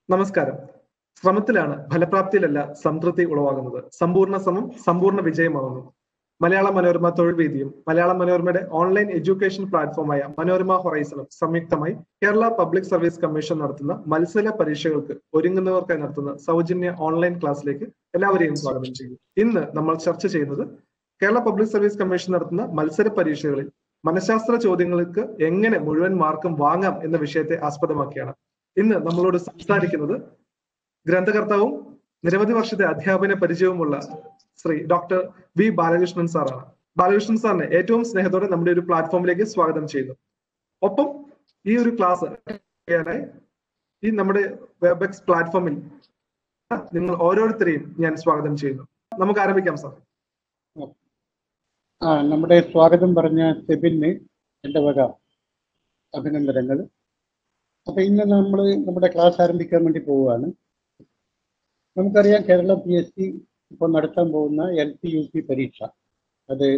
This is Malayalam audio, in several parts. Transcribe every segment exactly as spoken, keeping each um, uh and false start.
നമസ്കാരം. ശ്രമത്തിലാണ് ഫലപ്രാപ്തിയിലല്ല സംതൃപ്തി ഉളവാകുന്നത്. സമ്പൂർണ്ണ ശ്രമം സമ്പൂർണ്ണ വിജയമാകുന്നു. മലയാള മനോരമ തൊഴിൽ വേദിയും മലയാള മനോരമയുടെ ഓൺലൈൻ എഡ്യൂക്കേഷൻ പ്ലാറ്റ്ഫോമായ മനോരമ ഹൊറൈസണും സംയുക്തമായി കേരള പബ്ലിക് സർവീസ് കമ്മീഷൻ നടത്തുന്ന മത്സര പരീക്ഷകൾക്ക് ഒരുങ്ങുന്നവർക്കായി നടത്തുന്ന സൗജന്യ ഓൺലൈൻ ക്ലാസ്സിലേക്ക് എല്ലാവരെയും സ്വാഗതം ചെയ്യുന്നു. ഇന്ന് നമ്മൾ ചർച്ച ചെയ്യുന്നത് കേരള പബ്ലിക് സർവീസ് കമ്മീഷൻ നടത്തുന്ന മത്സര പരീക്ഷകളിൽ മനഃശാസ്ത്ര ചോദ്യങ്ങൾക്ക് എങ്ങനെ മുഴുവൻ മാർക്കും വാങ്ങാം എന്ന വിഷയത്തെ ആസ്പദമാക്കിയാണ്. ഇന്ന് നമ്മളോട് സംസാരിക്കുന്നത് ഗ്രന്ഥകർത്താവും നിരവധി വർഷത്തെ അധ്യാപന പരിചയവുമുള്ള ശ്രീ ഡോക്ടർ വി ബാലകൃഷ്ണൻ സാറാണ്. ബാലകൃഷ്ണൻ സാറിനെ ഏറ്റവും സ്നേഹത്തോടെ നമ്മുടെ ഒരു പ്ലാറ്റ്ഫോമിലേക്ക് സ്വാഗതം ചെയ്യുന്നു. ഒപ്പം ഈ ഒരു ക്ലാസ് ചെയ്യാനായി ഈ നമ്മുടെ വെബെക്സ് പ്ലാറ്റ്ഫോമിൽ നിങ്ങൾ ഓരോരുത്തരെയും ഞാൻ സ്വാഗതം ചെയ്യുന്നു. നമുക്ക് ആരംഭിക്കാം സാർ. ആ നമ്മുടെ സ്വാഗതം പറഞ്ഞ സെബിന് എൻ്റെ വക അഭിനന്ദനങ്ങൾ. അപ്പൊ ഇന്ന് നമ്മൾ നമ്മുടെ ക്ലാസ് ആരംഭിക്കാൻ വേണ്ടി പോവുകയാണ്. നമുക്കറിയാം കേരള പി എസ് സി ഇപ്പോൾ നടത്താൻ പോകുന്ന എൽ പി യു പി പരീക്ഷ അത്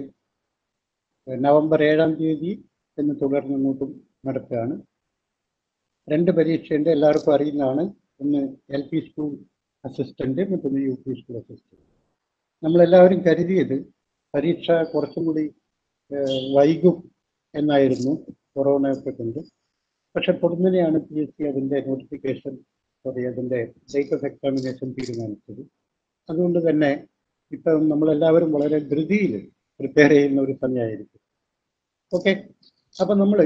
നവംബർ ഏഴാം തീയതി എന്ന് തുടർന്ന് മുന്നോട്ടും നടത്തുകയാണ്. രണ്ട് പരീക്ഷയുണ്ട്, എല്ലാവർക്കും അറിയുന്നതാണ്. ഒന്ന് എൽ പി സ്കൂൾ അസിസ്റ്റന്റ്, മറ്റൊന്ന് യു പി സ്കൂൾ അസിസ്റ്റന്റ്. നമ്മളെല്ലാവരും കരുതിയത് പരീക്ഷ കുറച്ചും കൂടി വൈകും എന്നായിരുന്നു കൊറോണയൊക്കെ കൊണ്ട്. പക്ഷെ പൊടുന്നനെയാണ് പി എസ് സി അതിൻ്റെ നോട്ടിഫിക്കേഷൻ സോറി അതിൻ്റെ ഡേറ്റ് ഓഫ് എക്സാമിനേഷൻ തീരുമാനിച്ചത്. അതുകൊണ്ട് തന്നെ ഇപ്പം നമ്മളെല്ലാവരും വളരെ ധൃതിയിൽ പ്രിപ്പയർ ചെയ്യുന്ന ഒരു സമയമായിരിക്കും. ഓക്കെ, അപ്പം നമ്മൾ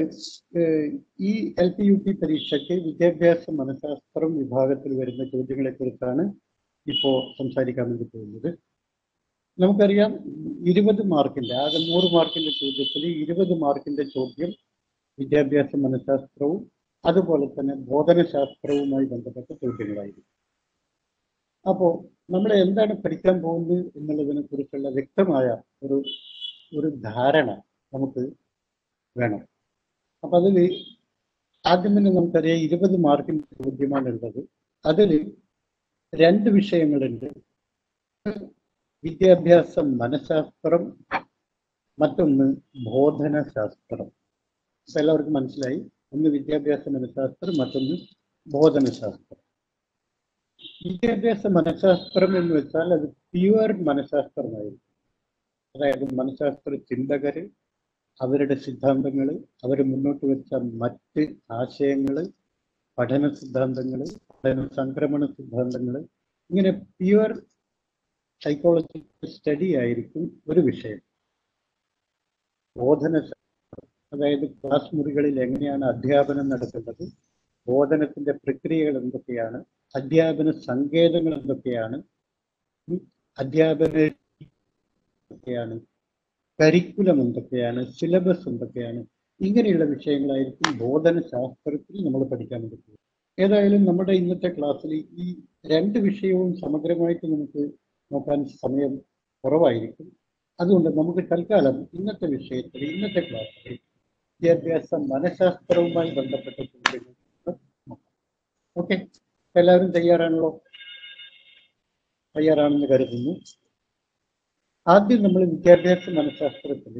ഈ എൽ പി യു പി പരീക്ഷയ്ക്ക് വിദ്യാഭ്യാസ മനഃശാസ്ത്രം വിഭാഗത്തിൽ വരുന്ന ചോദ്യങ്ങളെക്കുറിച്ചാണ് ഇപ്പോൾ സംസാരിക്കാൻ വേണ്ടി പോകുന്നത്. നമുക്കറിയാം ഇരുപത് മാർക്കിൻ്റെ ആകെ നൂറ് മാർക്കിൻ്റെ ചോദ്യത്തിൽ ഇരുപത് മാർക്കിൻ്റെ ചോദ്യം വിദ്യാഭ്യാസ മനഃശാസ്ത്രവും അതുപോലെ തന്നെ ബോധനശാസ്ത്രവുമായി ബന്ധപ്പെട്ട ചോദ്യങ്ങളായിരിക്കും. അപ്പോൾ നമ്മൾ എന്താണ് പഠിക്കാൻ പോകുന്നത് എന്നുള്ളതിനെ കുറിച്ചുള്ള വ്യക്തമായ ഒരു ഒരു ധാരണ നമുക്ക് വേണം. അപ്പം അതിൽ ആദ്യം തന്നെ നമുക്കറിയാം ഇരുപത് മാർക്കിൻ്റെ ചോദ്യമാണുള്ളത്. അതിൽ രണ്ട് വിഷയങ്ങളുണ്ട്. വിദ്യാഭ്യാസ മനഃശാസ്ത്രം, മറ്റൊന്ന് ബോധനശാസ്ത്രം. അപ്പം എല്ലാവർക്കും മനസ്സിലായി, ഒന്ന് വിദ്യാഭ്യാസ മനഃശാസ്ത്രം, മറ്റൊന്ന് ബോധനശാസ്ത്രം. വിദ്യാഭ്യാസ മനഃശാസ്ത്രം എന്ന് വെച്ചാൽ അത് പ്യുവർ മനഃശാസ്ത്രമായിരിക്കും. അതായത് മനഃശാസ്ത്ര ചിന്തകർ, അവരുടെ സിദ്ധാന്തങ്ങൾ, അവർ മുന്നോട്ട് വെച്ച മറ്റ് ആശയങ്ങൾ, പഠന സിദ്ധാന്തങ്ങൾ, പഠന സംക്രമണ സിദ്ധാന്തങ്ങൾ, ഇങ്ങനെ പ്യുവർ സൈക്കോളജിക്കൽ സ്റ്റഡി ആയിരിക്കും ഒരു വിഷയം. ബോധനശാസ്ത്രം അതായത് ക്ലാസ് മുറികളിൽ എങ്ങനെയാണ് അധ്യാപനം നടക്കേണ്ടത്, ബോധനത്തിന്റെ പ്രക്രിയകൾ എന്തൊക്കെയാണ്, അധ്യാപന സങ്കേതങ്ങൾ എന്തൊക്കെയാണ്, അധ്യാപന എന്തൊക്കെയാണ്, കരിക്കുലം എന്തൊക്കെയാണ്, സിലബസ് എന്തൊക്കെയാണ്, ഇങ്ങനെയുള്ള വിഷയങ്ങളായിരിക്കും ബോധനശാസ്ത്രത്തിൽ നമ്മൾ പഠിക്കാൻ പറ്റുന്നത്. ഏതായാലും നമ്മുടെ ഇന്നത്തെ ക്ലാസ്സിൽ ഈ രണ്ട് വിഷയവും സമഗ്രമായിട്ട് നമുക്ക് നോക്കാൻ സമയം കുറവായിരിക്കും. അതുകൊണ്ട് നമുക്ക് തൽക്കാലം ഇന്നത്തെ വിഷയത്തിൽ ഇന്നത്തെ ക്ലാസ്സിൽ വിദ്യാഭ്യാസ മനഃശാസ്ത്രവുമായി ബന്ധപ്പെട്ട ചോദ്യങ്ങൾ നോക്കാം. ഓക്കെ, എല്ലാവരും തയ്യാറാണല്ലോ? തയ്യാറാണെന്ന് കരുതുന്നു. ആദ്യം നമ്മൾ വിദ്യാഭ്യാസ മനഃശാസ്ത്രത്തിൽ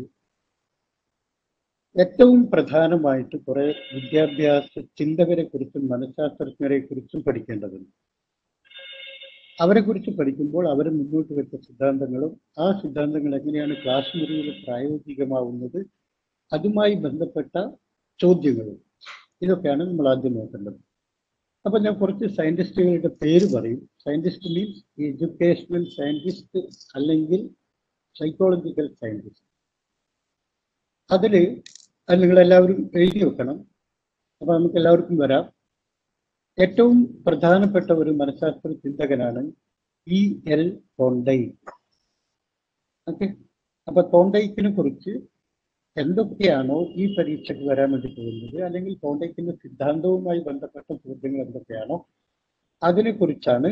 ഏറ്റവും പ്രധാനമായിട്ട് കുറെ വിദ്യാഭ്യാസ ചിന്തകരെ കുറിച്ചും മനഃശാസ്ത്രജ്ഞരെ കുറിച്ചും പഠിക്കേണ്ടതുണ്ട്. അവരെ കുറിച്ച് പഠിക്കുമ്പോൾ അവർ മുന്നോട്ട് വെച്ച സിദ്ധാന്തങ്ങളും ആ സിദ്ധാന്തങ്ങൾ എങ്ങനെയാണ് ക്ലാസ് മുറിയിൽ പ്രായോഗികമാവുന്നത്, അതുമായി ബന്ധപ്പെട്ട ചോദ്യങ്ങളും, ഇതൊക്കെയാണ് നമ്മൾ ആദ്യം നോക്കേണ്ടത്. അപ്പം ഞാൻ കുറച്ച് സയൻറ്റിസ്റ്റുകളുടെ പേര് പറയും. സയൻറ്റിസ്റ്റ് മീൻസ് എഡ്യൂക്കേഷണൽ സയൻറ്റിസ്റ്റ് അല്ലെങ്കിൽ സൈക്കോളജിക്കൽ സയൻറ്റിസ്റ്റ്. അതിൽ അത് നിങ്ങളെല്ലാവരും എഴുതി വെക്കണം. അപ്പം നമുക്ക് എല്ലാവർക്കും വരാം. ഏറ്റവും പ്രധാനപ്പെട്ട ഒരു മനഃശാസ്ത്ര ചിന്തകനാണ് ഇ എൽ തോണ്ടൈക്ക്. ഓക്കെ, അപ്പൊ തോണ്ടൈക്കിനെ കുറിച്ച് എന്തൊക്കെയാണോ ഈ പരീക്ഷയ്ക്ക് വരാൻ വേണ്ടി പോകുന്നത്, അല്ലെങ്കിൽ തോണ്ടൈക്കിന്റെ സിദ്ധാന്തവുമായി ബന്ധപ്പെട്ട ചോദ്യങ്ങൾ എന്തൊക്കെയാണോ അതിനെക്കുറിച്ചാണ്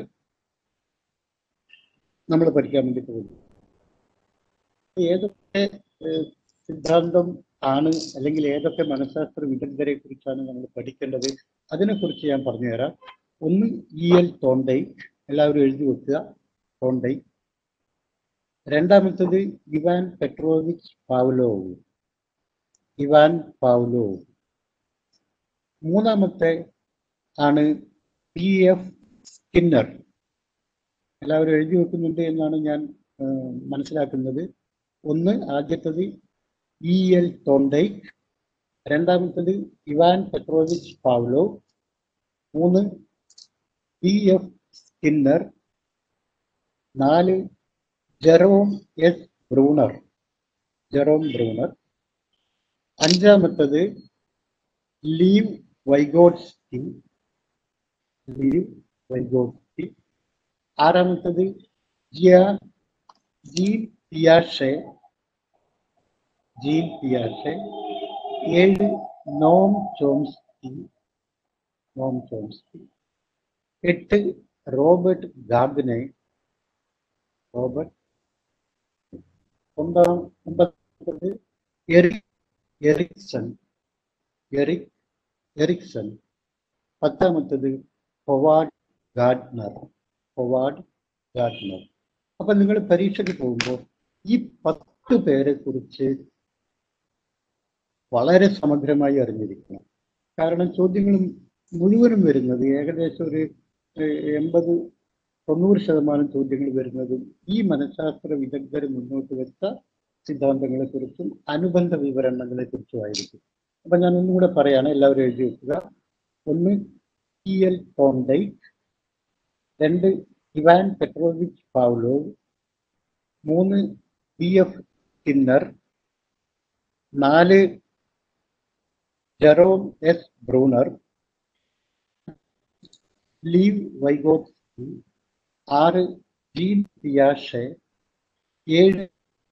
നമ്മൾ പഠിക്കാൻ വേണ്ടി പോകുന്നത്. ഏതൊക്കെ സിദ്ധാന്തം ആണ് അല്ലെങ്കിൽ ഏതൊക്കെ മനഃശാസ്ത്ര വിദഗ്ധരെ കുറിച്ചാണ് നമ്മൾ പഠിക്കേണ്ടത്, അതിനെക്കുറിച്ച് ഞാൻ പറഞ്ഞുതരാം. ഒന്ന് ഇ എൽ തോണ്ടൈക്ക്, എല്ലാവരും എഴുതി വെക്കുക, തോണ്ടൈക്ക്. രണ്ടാമത്തത് Ivan Petrovich Pavlov, Ivan Pavlov. മൂന്നാമത്തെ ആണ് പി എഫ് സ്കിന്നർ. എല്ലാവരും എഴുതി വെക്കുന്നുണ്ട് എന്നാണ് ഞാൻ മനസ്സിലാക്കുന്നത്. ഒന്ന് ആദ്യത്തത് ഇ എൽ തോണ്ടൈക്ക്, രണ്ടാമത്തത് ഇവാൻ പെട്രോവിച്ച് പാവ്ലോ, മൂന്ന് പി എഫ് സ്കിന്നർ, നാല് Jerome S Bruner Jerome Bruner, അഞ്ചാമത്തത് leave Vygotsky leave Vygotsky, ആറാമത്തത് ജിയാൻ gene പിയാഷെ gene പിയാഷെ, ഏഴ് നോം ചോംസ്കി നോം ചോംസ്കി, എട്ട് റോബർട്ട് ഗാഗ്നെ റോബർട്ട് ഒമ്പതാം ഒമ്പതാമത്തത് Eric Ericsson Erik Ericsson, പത്താമത്തത് Howard Gardner Howard Gardner. അപ്പൊ നിങ്ങൾ പരീക്ഷയ്ക്ക് പോകുമ്പോൾ ഈ പത്ത് പേരെ കുറിച്ച് വളരെ സമഗ്രമായി അറിഞ്ഞിരിക്കണം. കാരണം ചോദ്യങ്ങൾ മുഴുവനും വരുന്നത് ഏകദേശം ഒരു എൺപത് തൊണ്ണൂറ് ശതമാനം ചോദ്യങ്ങൾ വരുന്നതും ഈ മനഃശാസ്ത്ര വിദഗ്ധർ മുന്നോട്ട് വെച്ച സിദ്ധാന്തങ്ങളെ കുറിച്ചും അനുബന്ധ വിവരണങ്ങളെ കുറിച്ചുമായിരിക്കും. അപ്പൊ ഞാൻ ഒന്നും കൂടെ പറയാണ്, എല്ലാവരും എഴുതി വെക്കുക. ഒന്ന് ഇ എൽ തോണ്ടൈക്ക്, രണ്ട് ഇവാൻ പെട്രോവിച്ച് പാവ്ലോവ്, മൂന്ന് പി എഫ് സ്കിന്നർ, നാല് Jerome S Bruner, Lev Vygotsky, ആറ് ജീൻ പിയാഷെ, ഏഴ്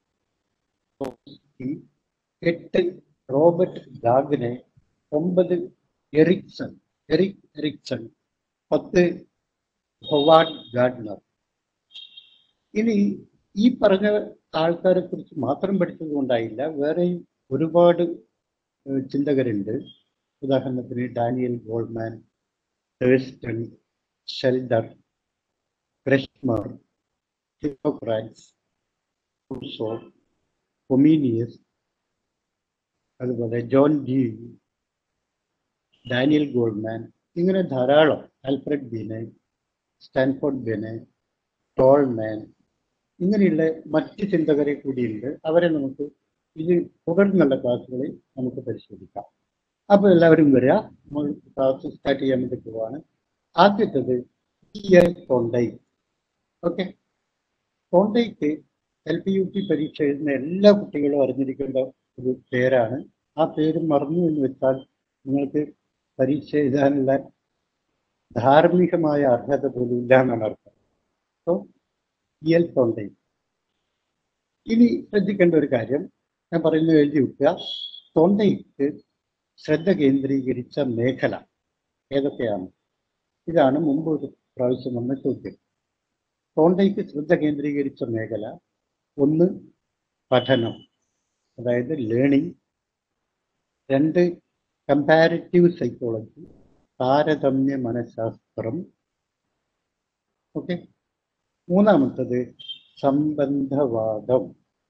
എട്ട് റോബർട്ട് ഗാഗ്നെ, ഒമ്പത് എറിക്സൺ എറിക് എറിക്സൺ, പത്ത് ഹൊവാർഡ് ഗാർഡ്നർ. ഇനി ഈ പറഞ്ഞ ആൾക്കാരെ കുറിച്ച് മാത്രം പഠിച്ചത് കൊണ്ടായില്ല, വേറെയും ഒരുപാട് ചിന്തകരുണ്ട്. ഉദാഹരണത്തിന് Daniel Goleman, Thurstone, Sheldon, Kretschmer, Hippocrates, Rousseau, Comenius, അതുപോലെ ജോൺ ഡി, ഡാനിയൽ ഗോൾമാൻ, ഇങ്ങനെ ധാരാളം, Alfred Binet, Stanford Binet, Tolman, ഇങ്ങനെയുള്ള മറ്റ് ചിന്തകരെ കൂടിയുണ്ട്. അവരെ നമുക്ക് ഇത് തുടർന്നുള്ള ക്ലാസ്സുകളിൽ നമുക്ക് പരിശോധിക്കാം. അപ്പോൾ എല്ലാവരും വരിക, നമ്മൾ ക്ലാസ് സ്റ്റാർട്ട് ചെയ്യാൻ വേണ്ടി പോവാണ്. ആദ്യത്തത് E L Thorndike. Okay, Thorndike L P U P പരീക്ഷ എഴുതുന്ന എല്ലാ കുട്ടികളും അറിഞ്ഞിരിക്കേണ്ട ഒരു പേരാണ്. ആ പേര് മറന്നു എന്ന് വെച്ചാൽ നിങ്ങൾക്ക് പരീക്ഷ എഴുതാനുള്ള ധാർമ്മികമായ അർഹത പോലും ഇല്ല എന്നാണ് അർത്ഥം. So E L Thorndike. ഇനി ശ്രദ്ധിക്കേണ്ട ഒരു കാര്യം ഞാൻ പറയുന്നത് എഴുതി വെക്കുക. തോണ്ടൈക്ക് ശ്രദ്ധ കേന്ദ്രീകരിച്ച മേഖല ഏതൊക്കെയാണ്? ഇതാണ് മുമ്പ് ഒരു പ്രാവശ്യം വന്ന ചോദ്യം. തോണ്ടൈക്ക് ശ്രദ്ധ കേന്ദ്രീകരിച്ച മേഖല ഒന്ന് പഠനം, അതായത് ലേണിംഗ്. രണ്ട് കമ്പാരിറ്റീവ് സൈക്കോളജി, താരതമ്യ മനഃശാസ്ത്രം. ഓക്കെ. മൂന്നാമത്തത് സംബന്ധവാദം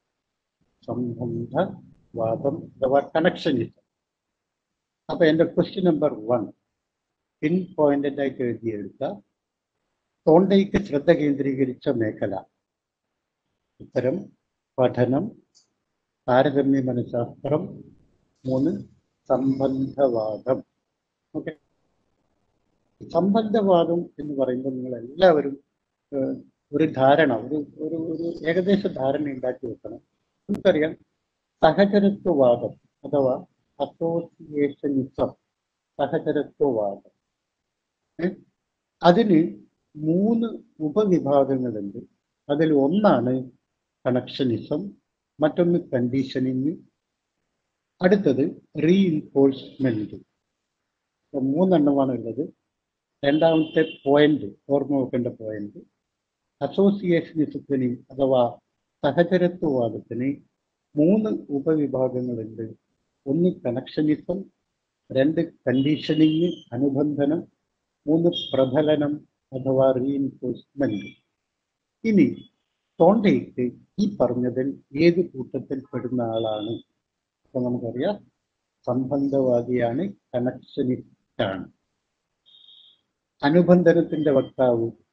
സംബന്ധവാദം അഥവാ കണക്ഷനിസം. അപ്പൊ എൻ്റെ question number one pinpointed ആയിട്ട് എഴുതിയെടുക്കുക. തോണ്ടൈക്ക് ശ്രദ്ധ കേന്ദ്രീകരിച്ച മേഖല. ഉത്തരം പഠനം, താരതമ്യ മനഃശാസ്ത്രം, മൂന്ന് സംബന്ധവാദം. ഓക്കെ. സംബന്ധവാദം എന്ന് പറയുമ്പോൾ നിങ്ങൾ എല്ലാവരും ഒരു ധാരണ ഒരു ഒരു ഒരു ഏകദേശ ധാരണ ഉണ്ടാക്കി വെക്കണം. നമുക്കറിയാം സഹചരത്വവാദം അഥവാ അസോസിയേഷനിസം, സഹചരത്വവാദം, അതിന് മൂന്ന് ഉപവിഭാഗങ്ങളുണ്ട്. അതിൽ ഒന്നാണ് കണക്ഷനിസം, മറ്റൊന്ന് കണ്ടീഷനിങ്, അടുത്തത് റീഇൻഫോഴ്സ്മെന്റ്. മൂന്നെണ്ണമാണ് ഉള്ളത്. രണ്ടാമത്തെ പോയിന്റ് ഓർമ്മ വെക്കേണ്ട പോയിന്റ്, അസോസിയേഷനിസത്തിന് അഥവാ സഹചരത്വവാദത്തിന് മൂന്ന് ഉപവിഭാഗങ്ങളുണ്ട്. ഒന്ന് കണക്ഷനിസം, രണ്ട് കണ്ടീഷനിങ് അനുബന്ധനം, മൂന്ന് പ്രബലനം അഥവാ റീഇൻഫോഴ്സ്മെന്റ്. ഇനി തോണ്ടൈക്ക് ഈ പറഞ്ഞതിൽ ഏത് കൂട്ടത്തിൽ പെടുന്ന ആളാണ്? അപ്പൊ നമുക്കറിയാം സംബന്ധവാദിയാണ്, കണക്ഷനിസ്റ്റാണ്. അനുബന്ധനത്തിന്റെ വക്താവ്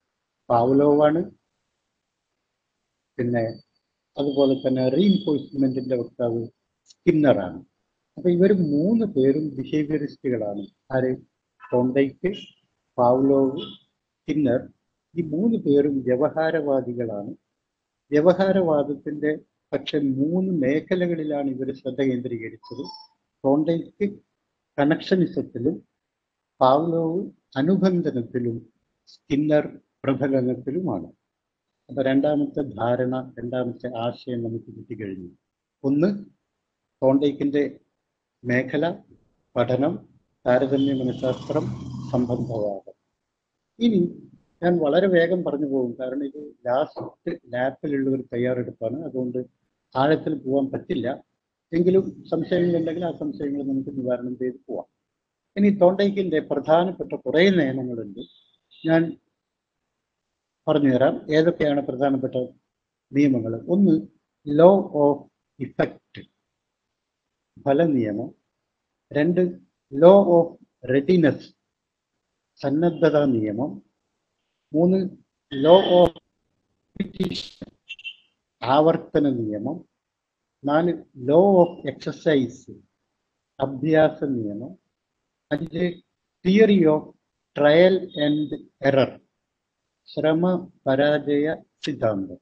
പാവ്ലോവാണ്. പിന്നെ അതുപോലെ തന്നെ റീഇൻഫോഴ്സ്മെന്റിന്റെ വക്താവ് സ്കിന്നറാണ്. അപ്പൊ ഇവർ മൂന്ന് പേരും ബിഹേവിയറിസ്റ്റുകളാണ്. ആര്? Thorndike, Pavlov, Skinner. ഈ മൂന്ന് പേരും വ്യവഹാരവാദികളാണ്. വ്യവഹാരവാദത്തിന്റെ പക്ഷെ മൂന്ന് മേഖലകളിലാണ് ഇവർ ശ്രദ്ധ കേന്ദ്രീകരിച്ചത്. തോണ്ടൈക്ക് കണക്ഷനിസത്തിലും, പാവ്ലോവ് അനുബന്ധനത്തിലും, സ്കിന്നർ പ്രബലനത്തിലുമാണ്. അപ്പൊ രണ്ടാമത്തെ ധാരണ, രണ്ടാമത്തെ ആശയം നമുക്ക് കിട്ടിക്കഴിഞ്ഞു. ഒന്ന്, തോണ്ടൈക്കിന്റെ മേഖല, പഠനം, താരതമ്യ മനഃശാസ്ത്രം, സംബന്ധവാദം. ഇനി ഞാൻ വളരെ വേഗം പറഞ്ഞു പോകും, കാരണം ഇത് ലാസ്റ്റ് ലാപ്പിലുള്ള ഒരു തയ്യാറെടുപ്പാണ്. അതുകൊണ്ട് ആഴത്തിൽ പോകാൻ പറ്റില്ല. എങ്കിലും സംശയങ്ങളുണ്ടെങ്കിൽ ആ സംശയങ്ങൾ നമുക്ക് നിവാരണം ചെയ്ത് പോവാം. ഇനി തോണ്ടൈക്കിന്റെ പ്രധാനപ്പെട്ട കുറേ നിയമങ്ങളുണ്ട്. ഞാൻ പറഞ്ഞുതരാം ഏതൊക്കെയാണ് പ്രധാനപ്പെട്ട നിയമങ്ങൾ. ഒന്ന്, ലോ ഓഫ് ഇഫക്റ്റ്, ഫല നിയമം. രണ്ട്, ലോ ഓഫ് റെഡിനെസ്, സന്നദ്ധതാ നിയമം. മൂന്ന്, ലോ ഓഫ് റിപ്പീറ്റീഷൻ, ആവർത്തന നിയമം. നാല്, ലോ ഓഫ് എക്സസൈസ്, അഭ്യാസ നിയമം. അഞ്ച്, theory of trial and error, ശ്രമ പരാജയ സിദ്ധാന്തം.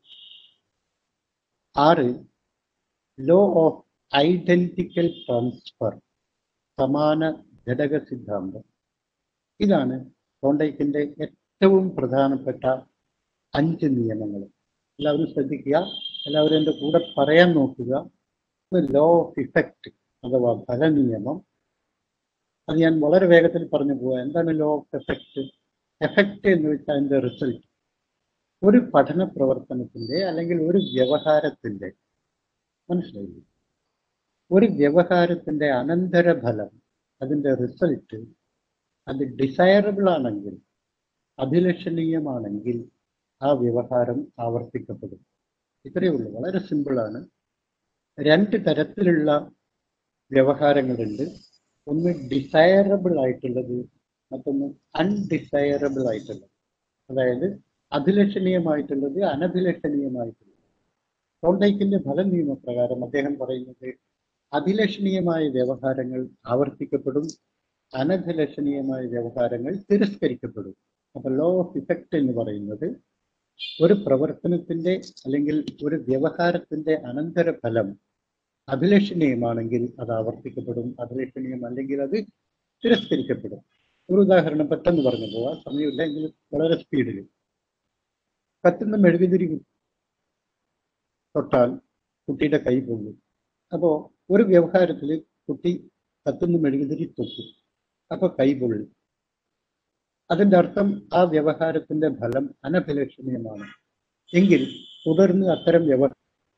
ആറ്, ലോ ഓഫ് ഐഡന്റിക്കൽ ട്രാൻസ്ഫർ, സമാന ഘടക സിദ്ധാന്തം. ഇതാണ് തോണ്ടൈക്കിന്റെ ഏറ്റവും പ്രധാനപ്പെട്ട അഞ്ച് നിയമങ്ങൾ. എല്ലാവരും ശ്രദ്ധിക്കുക, എല്ലാവരും എൻ്റെ കൂടെ പറയാൻ നോക്കുക. ലോ ഓഫ് ഇഫക്റ്റ് അഥവാ ഫല നിയമം. അത് ഞാൻ വളരെ വേഗത്തിൽ പറഞ്ഞു പോവാം. എന്താണ് ലോ ഓഫ് എഫക്റ്റ്? എഫക്റ്റ് എന്ന് വെച്ചാൽ അതിൻ്റെ റിസൾട്ട്. ഒരു പഠന പ്രവർത്തനത്തിൻ്റെ അല്ലെങ്കിൽ ഒരു വ്യവഹാരത്തിൻ്റെ, മനസ്സിലായില്ലേ, ഒരു വ്യവഹാരത്തിൻ്റെ അനന്തരഫലം, അതിൻ്റെ റിസൾട്ട്, അത് ഡിസൈറബിൾ ആണെങ്കിൽ, അഭിലഷണീയമാണെങ്കിൽ ആ വ്യവഹാരം ആവർത്തിക്കപ്പെടും. ഇത്രയേ ഉള്ളൂ, വളരെ സിമ്പിളാണ്. രണ്ട് തരത്തിലുള്ള വ്യവഹാരങ്ങളുണ്ട്. ഒന്ന് ഡിസൈറബിൾ ആയിട്ടുള്ളത്, മറ്റൊന്ന് അൺഡിസൈറബിൾ ആയിട്ടുള്ളത്. അതായത് അഭിലഷണീയമായിട്ടുള്ളത്, അനഭിലഷണീയമായിട്ടുള്ളത്. തോണ്ടൈക്കിന്റെ ഫല നിയമപ്രകാരം അദ്ദേഹം പറയുന്നത് അഭിലഷണീയമായ വ്യവഹാരങ്ങൾ ആവർത്തിക്കപ്പെടും, അനഭിലഷണീയമായ വ്യവഹാരങ്ങൾ തിരസ്കരിക്കപ്പെടും. അപ്പൊ ലോ ഓഫ് ഇഫക്റ്റ് എന്ന് പറയുന്നത് ഒരു പ്രവർത്തനത്തിന്റെ അല്ലെങ്കിൽ ഒരു വ്യവഹാരത്തിന്റെ അനന്തരഫലം അഭിലഷണീയമാണെങ്കിൽ അത് ആവർത്തിക്കപ്പെടും, അഭിലഷണീയം അല്ലെങ്കിൽ അത് തിരസ്കരിക്കപ്പെടും. ഒരു ഉദാഹരണം പെട്ടെന്ന് പറഞ്ഞു പോവാം, സമയമില്ല എങ്കിൽ വളരെ സ്പീഡിൽ. കത്തുന്ന മെഴുകുതിരി തൊട്ടാൽ കുട്ടിയുടെ കൈ പൊള്ളും. അപ്പോൾ ഒരു വ്യവഹാരത്തിൽ കുട്ടി കത്തുന്ന മെഴുകുതിരി തൊട്ടു, അപ്പൊ കൈ പൊള്ളി. അതിൻ്റെ അർത്ഥം ആ വ്യവഹാരത്തിന്റെ ഫലം അനഭിലഷണീയമാണ്. എങ്കിൽ തുടർന്ന് അത്തരം വ്യവഹാരം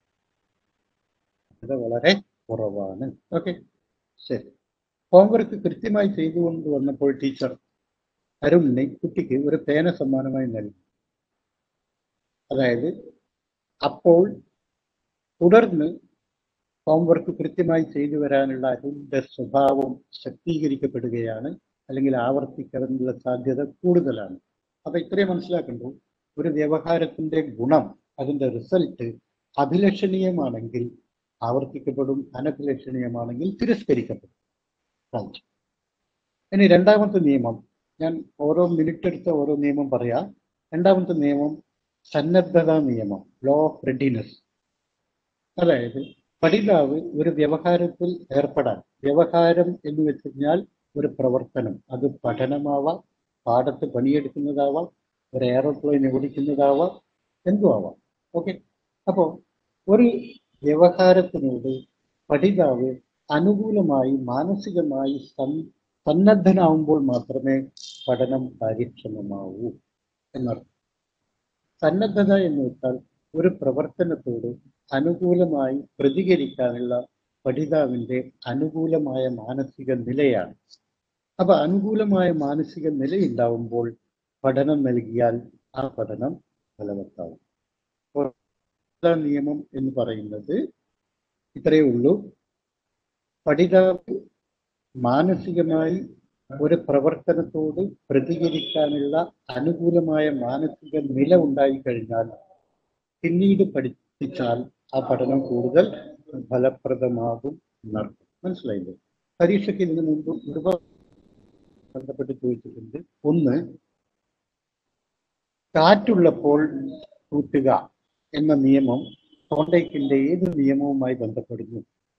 വളരെ കുറവാണ്. ഓക്കെ, ശരി. ഹോംവർക്ക് കൃത്യമായി ചെയ്തുകൊണ്ട് വന്നപ്പോൾ ടീച്ചർ അരുണിനെ കുട്ടിക്ക് ഒരു പേന സമ്മാനമായി നൽകി. അതായത് അപ്പോൾ തുടർന്ന് ഹോംവർക്ക് കൃത്യമായി ചെയ്തു വരാനുള്ള അരുണിന്റെ സ്വഭാവം ശക്തീകരിക്കപ്പെടുകയാണ്, അല്ലെങ്കിൽ ആവർത്തിക്കാനുള്ള സാധ്യത കൂടുതലാണ്. അപ്പൊ ഇത്രയും മനസ്സിലാക്കുമ്പോൾ ഒരു വ്യവഹാരത്തിന്റെ ഗുണം, അതിന്റെ റിസൾട്ട് അഭിലഷണീയമാണെങ്കിൽ ആവർത്തിക്കപ്പെടും, അനഭിലഷണീയമാണെങ്കിൽ തിരസ്കരിക്കപ്പെടും. ഇനി രണ്ടാമത്തെ നിയമം, ഞാൻ ഓരോ മിനിറ്റ് എടുത്ത ഓരോ നിയമം പറയാം. രണ്ടാമത്തെ നിയമം സന്നദ്ധതാ നിയമം, ലോ ഓഫ് റെഡിനെസ്. അതായത് പഠിതാവ് ഒരു വ്യവഹാരത്തിൽ ഏർപ്പെടാൻ, വ്യവഹാരം എന്ന് വെച്ച് കഴിഞ്ഞാൽ ഒരു പ്രവർത്തനം, അത് പഠനമാവാം, പാടത്ത് പണിയെടുക്കുന്നതാവാം, ഒരു എയറോപ്ലെയിൻ ഓടിക്കുന്നതാവാം, എന്തും ആവാം. ഓക്കെ, അപ്പോൾ ഒരു വ്യവഹാരത്തിനോട് പഠിതാവ് അനുകൂലമായി മാനസികമായി സന്നദ്ധനാവുമ്പോൾ മാത്രമേ പഠനം കാര്യക്ഷമമാവൂ എന്നർത്ഥം. സന്നദ്ധത എന്ന് വെച്ചാൽ ഒരു പ്രവർത്തനത്തോട് അനുകൂലമായി പ്രതികരിക്കാനുള്ള പഠിതാവിൻ്റെ അനുകൂലമായ മാനസിക നിലയാണ്. അപ്പൊ അനുകൂലമായ മാനസിക നിലയുണ്ടാവുമ്പോൾ പഠനം നൽകിയാൽ ആ പഠനം ഫലവത്താവും. നിയമം എന്ന് പറയുന്നത് ഇത്രയേ ഉള്ളൂ. പഠിതാവ് മാനസികമായി ഒരു പ്രവർത്തനത്തോട് പ്രതികരിക്കാനുള്ള അനുകൂലമായ മാനസിക നില ഉണ്ടായിക്കഴിഞ്ഞാൽ പിന്നീട് പഠിപ്പിച്ചാൽ ആ പഠനം കൂടുതൽ ഫലപ്രദമാകും എന്നർത്ഥം. മനസ്സിലായില്ലേ? പരീക്ഷയ്ക്ക് ഇതിനു മുമ്പ് ഒരുപാട് ബന്ധപ്പെട്ട് ചോദിച്ചിട്ടുണ്ട്. ഒന്ന്, കാറ്റുള്ളപ്പോൾ കൂട്ടുക എന്ന നിയമം തോണ്ടയ്ക്കിന്റെ ഏത് നിയമവുമായി ബന്ധപ്പെടുന്നു?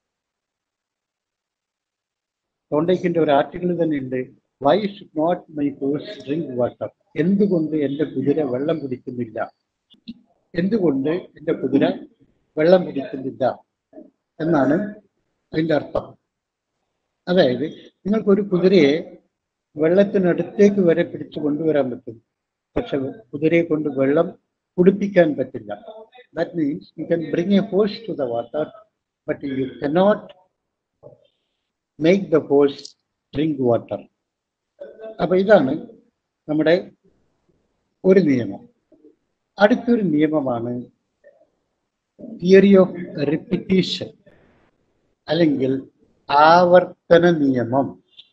തോണ്ടയ്ക്കിന്റെ ഒരു ആർട്ടിക്കിൾ തന്നെ ഉണ്ട്, why should not my horse drink water? എന്തുകൊണ്ട് എൻ്റെ കുതിര വെള്ളം കുടിക്കുന്നില്ല? എന്തുകൊണ്ട് എൻ്റെ കുതിര വെള്ളം കുടിക്കുന്നില്ല എന്നാണ് അതിൻ്റെ അർത്ഥം. അതായത് നിങ്ങൾക്കൊരു കുതിരയെ വെള്ളത്തിനടുത്തേക്ക് വരെ പിടിച്ചു കൊണ്ടുവരാൻ പറ്റും, പക്ഷെ കുതിരയെ കൊണ്ട് വെള്ളം കുടിപ്പിക്കാൻ പറ്റില്ല. That means you can bring a horse to the water, but you cannot make the horse drink water. അപ്പൊ ഇതാണ് നമ്മുടെ ഒരു നിയമം. അടുത്തൊരു നിയമമാണ് തിയറി ഓഫ് റിപ്പിറ്റീഷൻ അല്ലെങ്കിൽ ആവർത്തന നിയമം.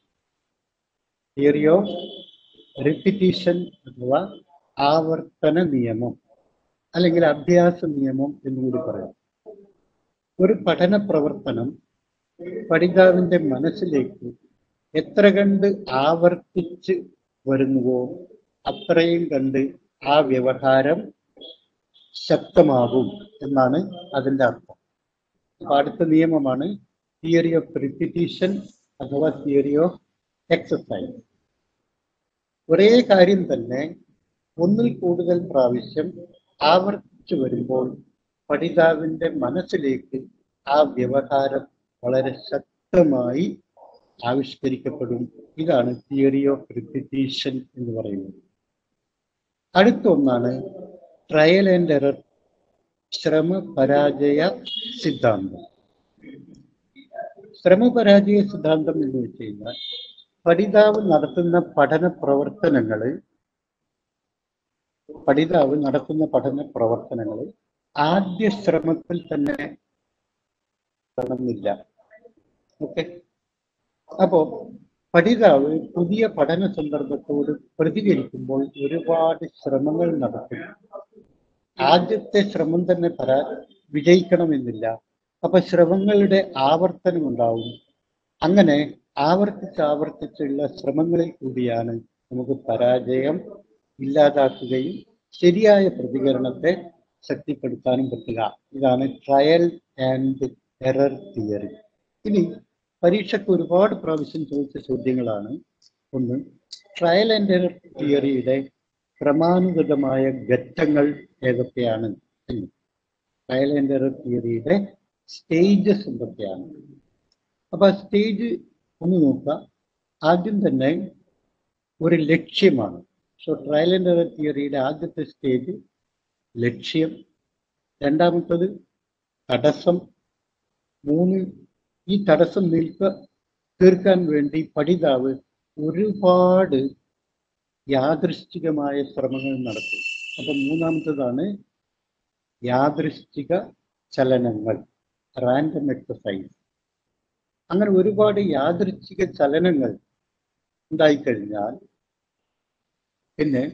തിയറി ഓഫ് റിപ്പിറ്റീഷൻ അഥവാ ആവർത്തന നിയമം അല്ലെങ്കിൽ അഭ്യാസ നിയമം എന്നുകൂടി പറയാം. ഒരു പഠന പ്രവർത്തനം പഠിതാവിന്റെ മനസ്സിലേക്ക് എത്ര കണ്ട് ആവർത്തിച്ച് വരുന്നുവോ അത്രയും കണ്ട് ആ വ്യവഹാരം ശക്തമാകും എന്നാണ് അതിൻ്റെ അർത്ഥം. അപ്പൊ അടുത്ത നിയമമാണ് തിയറി ഓഫ് റിപ്പിറ്റീഷൻ അഥവാ തിയറി ഓഫ് എക്സസൈസ്. ഒരേ കാര്യം തന്നെ ഒന്നിൽ കൂടുതൽ പ്രാവശ്യം ആവർത്തിച്ചു വരുമ്പോൾ പഠിതാവിന്റെ മനസ്സിലേക്ക് ആ വ്യവഹാരം വളരെ ശക്തമായി ആവിഷ്കരിക്കപ്പെടും. ഇതാണ് തിയറി ഓഫ് റിപ്പിറ്റീഷൻ എന്ന് പറയുന്നത്. അടുത്ത ഒന്നാണ് ട്രയൽ ആൻഡ് എറർ, ശ്രമ പരാജയ സിദ്ധാന്തം. ശ്രമപരാജയ സിദ്ധാന്തം എന്ന് വെച്ച് കഴിഞ്ഞാൽ പഠിതാവ് നടത്തുന്ന പഠന പ്രവർത്തനങ്ങള് പഠിതാവ് നടത്തുന്ന പഠന പ്രവർത്തനങ്ങള് ആദ്യ ശ്രമത്തിൽ തന്നെ നടന്നില്ല. ഓക്കെ, അപ്പോ പഠിതാവ് പുതിയ പഠന സന്ദർഭത്തോട് പ്രതികരിക്കുമ്പോൾ ഒരുപാട് ശ്രമങ്ങൾ നടത്തും. ആദ്യത്തെ ശ്രമം തന്നെ പരാ വിജയിക്കണമെന്നില്ല. അപ്പൊ ശ്രമങ്ങളുടെ ആവർത്തനം ഉണ്ടാവും. അങ്ങനെ ആവർത്തിച്ച് ആവർത്തിച്ചുള്ള ശ്രമങ്ങളിൽ കൂടിയാണ് നമുക്ക് പരാജയം ഇല്ലാതാക്കുകയും ശരിയായ പ്രതികരണത്തെ ശക്തിപ്പെടുത്താനും പറ്റുക. ഇതാണ് ട്രയൽ ആൻഡ് എറർ തിയറി. ഇനി പരീക്ഷയ്ക്ക് ഒരുപാട് പ്രാവശ്യം ചോദിച്ച ചോദ്യങ്ങളാണ്. ഒന്ന്, ട്രയൽ ആൻഡ് എറർ തിയറിയുടെ ക്രമാനുഗതമായ ഘട്ടങ്ങൾ ഏതൊക്കെയാണ്? ട്രയൽ ആൻഡ് എറർ തിയറിയുടെ സ്റ്റേജസ് എന്തൊക്കെയാണ്? അപ്പൊ ആ സ്റ്റേജ് ഒന്ന് നോക്കാം. ആദ്യം തന്നെ ഒരു ലക്ഷ്യമാണ്. സോ ട്രയൽ ആൻഡ് എറർ തിയറിയുടെ ആദ്യത്തെ സ്റ്റേജ് ലക്ഷ്യം. രണ്ടാമത്തത് തടസ്സം. മൂന്ന്, ഈ തടസ്സം നിൽക്ക തീർക്കാൻ വേണ്ടി പഠിതാവ് ഒരുപാട് യാദൃശ്ചികമായ ശ്രമങ്ങൾ നടത്തും. അപ്പൊ മൂന്നാമത്തതാണ് യാദൃശ്ചിക ചലനങ്ങൾ, റാൻഡം എക്സസൈസ്. അങ്ങനെ ഒരുപാട് യാദൃച്ഛിക ചലനങ്ങൾ ഉണ്ടായിക്കഴിഞ്ഞാൽ പിന്നെ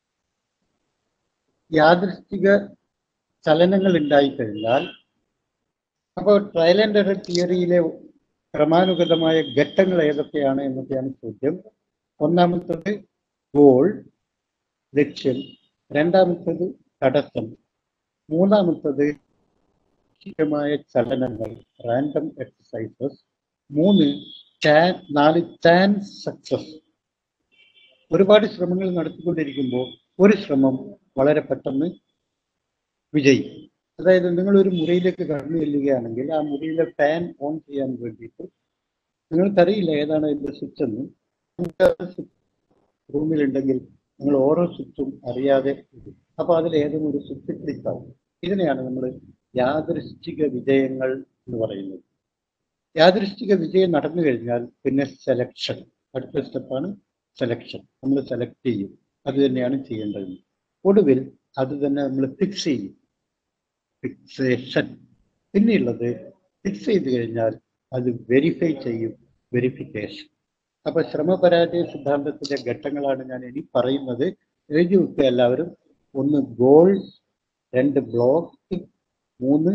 യാദൃച്ഛിക ചലനങ്ങൾ ഉണ്ടായിക്കഴിഞ്ഞാൽ അപ്പോൾ ട്രയൽ ആൻഡ് എറർ തിയറിയിലെ ക്രമാനുഗതമായ ഘട്ടങ്ങൾ ഏതൊക്കെയാണ് എന്നൊക്കെയാണ് ചോദ്യം. ഒന്നാമത്തത് ഗോൾ, ലക്ഷ്യം. രണ്ടാമത്തത് തടസ്സം. മൂന്നാമത്തത് മായ ചലനങ്ങൾ, റാൻഡം എക്സസൈസസ്. മൂന്ന് നാല് ചാൻസ് സക്സസ്. ഒരുപാട് ശ്രമങ്ങൾ നടത്തിക്കൊണ്ടിരിക്കുമ്പോൾ ഒരു ശ്രമം വളരെ പെട്ടെന്ന് വിജയിക്കും. അതായത് നിങ്ങൾ ഒരു മുറിയിലേക്ക് കടന്നു ചെല്ലുകയാണെങ്കിൽ ആ മുറിയിലെ ഫാൻ ഓൺ ചെയ്യാൻ വേണ്ടിയിട്ട് നിങ്ങൾക്കറിയില്ല ഏതാണ് അതിൻ്റെ സ്വിച്ച് എന്ന്. റൂമിലുണ്ടെങ്കിൽ നിങ്ങൾ ഓരോ സ്വിച്ചും അറിയാതെ അപ്പൊ അതിൽ ഏതെങ്കിലും ഒരു സ്വിച്ച് ക്ലിക്കാവും. ഇതിനെയാണ് നമ്മൾ യാദൃശ്ചിക വിജയങ്ങൾ എന്ന് പറയുന്നത്. യാദൃശ്ചിക വിജയം നടന്നു കഴിഞ്ഞാൽ പിന്നെ സെലക്ഷൻ, അടുത്ത സ്റ്റെപ്പാണ് സെലക്ഷൻ. നമ്മൾ സെലക്ട് ചെയ്യും, അത് തന്നെയാണ് ചെയ്യേണ്ടത്. ഒടുവിൽ അത് തന്നെ നമ്മൾ ഫിക്സ് ചെയ്യും, ഫിക്സേഷൻ. പിന്നെയുള്ളത് ഫിക്സ് ചെയ്ത് കഴിഞ്ഞാൽ അത് വെരിഫൈ ചെയ്യും, വെരിഫിക്കേഷൻ. അപ്പൊ ശ്രമപരാജയ സിദ്ധാന്തത്തിന്റെ ഘട്ടങ്ങളാണ് ഞാൻ ഇനി പറയുന്നത്. എഴുതി വെക്കുക എല്ലാവരും. ഒന്ന് ഗോൾ, രണ്ട് ബ്ലോക്ക്, മൂന്ന്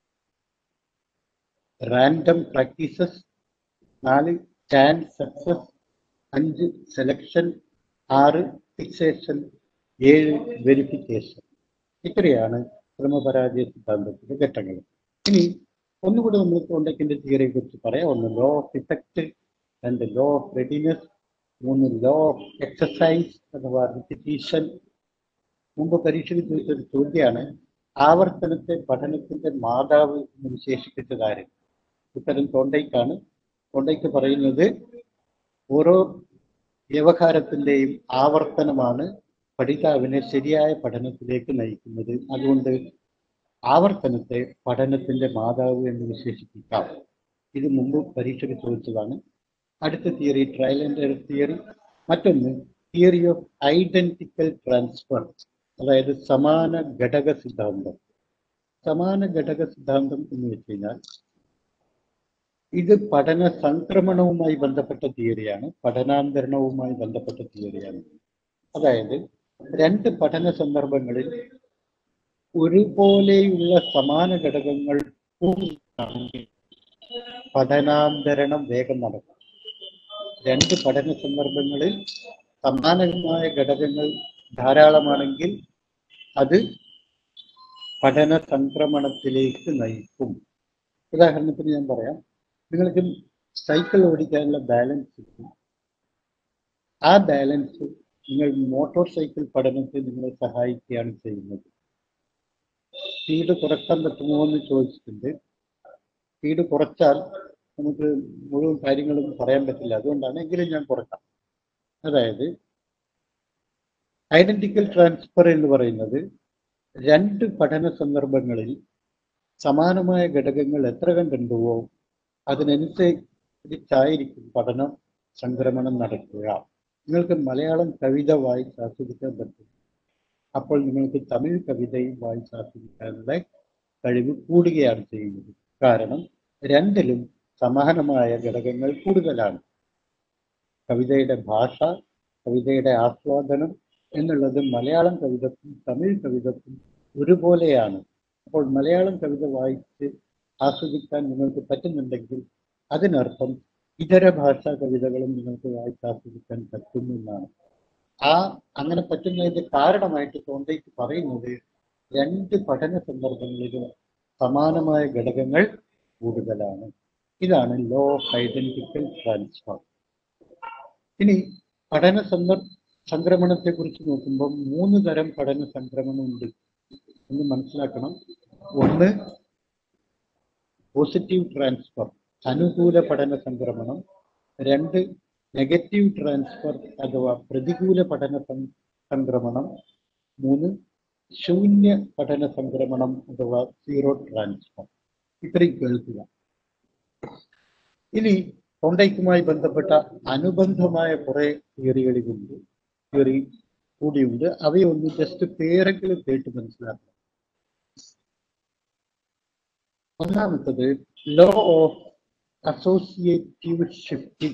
റാൻഡം പ്രാക്ടീസസ്, നാല് ചാൻസ് സക്സസ്, അഞ്ച് സെലക്ഷൻ, ആറ് ഫിക്സേഷൻ, ഏഴ് വെരിഫിക്കേഷൻ. ഇത്രയാണ് ശ്രമപരാജയ സിദ്ധാന്തത്തിന്റെ ഘട്ടങ്ങൾ. ഇനി ഒന്നുകൂടി നമ്മൾ തോണ്ടക്കിന്റെ തിയറിയെ കുറിച്ച് പറയാം. ഒന്ന് ലോ ഓഫ് ഇഫക്റ്റ്, രണ്ട് ലോ ഓഫ് റെഡിനെസ്, മൂന്ന് ലോ ഓഫ് എക്സസൈസ് അഥവാ റിപ്പിറ്റീഷൻ. മുമ്പ് പരീക്ഷയ്ക്ക് ചോദിച്ചൊരു ചോദ്യമാണ്, ആവർത്തനത്തെ പഠനത്തിന്റെ മാതാവ് എന്ന് വിശേഷിപ്പിച്ചതാര്? ഉത്തരം തോണ്ടയ്ക്കാണ്. തോണ്ടയ്ക്ക് പറയുന്നത് ഓരോ വ്യവഹാരത്തിന്റെയും ആവർത്തനമാണ് പഠിതാവിനെ ശരിയായ പഠനത്തിലേക്ക് നയിക്കുന്നത്. അതുകൊണ്ട് ആവർത്തനത്തെ പഠനത്തിന്റെ മാതാവ് എന്ന് വിശേഷിപ്പിക്കാം. ഇത് മുമ്പ് പരീക്ഷയ്ക്ക് ചോദിച്ചതാണ്. അടുത്ത theory trial and error theory. മറ്റൊന്ന് തിയറി ഓഫ് ഐഡന്റിക്കൽ ട്രാൻസ്ഫർ, അതായത് സമാന ഘടക സിദ്ധാന്തം. സമാന ഘടക സിദ്ധാന്തം എന്ന് വെച്ച് കഴിഞ്ഞാൽ ഇത് പഠന സംക്രമണവുമായി ബന്ധപ്പെട്ട തിയറിയാണ്, പഠനാന്തരണവുമായി ബന്ധപ്പെട്ട തിയറിയാണ്. അതായത് രണ്ട് പഠന സന്ദർഭങ്ങളിൽ ഒരുപോലെയുള്ള സമാന ഘടകങ്ങൾ പഠനാന്തരണം വേഗം നടക്കും. രണ്ട് പഠന സന്ദർഭങ്ങളിൽ സമാനമായ ഘടകങ്ങൾ ധാരാളമാണെങ്കിൽ അത് പഠന സംക്രമണത്തിലേക്ക് നയിക്കും. ഉദാഹരണത്തിന് ഞാൻ പറയാം, നിങ്ങൾക്ക് സൈക്കിൾ ഓടിക്കാനുള്ള ബാലൻസ് കിട്ടും. ആ ബാലൻസ് നിങ്ങൾ മോട്ടോർ സൈക്കിൾ പഠനത്തിൽ നിങ്ങളെ സഹായിക്കുകയാണ് ചെയ്യുന്നത്. സ്പീഡ് കുറയ്ക്കാൻ പറ്റുമോ എന്ന് ചോദിച്ചിട്ടുണ്ട്. സ്പീഡ് കുറച്ചാൽ നമുക്ക് മുഴുവൻ കാര്യങ്ങളും പറയാൻ പറ്റില്ല, അതുകൊണ്ടാണ് എങ്കിലും ഞാൻ കുറക്കാം. അതായത് ഐഡന്റിക്കൽ ട്രാൻസ്ഫർ എന്ന് പറയുന്നത് രണ്ട് പഠന സന്ദർഭങ്ങളിൽ സമാനമായ ഘടകങ്ങൾ എത്ര കണ്ടുവോ അതിനനുസരിച്ചായിരിക്കും പഠനം സംക്രമണം നടക്കുക. നിങ്ങൾക്ക് മലയാളം കവിത വായിച്ച് ആസ്വദിക്കാൻ പറ്റും, അപ്പോൾ നിങ്ങൾക്ക് തമിഴ് കവിതയും വായിച്ച് ആസ്വദിക്കാനുള്ള കഴിവ് കൂടുകയാണ് ചെയ്യുന്നത്. കാരണം രണ്ടിലും സമാനമായ ഘടകങ്ങൾ കൂടുതലാണ്. കവിതയുടെ ഭാഷ, കവിതയുടെ ആസ്വാദനം എന്നുള്ളത് മലയാളം കവിതക്കും തമിഴ് കവിതക്കും ഒരുപോലെയാണ്. അപ്പോൾ മലയാളം കവിത വായിച്ച് ആസ്വദിക്കാൻ നിങ്ങൾക്ക് പറ്റുന്നുണ്ടെങ്കിൽ അതിനർത്ഥം ഇതര ഭാഷാ കവിതകളും നിങ്ങൾക്ക് വായിച്ച് ആസ്വദിക്കാൻ പറ്റുമെന്നാണ്. ആ അങ്ങനെ പറ്റുന്നതിന്റെ കാരണമായിട്ട് തോണ്ടയ്ക്ക് പറയുന്നത് രണ്ട് പഠന സന്ദർഭങ്ങളിലും സമാനമായ ഘടകങ്ങൾ കൂടുതലാണ്. ഇതാണ് ലോ ഓഫ് ഐഡന്റിക്കൽ ട്രാൻസ്ഫർ. ഇനി പഠന സന്ദർ സംക്രമണത്തെ കുറിച്ച് നോക്കുമ്പോൾ മൂന്ന് തരം പഠന സംക്രമണം ഉണ്ട് എന്ന് മനസ്സിലാക്കണം. ഒന്ന് പോസിറ്റീവ് ട്രാൻസ്ഫർ, അനുകൂല പഠന സംക്രമണം. രണ്ട് നെഗറ്റീവ് ട്രാൻസ്ഫർ അഥവാ പ്രതികൂല പഠന സംക്രമണം. മൂന്ന് ശൂന്യ പഠന സംക്രമണം അഥവാ സീറോ ട്രാൻസ്ഫർ. ഇത്രയും കേൾക്കുക. ഇനി തോണ്ടയ്ക്കുമായി ബന്ധപ്പെട്ട അനുബന്ധമായ കുറെ തിയറികളിലുണ്ട്, തിയറി കൂടിയുണ്ട്. അവയൊന്ന് ജസ്റ്റ് പേരെങ്കിലും കേട്ട് മനസ്സിലാക്കണം. ഒന്നാമത്തത് ലോ ഓഫ് അസോസിയേറ്റീവ് ഷിഫ്റ്റിംഗ്,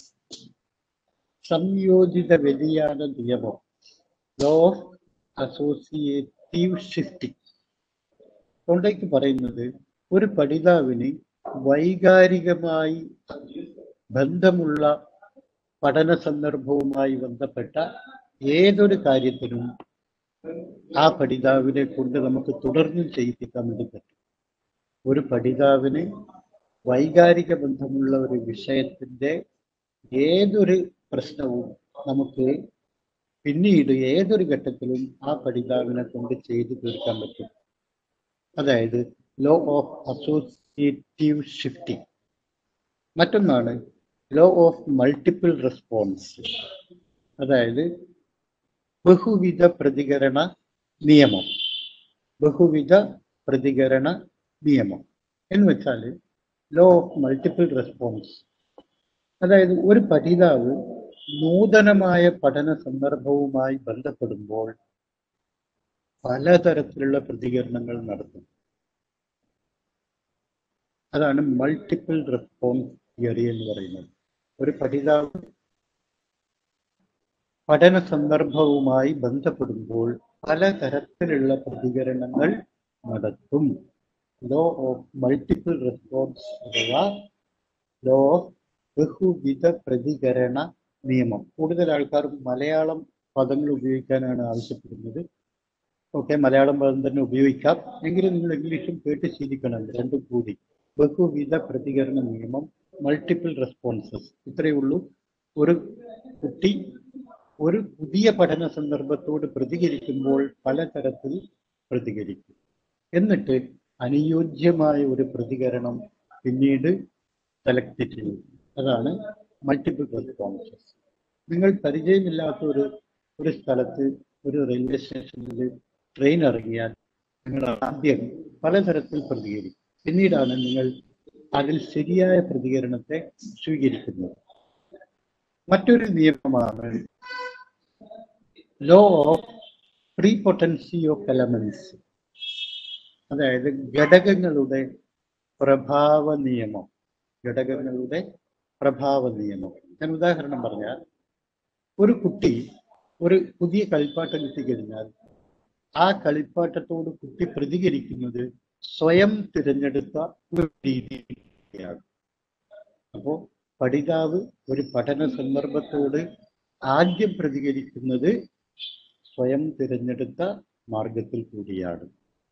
സംയോജിത വ്യതിയാന നിയമം. Law of associative shifting Thorndike പറയുന്നത് ഒരു പഠിതാവിന് വൈകാരികമായി ബന്ധമുള്ള പഠന സന്ദർഭവുമായി ബന്ധപ്പെട്ട ഏതൊരു കാര്യത്തിനും ആ പഠിതാവിനെ കൊണ്ട് നമുക്ക് തുടർന്നും ചെയ്യിപ്പിക്കാൻ വേണ്ടി പറ്റും. ഒരു പഠിതാവിന് വൈകാരിക ബന്ധമുള്ള ഒരു വിഷയത്തിന്റെ ഏതൊരു പ്രശ്നവും നമുക്ക് പിന്നീട് ഏതൊരു ഘട്ടത്തിലും ആ പഠിതാവിനെ കൊണ്ട് ചെയ്തു തീർക്കാൻ പറ്റും. അതായത് ലോ ഓഫ് അസോസിയേറ്റീവ് ഷിഫ്റ്റിംഗ്. മറ്റൊന്നാണ് ലോ ഓഫ് മൾട്ടിപ്പിൾ റെസ്പോൺസ്, അതായത് ബഹുവിധ പ്രതികരണ നിയമം. ബഹുവിധ പ്രതികരണ നിയമം എന്ന് വെച്ചാൽ ലോ ഓഫ് മൾട്ടിപ്പിൾ റെസ്പോൺസ്, അതായത് ഒരു പഠിതാവ് നൂതനമായ പഠന സന്ദർഭവുമായി ബന്ധപ്പെടുമ്പോൾ പലതരത്തിലുള്ള പ്രതികരണങ്ങൾ നടത്തും. അതാണ് മൾട്ടിപ്പിൾ റെസ്പോൺസ് തിയറി എന്ന് പറയുന്നത്. ഒരു പഠിതാവ് പഠന സന്ദർഭവുമായി ബന്ധപ്പെടുമ്പോൾ പലതരത്തിലുള്ള പ്രതികരണങ്ങൾ നടത്തും. ലോ ഓഫ് മൾട്ടിപ്പിൾ റെസ്പോൺസ് അഥവാ ലോ ഓഫ് ബഹുവിധ പ്രതികരണ നിയമം. കൂടുതൽ ആൾക്കാർ മലയാളം പദങ്ങൾ ഉപയോഗിക്കാനാണ് ആവശ്യപ്പെടുന്നത്. ഓക്കെ, മലയാളം പദം തന്നെ ഉപയോഗിക്കാം, എങ്കിലും നിങ്ങൾ ഇംഗ്ലീഷും കേട്ട് ശീലിക്കണം, രണ്ടും കൂടി. ബഹുവിധ പ്രതികരണ നിയമം, മൾട്ടിപ്പിൾ റെസ്പോൺസസ്, ഇത്രയേ ഉള്ളൂ. ഒരു കുട്ടി ഒരു പുതിയ പഠന സന്ദർഭത്തോട് പ്രതികരിക്കുമ്പോൾ പലതരത്തിൽ പ്രതികരിക്കും. എന്നിട്ട് അനുയോജ്യമായ ഒരു പ്രതികരണം പിന്നീട് സെലക്ട് ചെയ്യും. അതാണ് മൾട്ടിപ്പിൾ റെസ്പോൺസസ്. നിങ്ങൾ പരിചയമില്ലാത്ത ഒരു ഒരു സ്ഥലത്ത് ഒരു റെയിൽവേ സ്റ്റേഷനിൽ ട്രെയിൻ ഇറങ്ങിയാൽ നിങ്ങൾ ആദ്യം പലതരത്തിൽ പ്രതികരിക്കും. പിന്നീടാണ് നിങ്ങൾ അതിൽ ശരിയായ പ്രതികരണത്തെ സ്വീകരിക്കുന്നത്. മറ്റൊരു നിയമമാണ് law of prepotency of elements, അതായത് ഘടകങ്ങളുടെ പ്രഭാവ നിയമം. ഘടകങ്ങളുടെ പ്രഭാവ നിയമം. ഞാൻ ഉദാഹരണം പറഞ്ഞാൽ, ഒരു കുട്ടി ഒരു പുതിയ കളിപ്പാട്ടം കിട്ടിക്കഴിഞ്ഞാൽ ആ കളിപ്പാട്ടത്തോട് കുട്ടി പ്രതികരിക്കുന്നത് സ്വയം തിരഞ്ഞെടുത്ത ഒരു രീതിയാണ്. അപ്പോൾ പഠിതാവ് ഒരു പഠന സന്ദർഭത്തോട് ആദ്യം പ്രതികരിക്കുന്നത് സ്വയം തിരഞ്ഞെടുത്ത മാർഗത്തിൽ കൂടിയാണ്.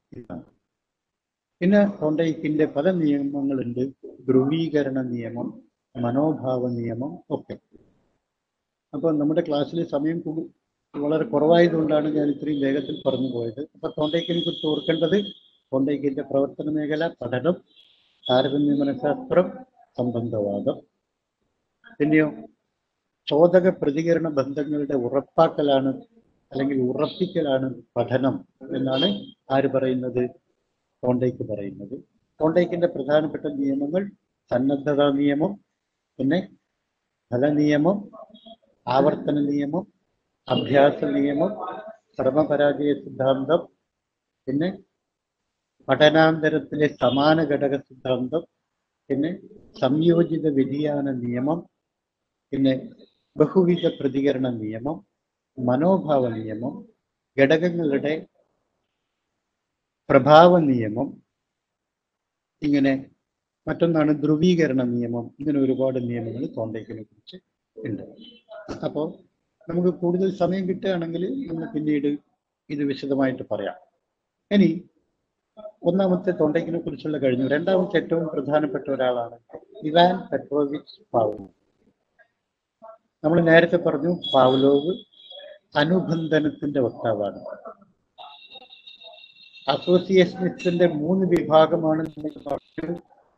പിന്നെ തോണ്ടയ്ക്കിന്റെ പല നിയമങ്ങളുണ്ട്. ധ്രുവീകരണ നിയമം, മനോഭാവ നിയമം ഒക്കെ. അപ്പൊ നമ്മുടെ ക്ലാസ്സിൽ സമയം വളരെ കുറവായതുകൊണ്ടാണ് ഞാൻ ഇത്രയും വേഗത്തിൽ പറഞ്ഞു പോയത്. അപ്പൊ തോണ്ടയ്ക്കിനെ കുറിച്ച് ഓർക്കേണ്ടത്, തോണ്ടയ്ക്കിന്റെ പ്രവർത്തന മേഖല പഠനം, താരതമ്യ മനഃശാസ്ത്രം, സംബന്ധവാദം. പിന്നെയോ ചോദക പ്രതികരണ ബന്ധങ്ങളുടെ ഉറപ്പാക്കലാണ് അല്ലെങ്കിൽ ഉറപ്പിക്കലാണ് പഠനം എന്നാണ് ആര് പറയുന്നത്? തോണ്ടയ്ക്ക് പറയുന്നത്. തോണ്ടയ്ക്കിന്റെ പ്രധാനപ്പെട്ട നിയമങ്ങൾ സന്നദ്ധതാ നിയമം, പിന്നെ ഫലനിയമം, ആവർത്തന നിയമം, അഭ്യാസ നിയമം, ശ്രമപരാജയ സിദ്ധാന്തം, പിന്നെ പഠനാന്തരത്തിലെ സമാന ഘടക സിദ്ധാന്തം, പിന്നെ സംയോജിത വ്യതിയാന നിയമം, പിന്നെ ബഹുവിധ പ്രതികരണ നിയമം, മനോഭാവ നിയമം, ഘടകങ്ങളുടെ പ്രഭാവ നിയമം, ഇങ്ങനെ മറ്റൊന്നാണ് ധ്രുവീകരണ നിയമം. ഇങ്ങനെ ഒരുപാട് നിയമങ്ങൾ തോണ്ടയ്ക്കിനെ കുറിച്ച് ഉണ്ട്. അപ്പോൾ നമുക്ക് കൂടുതൽ സമയം കിട്ടുകയാണെങ്കിൽ നമ്മൾ പിന്നീട് ഇത് വിശദമായിട്ട് പറയാം. ഇനി ഒന്നാമത്തെ തോണ്ടയ്ക്കിനെ കുറിച്ചുള്ള കഴിഞ്ഞു. രണ്ടാമത്തെ ഏറ്റവും പ്രധാനപ്പെട്ട ഒരാളാണ് ഇവാൻ പെട്രോവിച്ച് പാവ്ലോവ്. നമ്മൾ നേരത്തെ പറഞ്ഞു പാവ്ലോവ് അനുബന്ധനത്തിന്റെ വക്താവാണ്. അസോസിയേഷനിസ്റ്റിന്റെ മൂന്ന് വിഭാഗമാണ് നമ്മൾ പറഞ്ഞു.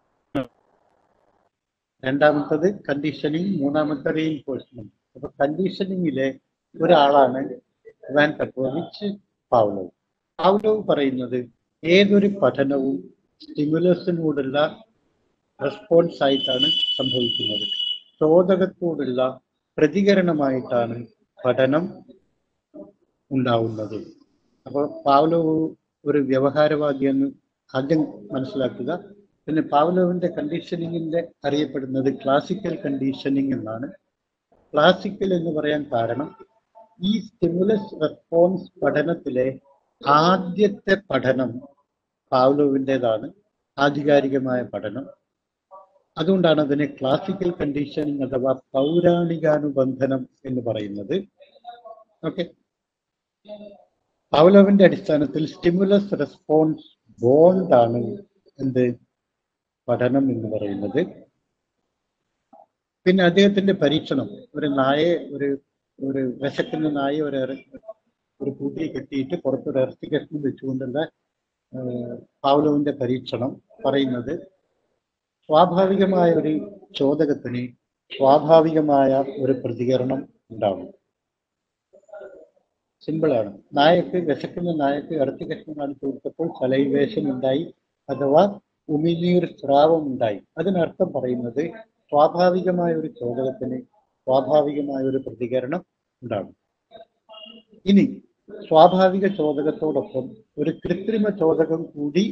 രണ്ടാമത്തത് കണ്ടീഷനിങ്, മൂന്നാമത്തെ റീഇൻഫോഴ്സ്മെന്റ്. അപ്പൊ കണ്ടീഷനിങ്ങിലെ ഒരാളാണ് ഇവാൻ പെട്രോവിച്ച് പാവ്ലോവ്. പാവ്ലോവ് പറയുന്നത് ഏതൊരു പഠനവും സ്റ്റിമുലസിനോടുള്ള റെസ്പോൺസ് ആയിട്ടാണ് സംഭവിക്കുന്നത്. ചോദകത്തോടുള്ള പ്രതികരണമായിട്ടാണ് പഠനം ഉണ്ടാവുന്നത്. അപ്പോൾ പാവ്ലോവ് ഒരു വ്യവഹാരവാദിയെന്ന് ആദ്യം മനസ്സിലാക്കുക. പിന്നെ പാവ്ലോവിന്റെ കണ്ടീഷനിങ്ങിന്റെ അറിയപ്പെടുന്നത് ക്ലാസിക്കൽ കണ്ടീഷനിങ് എന്നാണ്. ക്ലാസിക്കൽ എന്ന് പറയാൻ കാരണം ഈ സ്റ്റിമുലസ് റെസ്പോൺസ് പഠനത്തിലെ ആദ്യത്തെ പഠനം പാവ്ലോവിൻ്റെതാണ്, ആധികാരികമായ പഠനം. അതുകൊണ്ടാണ് അതിനെ ക്ലാസിക്കൽ കണ്ടീഷനിങ് അഥവാ പൗരാണികാനുബന്ധനം എന്ന് പറയുന്നത്. ഓക്കെ, പാവ്ലോവിന്റെ അടിസ്ഥാനത്തിൽ സ്റ്റിമുലസ് റെസ്പോൺസ് ബോണ്ടാണ് എന്ത് പഠനം എന്ന് പറയുന്നത്. പിന്നെ അദ്ദേഹത്തിന്റെ പരീക്ഷണം, ഒരു നായെ ഒരു ഒരു വിശക്കുന്ന നായ ഒരു ഒരു കൂട്ടിൽ കെട്ടിയിട്ട് പുറത്തൊരു ഇറച്ചി കഷ്ണം വെച്ചുകൊണ്ടുള്ള പാവ്ലോവിന്റെ പരീക്ഷണം പറയുന്നത് സ്വാഭാവികമായ ഒരു ചോദകത്തിന് സ്വാഭാവികമായ ഒരു പ്രതികരണം ഉണ്ടാവും. സിമ്പിളാണ്. നായക്ക് വിശക്കുന്ന നായക്ക് ഇറച്ചി കഷ്ണം കാണിച്ചു കൊടുത്തപ്പോൾ സലൈവേഷൻ ഉണ്ടായി അഥവാ ഉമിനീർ സ്രാവം ഉണ്ടായി. അതിനർത്ഥം പറയുന്നത് സ്വാഭാവികമായ ഒരു ചോദകത്തിന് സ്വാഭാവികമായ ഒരു പ്രതികരണം ഉണ്ടാകും. ഇനി സ്വാഭാവിക ചോദകത്തോടൊപ്പം ഒരു കൃത്രിമ ചോദകം കൂടി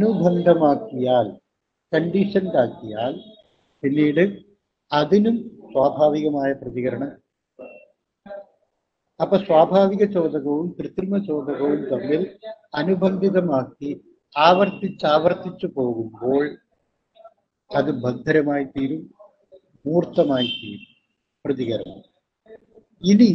അനുബന്ധമാക്കിയാൽ, കണ്ടീഷൻഡ് ആക്കിയാൽ, പിന്നീട് അതിനും സ്വാഭാവികമായ പ്രതികരണം. അപ്പൊ സ്വാഭാവിക ചോദകവും കൃത്രിമ ചോദകവും തമ്മിൽ അനുബന്ധിതമാക്കി ആവർത്തിച്ചാവർത്തിച്ചു പോകുമ്പോൾ അത് ഭദ്രമായി തീരും, മൂർത്തമായി തീരും പ്രതികരണം. ഇനി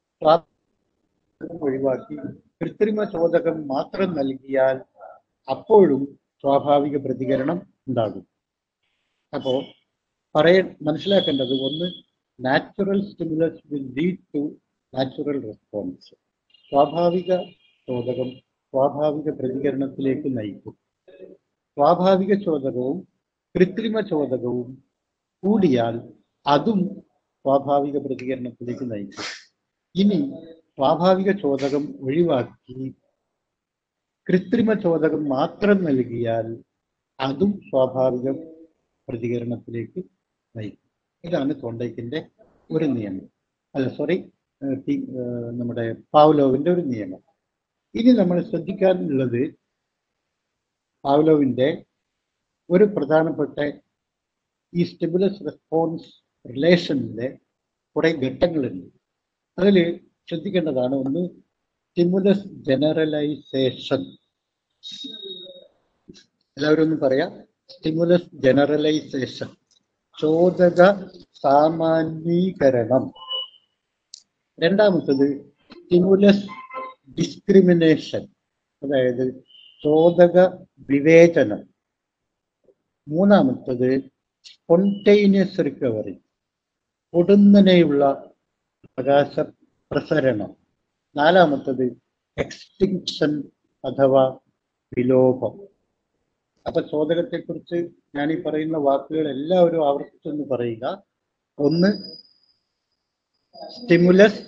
ഒഴിവാക്കി കൃത്രിമ ചോദകം മാത്രം നൽകിയാൽ അപ്പോഴും സ്വാഭാവിക പ്രതികരണം ഉണ്ടാകും. അപ്പോ പറയ മനസ്സിലാക്കേണ്ടത്, ഒന്ന്, natural stimulus will lead to natural response. സ്വാഭാവിക ചോദകം സ്വാഭാവിക പ്രതികരണത്തിലേക്ക് നയിക്കും. സ്വാഭാവിക ചോദകവും കൃത്രിമ ചോദകവും കൂടിയാൽ അതും സ്വാഭാവിക പ്രതികരണത്തിലേക്ക് നയിക്കും. ഇനി സ്വാഭാവിക ചോദകം ഒഴിവാക്കി കൃത്രിമ ചോദകം മാത്രം നൽകിയാൽ അതും സ്വാഭാവിക പ്രതികരണത്തിലേക്ക് നയിക്കും. ഇതാണ് തോണ്ടയ്ക്കിന്റെ ഒരു നിയമം, അല്ല സോറി നമ്മുടെ പാവ്ലോവിന്റെ ഒരു നിയമം. ഇനി നമ്മൾ ശ്രദ്ധിക്കാനുള്ളത്, പാവ്ലോവിന്റെ ഒരു പ്രധാനപ്പെട്ട ഈ സ്റ്റിമുലസ് റെസ്പോൺസ് റിലേഷനിലെ കുറെ ഘട്ടങ്ങളുണ്ട്. അതിൽ ശ്രദ്ധിക്കേണ്ടതാണ്, ഒന്ന് സ്റ്റിമുലസ് ജനറലൈസേഷൻ. എല്ലാവരും ഒന്ന് പറയാം, സ്റ്റിമുലസ് ജനറലൈസേഷൻ, ചോദക സാമാന്യീകരണം. രണ്ടാമത്തത് സ്റ്റിമുലസ് ഡിസ്ക്രിമിനേഷൻ, അതായത് ചോദക വിവേചനം. മൂന്നാമത്തത് സ്പോണ്ടേനിയസ് റിക്കവറി, പൊടുന്നനെയുള്ള പ്രകാശ പ്രസരണം. നാലാമത്തത് എക്സ്റ്റിങ്ഷൻ അഥവാ വിലോപം. അപ്പൊ ചോദകത്തെ കുറിച്ച് ഞാൻ ഈ പറയുന്ന വാക്കുകൾ എല്ലാവരും ആവർത്തിച്ചൊന്ന് പറയുക. ഒന്ന്, സ്റ്റിമുലസ്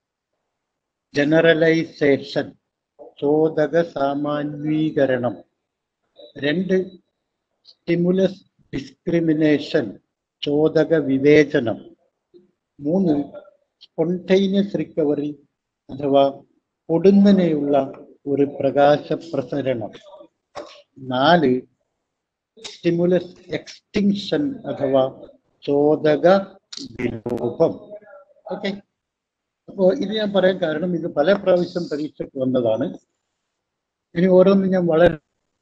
ജനറലൈസേഷൻ, ചോദക സാമാന്യീകരണം. രണ്ട്, സ്റ്റിമുലസ് ഡിസ്ക്രിമിനേഷൻ, ചോദക വിവേചനം. മൂന്ന്, സ്പോണ്ടേനിയസ് റിക്കവറി അഥവാ പൊടുന്നനെയുള്ള ഒരു പ്രകാശ പ്രസരണം. നാല്, സ്റ്റിമുലസ് എക്സ്റ്റിങ്ഷൻ അഥവാ ചോദക വിലോപം. ഓക്കെ, അപ്പോൾ ഇത് ഞാൻ പറയാൻ കാരണം ഇത് പല പ്രാവശ്യം പരീക്ഷയ്ക്ക് വന്നതാണ്. ഇനി ഓരോന്നും ഞാൻ വളരെ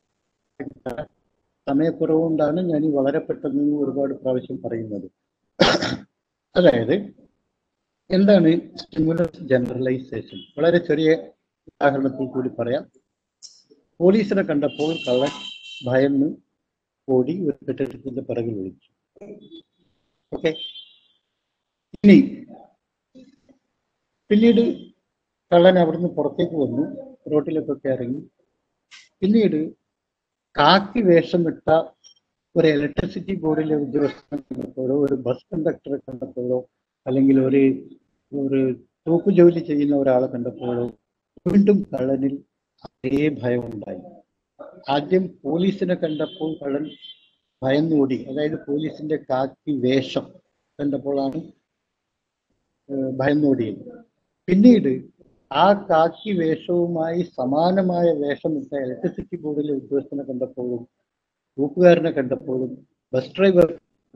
സമയക്കുറവുകൊണ്ടാണ് ഞാൻ ഈ വളരെ പെട്ടെന്ന് ഒരുപാട് പ്രാവശ്യം പറയുന്നത്. അതായത് എന്താണ് സ്റ്റിമുലസ് ജനറലൈസേഷൻ? വളരെ ചെറിയ ഉദാഹരണത്തിൽ കൂടി പറയാം. പോലീസിനെ കണ്ടപ്പോൾ കള്ളൻ ഭയന്ന് ഓടി ഒരു കെട്ടിടത്തിന്റെ പിറകിൽ വിളിച്ചു. ഓക്കെ, ഇനി പിന്നീട് കള്ളൻ അവിടുന്ന് പുറത്തേക്ക് വന്നു, റോട്ടിലേക്കൊക്കെ ഇറങ്ങി. പിന്നീട് കാക്കി വേഷമിട്ട ഒരു ഇലക്ട്രിസിറ്റി ബോർഡിലെ ഉദ്യോഗസ്ഥനെ കണ്ടപ്പോഴോ, ഒരു ബസ് കണ്ടക്ടറെ കണ്ടപ്പോഴോ, അല്ലെങ്കിൽ ഒരു ഒരു തൂക്കു ജോലി ചെയ്യുന്ന ഒരാളെ കണ്ടപ്പോഴോ വീണ്ടും കള്ളനിൽ അതേ ഭയം ഉണ്ടായി. ആദ്യം പോലീസിനെ കണ്ടപ്പോൾ കള്ളൻ ഭയന്നോടി, അതായത് പോലീസിന്റെ കാക്കി വേഷം കണ്ടപ്പോഴാണ് ഭയന്നോടിയത്. പിന്നീട് ആ കാക്കി വേഷവുമായി സമാനമായ വേഷമിട്ട ഇലക്ട്രിസിറ്റി ബോർഡിലെ ഉദ്യോഗസ്ഥനെ കണ്ടപ്പോഴും തൂക്കുകാരനെ കണ്ടപ്പോഴും ബസ് ഡ്രൈവർ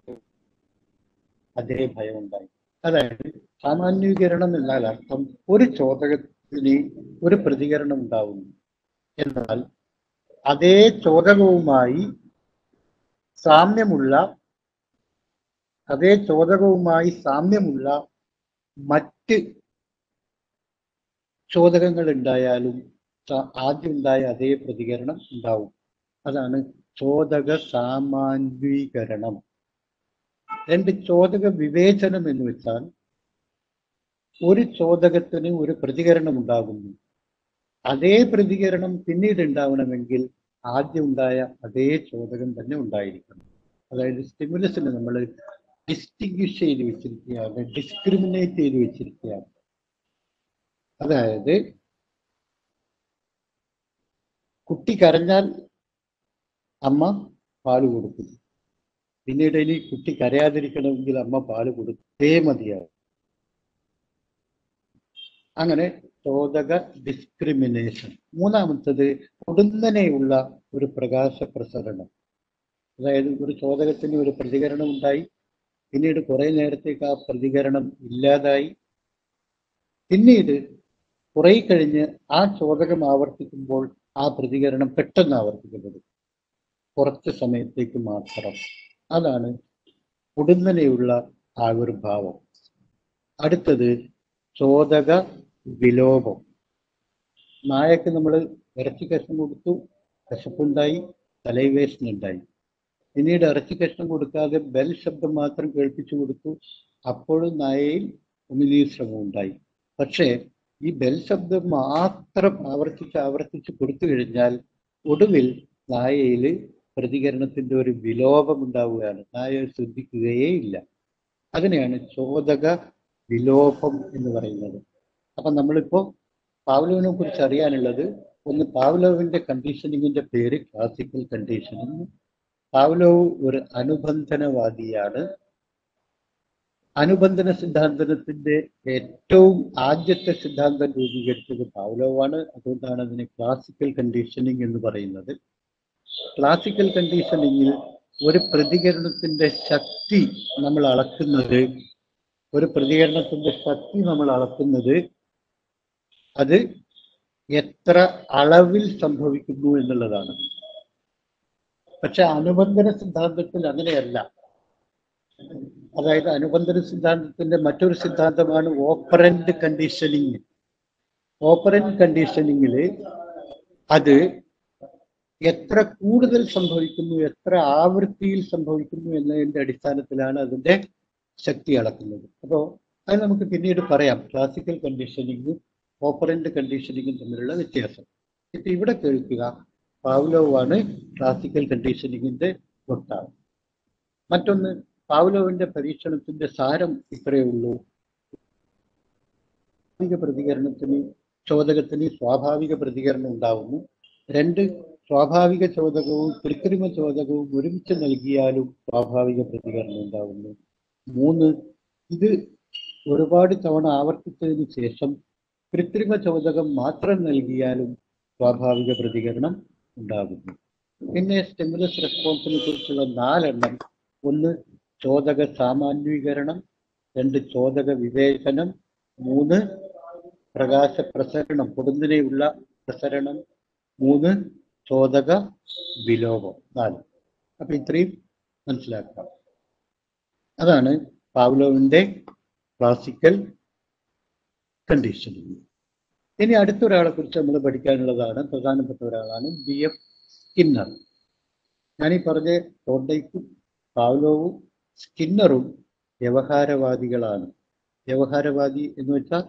അതേ ഭയം ഉണ്ടായി. അതായത് സാമാന്യീകരണം എന്നാൽ അർത്ഥം ഒരു ചോദകത്തിന് ഒരു പ്രതികരണം ഉണ്ടാവുന്നു, എന്നാൽ അതേ ചോദകവുമായി സാമ്യമുള്ള അതേ ചോദകവുമായി സാമ്യമുള്ള മറ്റ് ചോദകങ്ങൾ ഉണ്ടായാലും ആദ്യം ഉണ്ടായ അതേ പ്രതികരണം ഉണ്ടാവും. അതാണ് ചോദക സാമാന്യീകരണം. രണ്ട്, ചോദക വിവേചനം എന്ന് വെച്ചാൽ ഒരു ചോദകത്തിന് ഒരു പ്രതികരണം ഉണ്ടാകുന്നു, അതേ പ്രതികരണം പിന്നീട് ഉണ്ടാവണമെങ്കിൽ ആദ്യം ഉണ്ടായ അതേ ചോദകം തന്നെ ഉണ്ടായിരിക്കണം. അതായത് സ്റ്റിമുലസിനെ നമ്മൾ ഡിസ്റ്റിങ്വിഷ് ചെയ്ത് വെച്ചിരിക്കുകയാണ്, ഡിസ്ക്രിമിനേറ്റ് ചെയ്ത് വെച്ചിരിക്കുകയാണ്. അതായത് കുട്ടി കരഞ്ഞാൽ അമ്മ പാല് കൊടുക്കും, പിന്നീട് ഇനി കുട്ടി കരയാതിരിക്കണമെങ്കിൽ അമ്മ പാല് കൊടുത്തേ മതിയാവും. അങ്ങനെ ചോദക ഡിസ്ക്രിമിനേഷൻ. മൂന്നാമത്തത് പൊടുന്നനെയുള്ള ഒരു പ്രകാശ പ്രസരണം. അതായത് ഒരു ചോദകത്തിന് ഒരു പ്രതികരണം ഉണ്ടായി, പിന്നീട് കുറെ നേരത്തേക്ക് ആ പ്രതികരണം ഇല്ലാതായി. പിന്നീട് കുറെ കഴിഞ്ഞ് ആ ചോദകം ആവർത്തിക്കുമ്പോൾ ആ പ്രതികരണം പെട്ടെന്ന് ആവർത്തിക്കുന്നത് കുറച്ച് സമയത്തേക്ക് മാത്രം. അതാണ് ഉടനടിയുള്ള ആവിർഭാവം. അടുത്തത് ചോദക വിലോപം. നായക്ക് നമ്മൾ ഇറച്ചി കഷ്ണം കൊടുത്തു, വിശപ്പുണ്ടായി, തലൈവേഷനുണ്ടായി. പിന്നീട് ഇറച്ചി കഷ്ണം കൊടുക്കാതെ ബെൽ ശബ്ദം മാത്രം കേൾപ്പിച്ചു കൊടുത്തു, അപ്പോഴും നായയിൽ ഉമിനീശ്രമം ഉണ്ടായി. പക്ഷേ ഈ ബെൽ ശബ്ദം മാത്രം ആവർത്തിച്ച് ആവർത്തിച്ച് കൊടുത്തു കഴിഞ്ഞാൽ ഒടുവിൽ നായയിൽ പ്രതികരണത്തിന്റെ ഒരു വിലോപം ഉണ്ടാവുകയാണ്. നായ ശ്രദ്ധിക്കുകയേ ഇല്ല. അതിനെയാണ് ചോദക വിലോപം എന്ന് പറയുന്നത്. അപ്പൊ നമ്മളിപ്പോ പാവ്ലോവിനെ കുറിച്ച് അറിയാനുള്ളത്, ഒന്ന് പാവ്ലോവിന്റെ കണ്ടീഷനിങ്ങിന്റെ പേര് ക്ലാസിക്കൽ കണ്ടീഷനിങ്. പാവ്ലോവ് ഒരു അനുബന്ധനവാദിയാണ്. അനുബന്ധന സിദ്ധാന്തത്തിന്റെ ഏറ്റവും ആദ്യത്തെ സിദ്ധാന്തം രൂപീകരിച്ചത് പാവ്ലോവാണ്. അതുകൊണ്ടാണ് അതിനെ ക്ലാസിക്കൽ കണ്ടീഷനിങ് എന്ന് പറയുന്നത്. ക്ലാസിക്കൽ കണ്ടീഷനിങ്ങിൽ ഒരു പ്രതികരണത്തിന്റെ ശക്തി നമ്മൾ അളക്കുന്നത് ഒരു പ്രതികരണത്തിന്റെ ശക്തി നമ്മൾ അളക്കുന്നത് അത് എത്ര അളവിൽ സംഭവിക്കുന്നു എന്നുള്ളതാണ്. പക്ഷെ അനുബന്ധന സിദ്ധാന്തത്തിൽ അങ്ങനെയല്ല. അതായത് അനുബന്ധന സിദ്ധാന്തത്തിന്റെ മറ്റൊരു സിദ്ധാന്തമാണ് ഓപ്പറന്റ് കണ്ടീഷനിങ്. ഓപ്പറന്റ് കണ്ടീഷനിങ്ങിൽ അത് എത്ര കൂടുതൽ സംഭവിക്കുന്നു, എത്ര ആവൃത്തിയിൽ സംഭവിക്കുന്നു എന്നതിന്റെ അടിസ്ഥാനത്തിലാണ് അതിന്റെ ശക്തി അളക്കുന്നത്. അപ്പോൾ അത് നമുക്ക് പിന്നീട് പറയാം, ക്ലാസിക്കൽ കണ്ടീഷനിങ്ങും ഓപ്പറന്റ് കണ്ടീഷനിങ്ങും തമ്മിലുള്ള വ്യത്യാസം. ഇപ്പൊ ഇവിടെ കേൾക്കുക, പാവ്ലോവാണ് ക്ലാസിക്കൽ കണ്ടീഷനിങ്ങിന്റെ വക്താവ്. മറ്റൊന്ന്, പാവ്ലോവിന്റെ പരീക്ഷണത്തിന്റെ സാരം ഇത്രയേ ഉള്ളൂ. സ്വാഭാവിക പ്രതികരണത്തിന് ചോദകത്തിന് സ്വാഭാവിക പ്രതികരണം ഉണ്ടാവുന്നു. രണ്ട്, സ്വാഭാവിക ചോദകവും കൃത്രിമ ചോദകവും ഒരുമിച്ച് നൽകിയാലും സ്വാഭാവിക പ്രതികരണം ഉണ്ടാവുന്നു. മൂന്ന്, ഇത് ഒരുപാട് തവണ ആവർത്തിച്ചതിന് ശേഷം കൃത്രിമ ചോദകം മാത്രം നൽകിയാലും സ്വാഭാവിക പ്രതികരണം ഉണ്ടാകുന്നു. പിന്നെ സ്റ്റിമുലസ് റെസ്പോൺസിനെ കുറിച്ചുള്ള നാലെണ്ണം: ഒന്ന്, ചോദക സാമാന്യീകരണം; രണ്ട്, ചോദക വിവേചനം; മൂന്ന്, പ്രകാശ പ്രസരണം, പൊടുന്നനെയുള്ള പ്രസരണം; മൂന്ന്, ചോദക വിലോപം. നാല്. അപ്പൊ ഇത്രയും മനസ്സിലാക്കാം. അതാണ് പാവ്ലോവിന്റെ ക്ലാസിക്കൽ കണ്ടീഷനിങ്. ഇനി അടുത്തൊരാളെ കുറിച്ച് നമ്മൾ പഠിക്കാനുള്ളതാണ്, പ്രധാനപ്പെട്ട ഒരാളാണ് ബി എഫ് സ്കിന്നർ. ഞാനീ പറഞ്ഞ തോണ്ടയ്ക്കും പാവ്ലോവും സ്കിന്നറും വ്യവഹാരവാദികളാണ്. വ്യവഹാരവാദി എന്ന് വെച്ചാൽ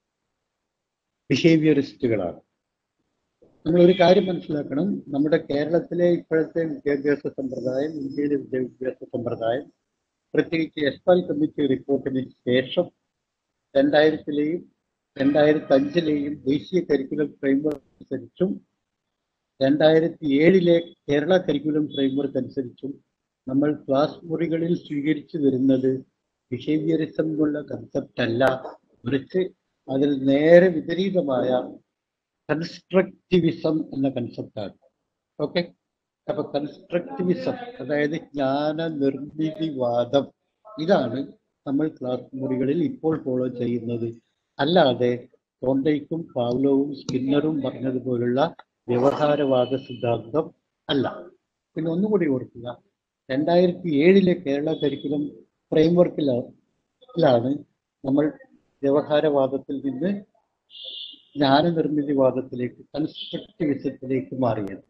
ബിഹേവിയറിസ്റ്റുകളാണ്. നമ്മൾ ഒരു കാര്യം മനസ്സിലാക്കണം, നമ്മുടെ കേരളത്തിലെ ഇപ്പോഴത്തെ വിദ്യാഭ്യാസ സമ്പ്രദായം, ഇന്ത്യയിലെ വിദ്യാഭ്യാസ സമ്പ്രദായം, പ്രത്യേകിച്ച് എസ്പാൽ കമ്മിറ്റി റിപ്പോർട്ടിന് ശേഷം രണ്ടായിരത്തിലെയും രണ്ടായിരത്തി അഞ്ചിലെയും ദേശീയ കരിക്കുലം ഫ്രെയിംവർക്ക് അനുസരിച്ചും രണ്ടായിരത്തി ഏഴിലെ കേരള കരിക്കുലം ഫ്രെയിംവർക്ക് അനുസരിച്ചും നമ്മൾ ക്ലാസ് മുറികളിൽ സ്വീകരിച്ചു വരുന്നത് ബിഹേവിയറിസം എന്നുള്ള കൺസെപ്റ്റ് അല്ല, മറിച്ച് അതിൽ നേരെ വിപരീതമായ കൺസ്ട്രക്റ്റിവിസം എന്ന കൺസെപ്റ്റാണ്. ഓക്കെ, അപ്പൊ കൺസ്ട്രക്റ്റിവിസം അതായത് ജ്ഞാന നിർമ്മിതിവാദം, ഇതാണ് നമ്മൾ ക്ലാസ് മുറികളിൽ ഇപ്പോൾ ഫോളോ ചെയ്യുന്നത്. അല്ലാതെ തോണ്ടയ്ക്കും പാവ്ലോവും സ്കിന്നറും പറഞ്ഞതുപോലുള്ള വ്യവഹാരവാദ സിദ്ധാന്തം അല്ല. പിന്നെ ഒന്നുകൂടി ഓർക്കുക, രണ്ടായിരത്തി ഏഴിലെ കേരള കരിക്കുലം ഫ്രെയിംവർക്കിലാണ് നമ്മൾ വ്യവഹാരവാദത്തിൽ നിന്ന് ജ്ഞാനനിർമ്മിതിവാദത്തിലേക്ക്, കൺസ്ട്രക്റ്റിവിസത്തിലേക്ക് മാറിയത്.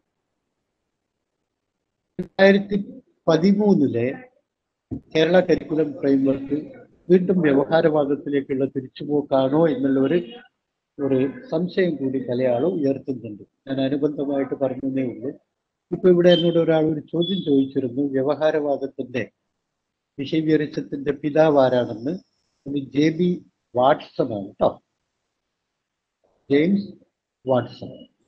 രണ്ടായിരത്തി പതിമൂന്നിലെ കേരള കരിക്കുലം ഫ്രെയിംവർക്ക് വീണ്ടും വ്യവഹാരവാദത്തിലേക്കുള്ള തിരിച്ചുപോക്കാണോ എന്നുള്ള ഒരു ഒരു സംശയം കൂടി പലയാളും ഉയർത്തുന്നുണ്ട്. ഞാൻ അനുബന്ധമായിട്ട് പറഞ്ഞതേ ഉള്ളൂ. ഇപ്പൊ ഇവിടെ എന്നോട് ഒരാൾ ഒരു ചോദ്യം ചോദിച്ചിരുന്നു, വ്യവഹാരവാദത്തിന്റെ ബിഹേവിയറിസത്തിന്റെ പിതാവ് ആരാണെന്ന്. അത് ജെ ബി വാട്സൺ ആണ് കേട്ടോ, ജെയിംസ് വാട്സൺ.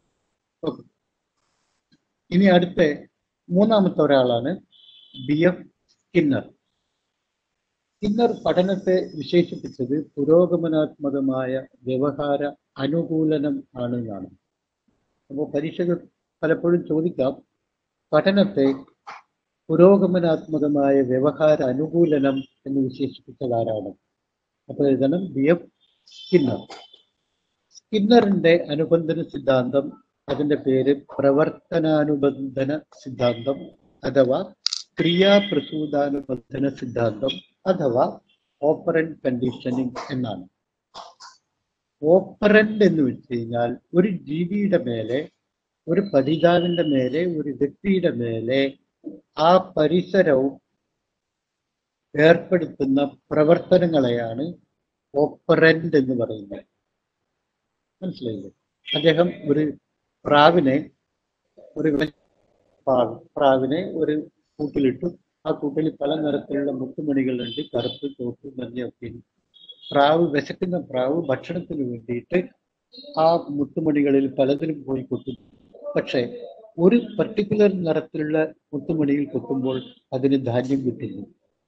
ഇനി അടുത്ത മൂന്നാമത്തെ ഒരാളാണ് ബി എഫ് സ്കിന്നർ. സ്കിന്നർ പഠനത്തെ വിശേഷിപ്പിച്ചത് പുരോഗമനാത്മകമായ വ്യവഹാര അനുകൂലനം ആണ് എന്നാണ്. അപ്പോൾ പരീക്ഷകൾ പലപ്പോഴും ചോദിക്കാം, പഠനത്തെ പുരോഗമനാത്മകമായ വ്യവഹാര അനുകൂലനം എന്ന് വിശേഷിപ്പിച്ചതാരാണ്? അപ്പോൾ എഴുതണം ബി എഫ് സ്കിന്നർ. സ്കിന്നറിന്റെ അനുബന്ധന സിദ്ധാന്തം, അതിന്റെ പേര് പ്രവർത്തനാനുബന്ധന സിദ്ധാന്തം അഥവാ ക്രിയാപ്രസൂതാനുബന്ധന സിദ്ധാന്തം അഥവാ ഓപ്പറന്റ് കണ്ടീഷനിങ് എന്നാണ്. ഓപ്പറന്റ് എന്ന് വെച്ച് കഴിഞ്ഞാൽ ഒരു ജീവിയുടെ മേലെ, ഒരു പഠിതാവിന്റെ മേലെ, ഒരു വ്യക്തിയുടെ മേലെ ആ പരിസരവും ഏർപ്പെടുത്തുന്ന പ്രവർത്തനങ്ങളെയാണ് ഓപ്പറന്റ് എന്ന് പറയുന്നത്. മനസ്സിലായില്ലേ? അദ്ദേഹം ഒരു പ്രാവിനെ ഒരു പ്രാവിനെ ഒരു കൂട്ടിലിട്ടു. ആ കൂട്ടിൽ പല നിറത്തിലുള്ള മുത്തുമണികളുണ്ട്, കറുപ്പ്, ചുവപ്പ്, മഞ്ഞയൊക്കെ. പ്രാവ്, വിശക്കുന്ന പ്രാവ് ഭക്ഷണത്തിന് വേണ്ടിയിട്ട് ആ മുത്തുമണികളിൽ പലതിലും പോയി കൊത്തുന്നു. പക്ഷെ ഒരു പർട്ടിക്കുലർ നിറത്തിലുള്ള മുത്തുമണിയിൽ കൊത്തുമ്പോൾ അതിന് ധാന്യം കിട്ടുന്നു.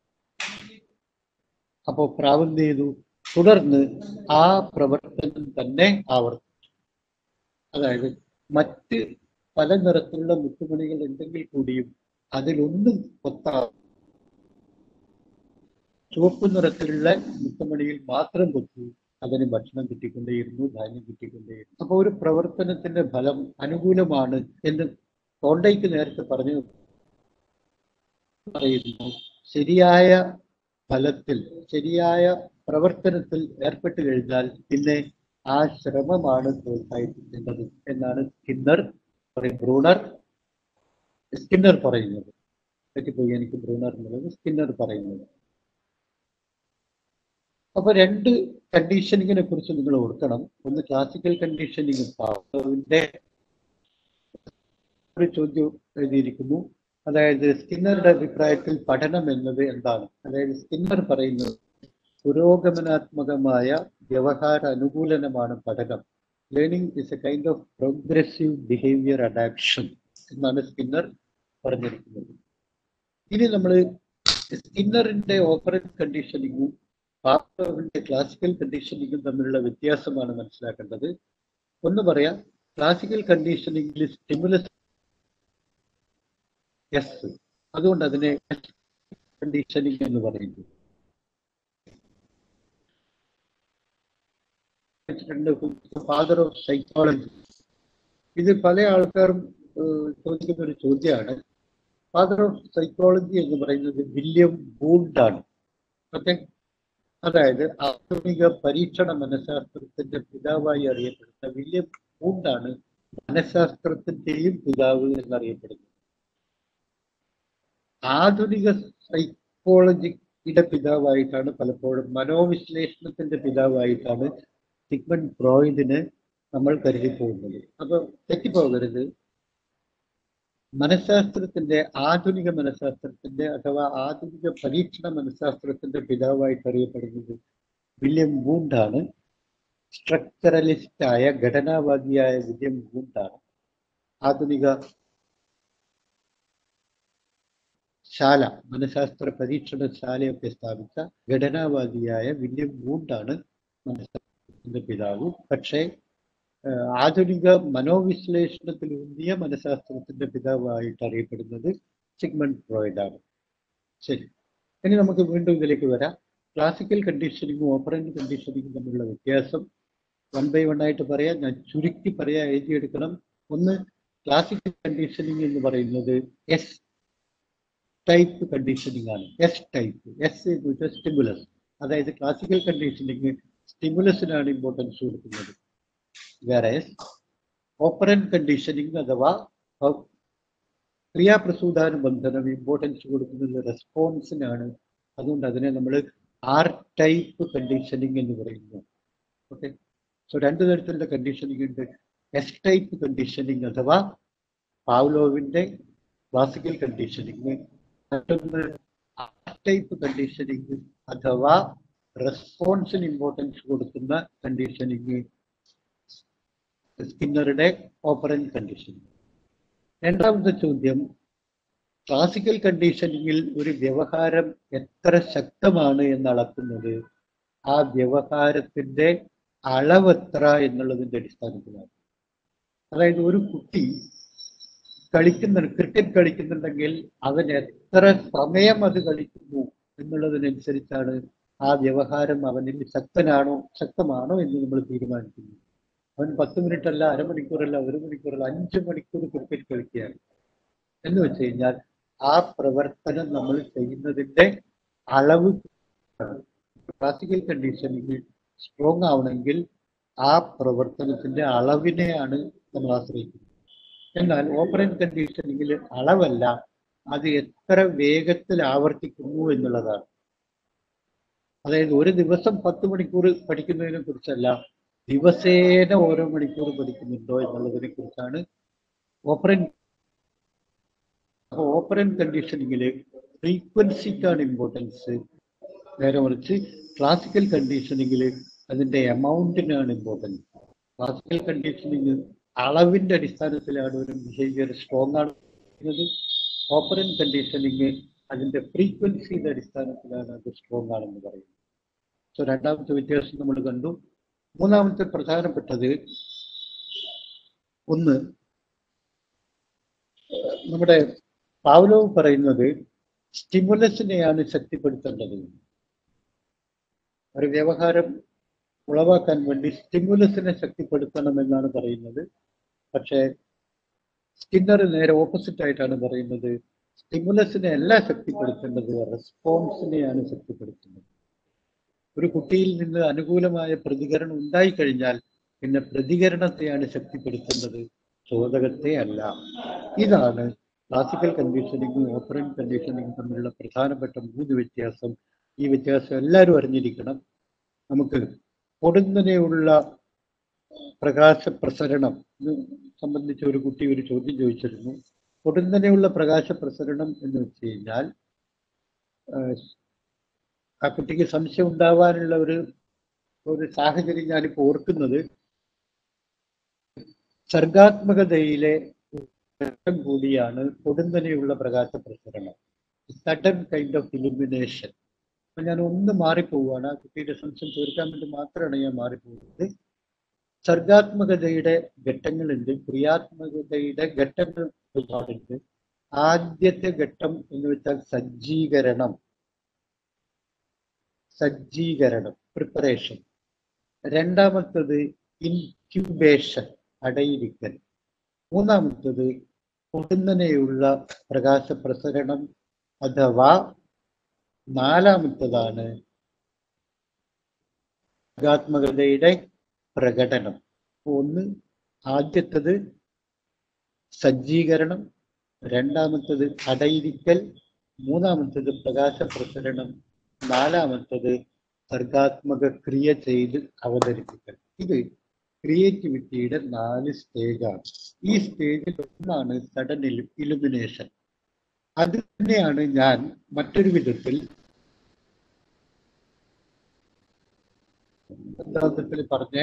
അപ്പോൾ പ്രാവ് എന്ത് ചെയ്തു? തുടർന്ന് ആ പ്രവർത്തനം തന്നെ ആവർത്തിച്ചു. അതായത് മറ്റ് പല നിറത്തിലുള്ള മുത്തുമണികൾ ഉണ്ടെങ്കിൽ കൂടിയും അതിലൊന്നും കൊത്താ ചുവപ്പ് നിറത്തിലുള്ള മുത്തുമണിയിൽ മാത്രം കൊത്തി അതിന് ഭക്ഷണം കിട്ടിക്കൊണ്ടേയിരുന്നു, ധാന്യം കിട്ടിക്കൊണ്ടേയിരുന്നു. അപ്പോൾ ഒരു പ്രവർത്തനത്തിന്റെ ഫലം അനുകൂലമാണ് എന്ന് തോണ്ടയ്ക്ക് നേരത്തെ പറഞ്ഞു പറയുന്നു. ശരിയായ ഫലത്തിൽ, ശരിയായ പ്രവർത്തനത്തിൽ ഏർപ്പെട്ട് കഴിഞ്ഞാൽ പിന്നെ ആ ശ്രമമാണ് പ്രോത്സാഹിപ്പിക്കേണ്ടത് എന്നാണ് സ്കിന്നർ ബ്രൂണർ സ്കിന്നർ പറയുന്നത്. പറ്റിപ്പോയി എനിക്ക് ബ്രൂണർ എന്നുള്ളത്, സ്കിന്നർ പറയുന്നത്. അപ്പൊ രണ്ട് കണ്ടീഷനിങ്ങിനെ കുറിച്ച് നിങ്ങൾ ഓർക്കണം. ഒന്ന് ക്ലാസിക്കൽ കണ്ടീഷനിങ്. പാവ്ലോവിന്റെ ഒരു ചോദ്യം എഴുതിയിരിക്കുന്നു. അതായത് സ്കിന്നറുടെ അഭിപ്രായത്തിൽ പഠനം എന്നത് എന്താണ്? അതായത് സ്കിന്നർ പറയുന്നത് പുരോഗമനാത്മകമായ വ്യവഹാര അനുകൂലനമാണ് പഠനം. Learning is a kind of progressive behaviour adaption എന്നാണ് സ്കിന്നർ പറഞ്ഞിരിക്കുന്നത്. ഇനി നമ്മൾ സ്കിന്നറിന്റെ ഓപ്പറന്റ് കണ്ടീഷനിങ്ങും പാവ്ലോവിന്റെ ക്ലാസിക്കൽ കണ്ടീഷനിങ്ങും തമ്മിലുള്ള വ്യത്യാസമാണ് മനസ്സിലാക്കേണ്ടത്. ഒന്ന് പറയാം, ക്ലാസിക്കൽ കണ്ടീഷനിങ്ങിൽ സ്റ്റിമുലസ് എസ്, അതുകൊണ്ട് അതിനെ കണ്ടീഷനിങ് എന്ന് പറയുന്നു. Father of psychology. ഇത് പല ആൾക്കാരും ചോദിക്കുന്ന ഒരു ചോദ്യമാണ്. ഫാദർ ഓഫ് സൈക്കോളജി എന്ന് പറയുന്നത് വില്യം വൂണ്ട് ആണ്. ഓക്കെ, അതായത് ആധുനിക പരീക്ഷണ മനഃശാസ്ത്രത്തിന്റെ പിതാവായി അറിയപ്പെടുന്ന വില്യം വൂണ്ടാണ് മനഃശാസ്ത്രത്തിന്റെയും പിതാവ് എന്നറിയപ്പെടുന്നത്. ആധുനിക സൈക്കോളജിയുടെ പിതാവായിട്ടാണ് പലപ്പോഴും, മനോവിശ്ലേഷണത്തിന്റെ പിതാവായിട്ടാണ് സിഗ്മണ്ട് ഫ്രോയിഡിനെ നമ്മൾ കരുതി പോകുന്നത്. അപ്പൊ തെറ്റിപ്പോകരുത്. മനഃശാസ്ത്രത്തിന്റെ, ആധുനിക മനഃശാസ്ത്രത്തിന്റെ അഥവാ ആധുനിക പരീക്ഷണ മനഃശാസ്ത്രത്തിന്റെ പിതാവായിട്ട് അറിയപ്പെടുന്നത് വില്യം വൂണ്ടാണ്. സ്ട്രക്ചറലിസ്റ്റായ, ഘടനാവാദിയായ വില്യം വൂണ്ടാണ് ആധുനിക ശാല, മനഃശാസ്ത്ര പരീക്ഷണശാലയൊക്കെ സ്ഥാപിച്ച ഘടനാവാദിയായ വില്യം വൂണ്ടാണ് മനഃശാസ്ത്രത്തിന്റെ പിതാവ്. പക്ഷേ ആധുനിക മനോവിശ്ലേഷണത്തിലൂന്നിയ മനഃശാസ്ത്രത്തിന്റെ പിതാവായിട്ട് അറിയപ്പെടുന്നത് സിഗ്മണ്ട് ഫ്രോയിഡാണ്. ശരി, ഇനി നമുക്ക് വീണ്ടും ഇതിലേക്ക് വരാം. ക്ലാസിക്കൽ കണ്ടീഷനിങ്ങും ഓപ്പറന്റ് കണ്ടീഷനിങ്ങും തമ്മിലുള്ള വ്യത്യാസം വൺ ബൈ വൺ ആയിട്ട് പറയാം. ഞാൻ ചുരുക്കി പറയാൻ എഴുതിയെടുക്കണം. ഒന്ന്, ക്ലാസിക്കൽ കണ്ടീഷനിങ് എന്ന് പറയുന്നത് എസ് ടൈപ്പ് കണ്ടീഷനിങ് ആണ്. എസ് ടൈപ്പ്, എസ് എന്ന് വെച്ചാൽ സ്റ്റിമുലസ്. അതായത് ക്ലാസിക്കൽ കണ്ടീഷനിങ് സ്റ്റിമുലസിനാണ് ഇമ്പോർട്ടൻസ് കൊടുക്കുന്നത്. വേറെ ഓപ്പറന്റ് കണ്ടീഷനിങ് അഥവാ ക്രിയാപ്രസൂതാനുബന്ധനം ഇമ്പോർട്ടൻസ് കൊടുക്കുന്നത് റെസ്പോൺസിനാണ്. അതുകൊണ്ട് അതിനെ നമ്മൾ ആർ ടൈപ്പ് കണ്ടീഷനിങ് എന്ന് പറയുന്നു. ഓക്കെ, സോ രണ്ടു തരത്തിലുള്ള കണ്ടീഷനിങ് ഉണ്ട്. എസ് ടൈപ്പ് കണ്ടീഷനിങ് അഥവാ പാവ്ലോവിന്റെ ക്ലാസിക്കൽ കണ്ടീഷനിങ്, മറ്റൊന്ന് ആർ ടൈപ്പ് കണ്ടീഷനിങ് അഥവാ റെസ്പോൺസിന് ഇമ്പോർട്ടൻസ് കൊടുക്കുന്ന കണ്ടീഷനിങ്, സ്കിന്നറുടെ ഓപ്പറന്റ് കണ്ടീഷനിങ്. രണ്ടാമത്തെ ചോദ്യം, ക്ലാസിക്കൽ കണ്ടീഷനിങ്ങിൽ ഒരു വ്യവഹാരം എത്ര ശക്തമാണ് എന്ന് അളക്കുന്നത് ആ വ്യവഹാരത്തിന്റെ അളവെത്ര എന്നുള്ളതിന്റെ അടിസ്ഥാനത്തിലാണ്. അതായത് ഒരു കുട്ടി കളിക്കുന്ന ക്രിക്കറ്റ് കളിക്കുന്നുണ്ടെങ്കിൽ അവൻ എത്ര സമയം അത് കളിക്കുന്നു എന്നുള്ളതിനനുസരിച്ചാണ് ആ വ്യവഹാരം അവനിൽ ശക്തനാണോ ശക്തമാണോ എന്ന് നമ്മൾ തീരുമാനിക്കുന്നു. അവൻ പത്ത് മിനിറ്റ് അല്ല, അരമണിക്കൂറല്ല, ഒരു മണിക്കൂറല്ല, അഞ്ചു മണിക്കൂർ ക്രിക്കറ്റ് കളിക്കുകയാണ് എന്ന് വെച്ച് കഴിഞ്ഞാൽ ആ പ്രവർത്തനം നമ്മൾ ചെയ്യുന്നതിന്റെ അളവ് ക്ലാസിക്കൽ കണ്ടീഷനിങ് സ്ട്രോങ് ആവണമെങ്കിൽ ആ പ്രവർത്തനത്തിന്റെ അളവിനെയാണ് നമ്മൾ ആശ്രയിക്കുന്നത്. എന്നാൽ ഓപ്പറന്റ് കണ്ടീഷനിങ്ങിൽ അളവല്ല, അത് എത്ര വേഗത്തിൽ ആവർത്തിക്കുന്നു എന്നുള്ളതാണ്. അതായത് ഒരു ദിവസം പത്ത് മണിക്കൂർ പഠിക്കുന്നതിനെ കുറിച്ചല്ല, ദിവസേന ഓരോ മണിക്കൂർ പഠിക്കുന്നുണ്ടോ എന്നുള്ളതിനെ കുറിച്ചാണ് ഓപ്പറന്റ്. അപ്പോൾ ഓപ്പറന്റ് കണ്ടീഷനിങ്ങിൽ ഫ്രീക്വൻസിക്കാണ് ഇമ്പോർട്ടൻസ്, നേരെ മറിച്ച് ക്ലാസിക്കൽ കണ്ടീഷനിങ്ങിൽ അതിന്റെ എമൗണ്ടിനാണ് ഇമ്പോർട്ടൻസ്. ക്ലാസിക്കൽ കണ്ടീഷനിങ് അളവിന്റെ അടിസ്ഥാനത്തിലാണ് ഒരു ബിഹേവിയർ സ്ട്രോങ് ആണ് പറയുന്നത്. ഓപ്പറന്റ് കണ്ടീഷനിങ് അതിന്റെ ഫ്രീക്വൻസിയുടെ അടിസ്ഥാനത്തിലാണ് അത് സ്ട്രോങ് ആണെന്ന് പറയുന്നത്. സോ രണ്ടാമത്തെ വ്യത്യാസം നമ്മൾ കണ്ടു. മൂന്നാമത്തെ പ്രധാനപ്പെട്ടത് ഒന്ന്, നമ്മുടെ പാവ്ലോവ് പറയുന്നത് സ്റ്റിമുലസിനെയാണ് ശക്തിപ്പെടുത്തേണ്ടത്. ഒരു വ്യവഹാരം ഉളവാക്കാൻ വേണ്ടി സ്റ്റിമുലസിനെ ശക്തിപ്പെടുത്തണം എന്നാണ് പറയുന്നത്. പക്ഷേ സ്കിന്നർ നേരെ ഓപ്പോസിറ്റ് ആയിട്ടാണ് പറയുന്നത്, സ്റ്റിമുലസിനെ അല്ല ശക്തിപ്പെടുത്തേണ്ടത്, റെസ്പോൺസിനെയാണ് ശക്തിപ്പെടുത്തുന്നത്. ഒരു കുട്ടിയിൽ നിന്ന് അനുകൂലമായ പ്രതികരണം ഉണ്ടായിക്കഴിഞ്ഞാൽ പിന്നെ പ്രതികരണത്തെയാണ് ശക്തിപ്പെടുത്തേണ്ടത്, ചോദകത്തെ അല്ല. ഇതാണ് ക്ലാസിക്കൽ കണ്ടീഷനിങ്ങും ഓപ്പറന്റ് കണ്ടീഷനിങ്ങും തമ്മിലുള്ള പ്രധാനപ്പെട്ട മൂന്ന് വ്യത്യാസം. ഈ വ്യത്യാസം എല്ലാവരും അറിഞ്ഞിരിക്കണം. നമുക്ക് പൊടുന്നനെയുള്ള പ്രകാശ പ്രസരണം സംബന്ധിച്ച് ഒരു കുട്ടി ഒരു ചോദ്യം ചോദിച്ചിരുന്നു. പൊടുന്നനെയുള്ള പ്രകാശ പ്രസരണം എന്ന് വെച്ച് കഴിഞ്ഞാൽ ആ കുട്ടിക്ക് സംശയം ഉണ്ടാവാനുള്ള ഒരു ഒരു സാഹചര്യം ഞാനിപ്പോൾ ഓർക്കുന്നത്, സർഗാത്മകതയിലെ ഘട്ടം കൂടിയാണ് പൊടുന്നനെയുള്ള പ്രകാശ പ്രസരണം, സഡൻ കൈൻഡ് ഓഫ് ഇലുമിനേഷൻ. അപ്പൊ ഞാൻ ഒന്ന് മാറിപ്പോവുകയാണ്, ആ കുട്ടിയുടെ സംശയം തീർക്കാൻ വേണ്ടി മാത്രമാണ് ഞാൻ മാറിപ്പോകുന്നത്. സർഗാത്മകതയുടെ ഘട്ടങ്ങളുണ്ട്, ക്രിയാത്മകതയുടെ ഘട്ടങ്ങൾ ഒരുപാടുണ്ട്. ആദ്യത്തെ ഘട്ടം എന്ന് വെച്ചാൽ സജ്ജീകരണം, സജ്ജീകരണം പ്രിപ്പറേഷൻ. രണ്ടാമത്തത് ഇൻക്യൂബേഷൻ, അടയിരിക്കൽ. മൂന്നാമത്തത് പൊടുന്നനെയുള്ള പ്രകാശ പ്രസരണം അഥവാ നാലാമത്തതാണ് സർഗാത്മകതയുടെ പ്രകടനം. ഒന്ന്, ആദ്യത്തത് സജ്ജീകരണം, രണ്ടാമത്തത് അടയിരിക്കൽ, മൂന്നാമത്തത് പ്രകാശ പ്രസരണം, നാലാമത്തത് സർഗാത്മക ക്രിയ ചെയ്ത് അവതരിപ്പിക്കൽ. ഇത് ക്രിയേറ്റിവിറ്റിയുടെ നാല് സ്റ്റേജാണ്. ഈ സ്റ്റേജിൽ ഒന്നാണ് സഡൻ ഇലുമിനേഷൻ. അത് തന്നെയാണ് ഞാൻ മറ്റൊരു വിധത്തിൽ സിദ്ധാന്തത്തിൽ പറഞ്ഞ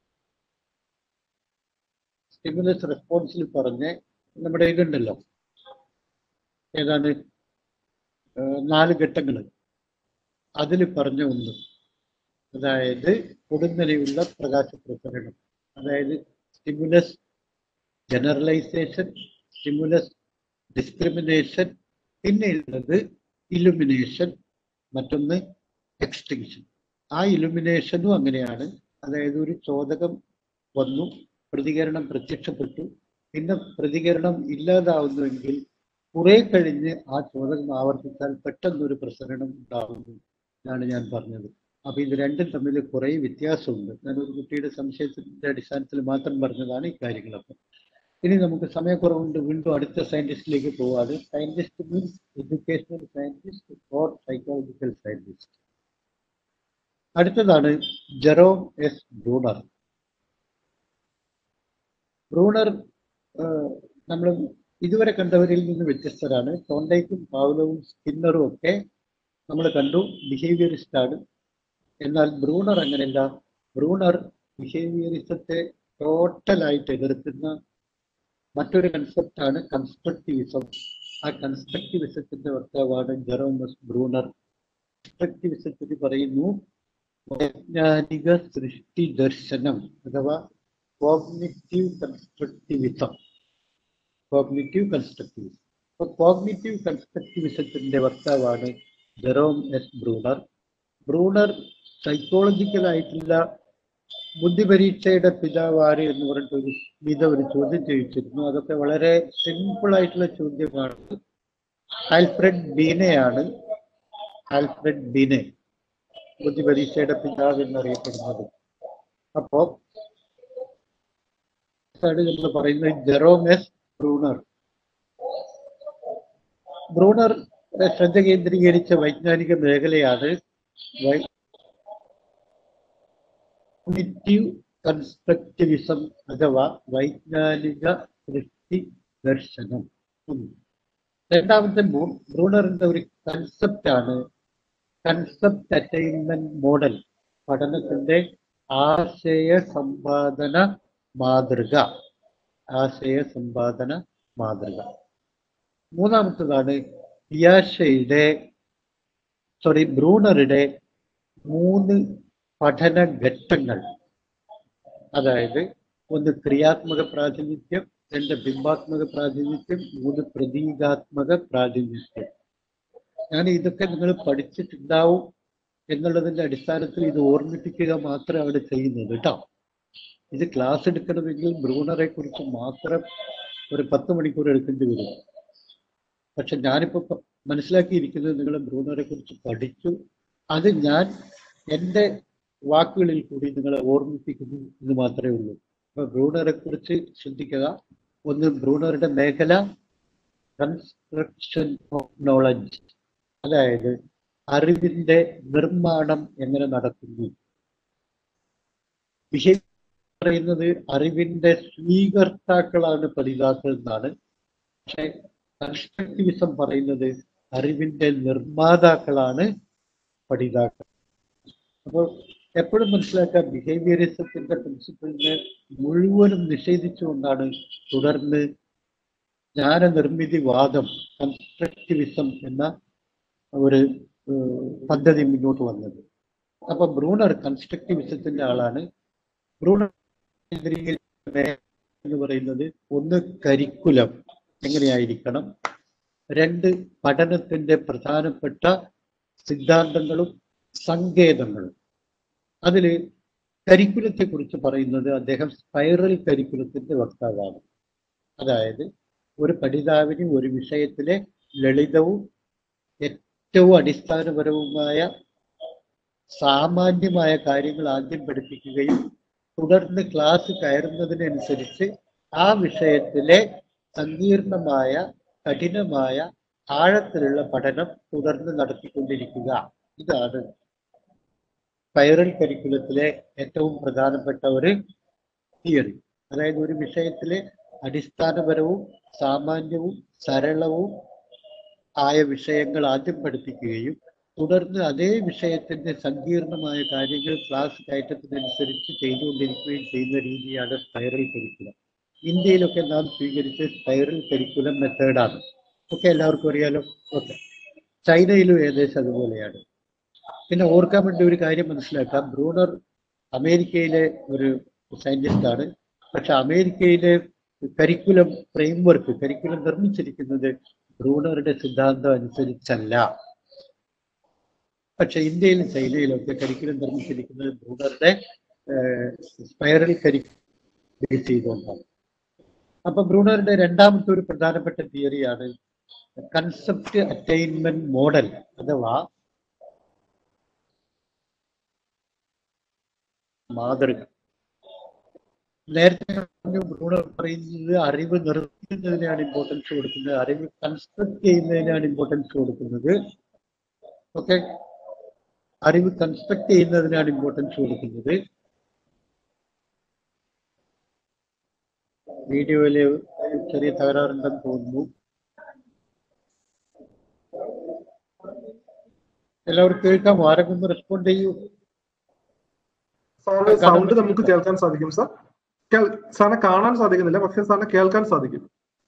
സ്റ്റിമുലസ് റെസ്പോൺസിൽ പറഞ്ഞ നമ്മുടെ ഇതുണ്ടല്ലോ, ഏതാണ് നാല് ഘട്ടങ്ങൾ, അതിൽ പറഞ്ഞ ഒന്ന്, അതായത് പൊടുന്നനെയുള്ള പ്രകാശ പ്രസരണം, അതായത് സ്റ്റിമുലസ് ജനറലൈസേഷൻ, സ്റ്റിമുലസ് ഡിസ്ക്രിമിനേഷൻ, പിന്നെ ഉള്ളത് ഇലുമിനേഷൻ, മറ്റൊന്ന് എക്സ്റ്റിങ്ഷൻ. ആ ഇലുമിനേഷനും അങ്ങനെയാണ്. അതായത് ഒരു ചോദകം വന്നു, പ്രതികരണം പ്രത്യക്ഷപ്പെട്ടു, പിന്നെ പ്രതികരണം ഇല്ലാതാവുന്നുവെങ്കിൽ കുറെ കഴിഞ്ഞ് ആ ചോദകം ആവർത്തിച്ചാൽ പെട്ടെന്നൊരു പ്രസരണം ഉണ്ടാവുന്നു എന്നാണ് ഞാൻ പറഞ്ഞത്. അപ്പൊ ഇത് രണ്ടും തമ്മിൽ കുറെ വ്യത്യാസമുണ്ട്. ഞാൻ ഒരു കുട്ടിയുടെ സംശയത്തിന്റെ അടിസ്ഥാനത്തിൽ മാത്രം പറഞ്ഞതാണ് ഈ കാര്യങ്ങളൊക്കെ. ഇനി നമുക്ക് സമയക്കുറവുണ്ട്, വീണ്ടും അടുത്ത സയന്റിസ്റ്റിലേക്ക് പോവാണ്. Scientist means educational scientist or psychological scientist. അടുത്തതാണ് ജെറോം എസ് ബ്രൂണർ. ബ്രൂണർ നമ്മൾ ഇതുവരെ കണ്ടവരിൽ നിന്ന് വ്യത്യസ്തരാണ്. തോണ്ടൈക്കും പാവ്ലോവും സ്കിന്നറും ഒക്കെ നമ്മൾ കണ്ടു ബിഹേവിയറിസ്റ്റ് ആണ്. എന്നാൽ ബ്രൂണർ അങ്ങനെയല്ല. ബ്രൂണർ ബിഹേവിയറിസത്തെ ടോട്ടലായിട്ട് എതിർക്കുന്ന മറ്റൊരു കൺസെപ്റ്റാണ് കൺസ്ട്രക്റ്റിവിസം. ആ കൺസ്ട്രക്റ്റിവിസത്തിന്റെ വക്താവാണ് ജെറോം എസ് ബ്രൂണർ. കൺസ്ട്രക്റ്റിവിസത്തിന് പറയുന്നു വൈജ്ഞാനിക സൃഷ്ടി ദർശനം അഥവാ കോഗ്നിറ്റീവ് കൺസ്ട്രക്റ്റിവിസം. Cognitive constructivism. അപ്പോൾ കോഗ്നിറ്റീവ് കൺസ്ട്രക്റ്റിവിസത്തിന്റെ വക്താവാണ് ജെറോം എസ് ബ്രൂണർ. ബ്രൂണർ സൈക്കോളജിക്കലായിട്ടുള്ള ബുദ്ധിപരീക്ഷയുടെ പിതാവാര് എന്ന് പറഞ്ഞിട്ട് ഒരു വിധ ഒരു ചോദ്യം ചോദിച്ചിരുന്നു. അതൊക്കെ വളരെ സിമ്പിൾ ആയിട്ടുള്ള ചോദ്യമാണ്. ആൽഫ്രഡ് ബീനെയാണ് ആൽഫ്രഡ് ബീനെ ബുദ്ധിപരീക്ഷയുടെ പിതാവ് എന്നറിയപ്പെടുന്നത്. അപ്പോ നമ്മൾ പറയുന്നത് ജെറോം എസ് ബ്രൂണർ. ബ്രൂണർ ശ്രദ്ധ കേന്ദ്രീകരിച്ച വൈജ്ഞാനിക മേഖലയാണ് കോഗ്നിറ്റീവ് കൺസ്ട്രക്റ്റിവിസം അഥവാ വൈജ്ഞാനിക സൃഷ്ടി ദർശനം. രണ്ടാമത്തെ ബ്രൂണറിന്റെ ഒരു കൺസെപ്റ്റാണ് കൺസെപ്റ്റ് അറ്റൈൻമെന്റ് മോഡൽ, പഠനത്തിന്റെ ആശയ സമ്പാദന മാതൃക. ആശയ സമ്പാദന മാതൃക. മൂന്നാമത്തതാണ് പിയാഷെയുടെ സോറി ബ്രൂണറുടെ മൂന്ന് പഠന ഘട്ടങ്ങൾ. അതായത് ഒന്ന് ക്രിയാത്മക പ്രാതിനിധ്യം, രണ്ട് ബിംബാത്മക പ്രാതിനിധ്യം, മൂന്ന് പ്രതീകാത്മക പ്രാതിനിധ്യം. ഞാൻ ഇതൊക്കെ നിങ്ങൾ പഠിച്ചിട്ടുണ്ടാവും എന്നുള്ളതിന്റെ അടിസ്ഥാനത്തിൽ ഇത് ഓർമ്മിപ്പിക്കുക മാത്രമാണ് ചെയ്യുന്നത് കേട്ടോ. ഇത് ക്ലാസ് എടുക്കണമെങ്കിൽ ബ്രൂണറെ കുറിച്ച് മാത്രം ഒരു പത്ത് മണിക്കൂർ എടുക്കേണ്ടി വരും. പക്ഷെ ഞാനിപ്പോ മനസ്സിലാക്കിയിരിക്കുന്നത് നിങ്ങൾ ബ്രൂണറെ കുറിച്ച് പഠിച്ചു, അത് ഞാൻ എൻ്റെ വാക്കുകളിൽ കൂടി നിങ്ങളെ ഓർമ്മിപ്പിക്കുന്നു എന്ന് മാത്രമേ ഉള്ളൂ. അപ്പൊ ബ്രൂണറെ കുറിച്ച് ശ്രദ്ധിക്കുക. ഒന്ന്, ബ്രൂണറുടെ മേഖല കൺസ്ട്രക്ഷൻ ഓഫ് നോളജ്, അതായത് അറിവിന്റെ നിർമ്മാണം എങ്ങനെ നടക്കുന്നു. ബിഹേവിയർ പറയുന്നത് അറിവിന്റെ സ്വീകർത്താക്കളാണ് പഠിതാക്കൾ എന്നാണ്. പക്ഷെ കൺസ്ട്രക്റ്റിവിസം പറയുന്നത് അറിവിന്റെ നിർമ്മാതാക്കളാണ് പഠിതാക്കൾ. അപ്പോൾ എപ്പോഴും മനസ്സിലാക്കുക, ബിഹേവിയറിസത്തിന്റെ പ്രിൻസിപ്പിളിനെ മുഴുവനും നിഷേധിച്ചുകൊണ്ടാണ് തുടർന്ന് ജ്ഞാനനിർമ്മിതിവാദം കൺസ്ട്രക്റ്റിവിസം എന്ന ഒരു പദ്ധതി മുന്നോട്ട് വന്നത്. അപ്പൊ ബ്രൂണർ കൺസ്ട്രക്റ്റിവിസത്തിന്റെ ആളാണ്. ബ്രൂണർ എന്ന് പറയുന്നത് ഒന്ന് കരിക്കുലം എങ്ങനെയായിരിക്കണം, രണ്ട് പഠനത്തിന്റെ പ്രധാനപ്പെട്ട സിദ്ധാന്തങ്ങളും സങ്കേതങ്ങളും. അതില് കരിക്കുലത്തെ കുറിച്ച് പറയുന്നത് അദ്ദേഹം സ്പൈറൽ കരിക്കുലത്തിന്റെ വക്താവാണ്. അതായത് ഒരു പഠിതാവിന് ഒരു വിഷയത്തിലെ ലളിതവും ഏറ്റവും അടിസ്ഥാനപരവുമായ സാമാന്യമായ കാര്യങ്ങൾ ആദ്യം പഠിപ്പിക്കുകയും തുടർന്ന് ക്ലാസ് കയറുന്നതിനനുസരിച്ച് ആ വിഷയത്തിലെ സങ്കീർണമായ കഠിനമായ ആഴത്തിലുള്ള പഠനം തുടർന്ന് നടത്തിക്കൊണ്ടിരിക്കുക. ഇതാണ് സ്പൈറൽ കരിക്കുലത്തിലെ ഏറ്റവും പ്രധാനപ്പെട്ട ഒരു തിയറി. അതായത് ഒരു വിഷയത്തിലെ അടിസ്ഥാനപരവും സാമാന്യവും സരളവും ആയ വിഷയങ്ങൾ ആദ്യം പഠിപ്പിക്കുകയും തുടർന്ന് അതേ വിഷയത്തിന്റെ സങ്കീർണമായ കാര്യങ്ങൾ ക്ലാസ് കയറ്റത്തിനനുസരിച്ച് ചെയ്തുകൊണ്ടിരിക്കുകയും ചെയ്യുന്ന രീതിയാണ് സ്പൈറൽ കരിക്കുലം. ഇന്ത്യയിലൊക്കെ നാം സ്വീകരിച്ച സ്പൈറൽ കരിക്കുലം മെത്തേഡാണ്. ഒക്കെ എല്ലാവർക്കും അറിയാലോ. ഓക്കെ, ചൈനയിലും ഏകദേശം അതുപോലെയാണ്. പിന്നെ ഓർക്കാൻ വേണ്ടി ഒരു കാര്യം മനസ്സിലാക്കാം, ബ്രൂണർ അമേരിക്കയിലെ ഒരു സയന്റിസ്റ്റാണ്. പക്ഷെ അമേരിക്കയിലെ കരിക്കുലം ഫ്രെയിംവർക്ക്, കരിക്കുലം നിർമ്മിച്ചിരിക്കുന്നത് ബ്രൂണറുടെ സിദ്ധാന്തം അനുസരിച്ചല്ല. പക്ഷെ ഇന്ത്യയിലും ചൈനയിലൊക്കെ കരിക്കുലം നിർമ്മിച്ചിരിക്കുന്നത് ബ്രൂണറുടെ സ്പൈറൽ കരിക്കുലം ബേസ് ചെയ്തുകൊണ്ടാണ്. അപ്പൊ ബ്രൂണറുടെ രണ്ടാമത്തെ ഒരു പ്രധാനപ്പെട്ട തിയറിയാണ് കൺസെപ്റ്റ് അറ്റൈൻമെന്റ് മോഡൽ അഥവാ മാതൃക. നേരത്തെ ബ്രൂണർ പറയുന്നത് അറിവ് നിർമ്മിക്കുന്നതിനാണ് ഇമ്പോർട്ടൻസ് കൊടുക്കുന്നത്, അറിവ് കൺസ്ട്രക്ട് ചെയ്യുന്നതിനാണ് ഇമ്പോർട്ടൻസ് കൊടുക്കുന്നത്. ഓക്കെ, അറിവ് കൺസ്ട്രക്ട് ചെയ്യുന്നതിനാണ് ഇമ്പോർട്ടൻസ് കൊടുക്കുന്നത്. വീഡിയോയില് ചെറിയ തകരാറുണ്ടെന്ന് തോന്നുന്നു. എല്ലാവരും കേൾക്കാമോ? ആരെങ്കിലും ഒന്ന് റെസ്പോണ്ട് ചെയ്യൂ. സാറിന് സൗണ്ട് നമുക്ക് കേൾക്കാൻ സാധിക്കും സാർ. സാറിനെ കാണാൻ സാധിക്കുന്നില്ല, പക്ഷെ സാറിനെ കേൾക്കാൻ സാധിക്കും.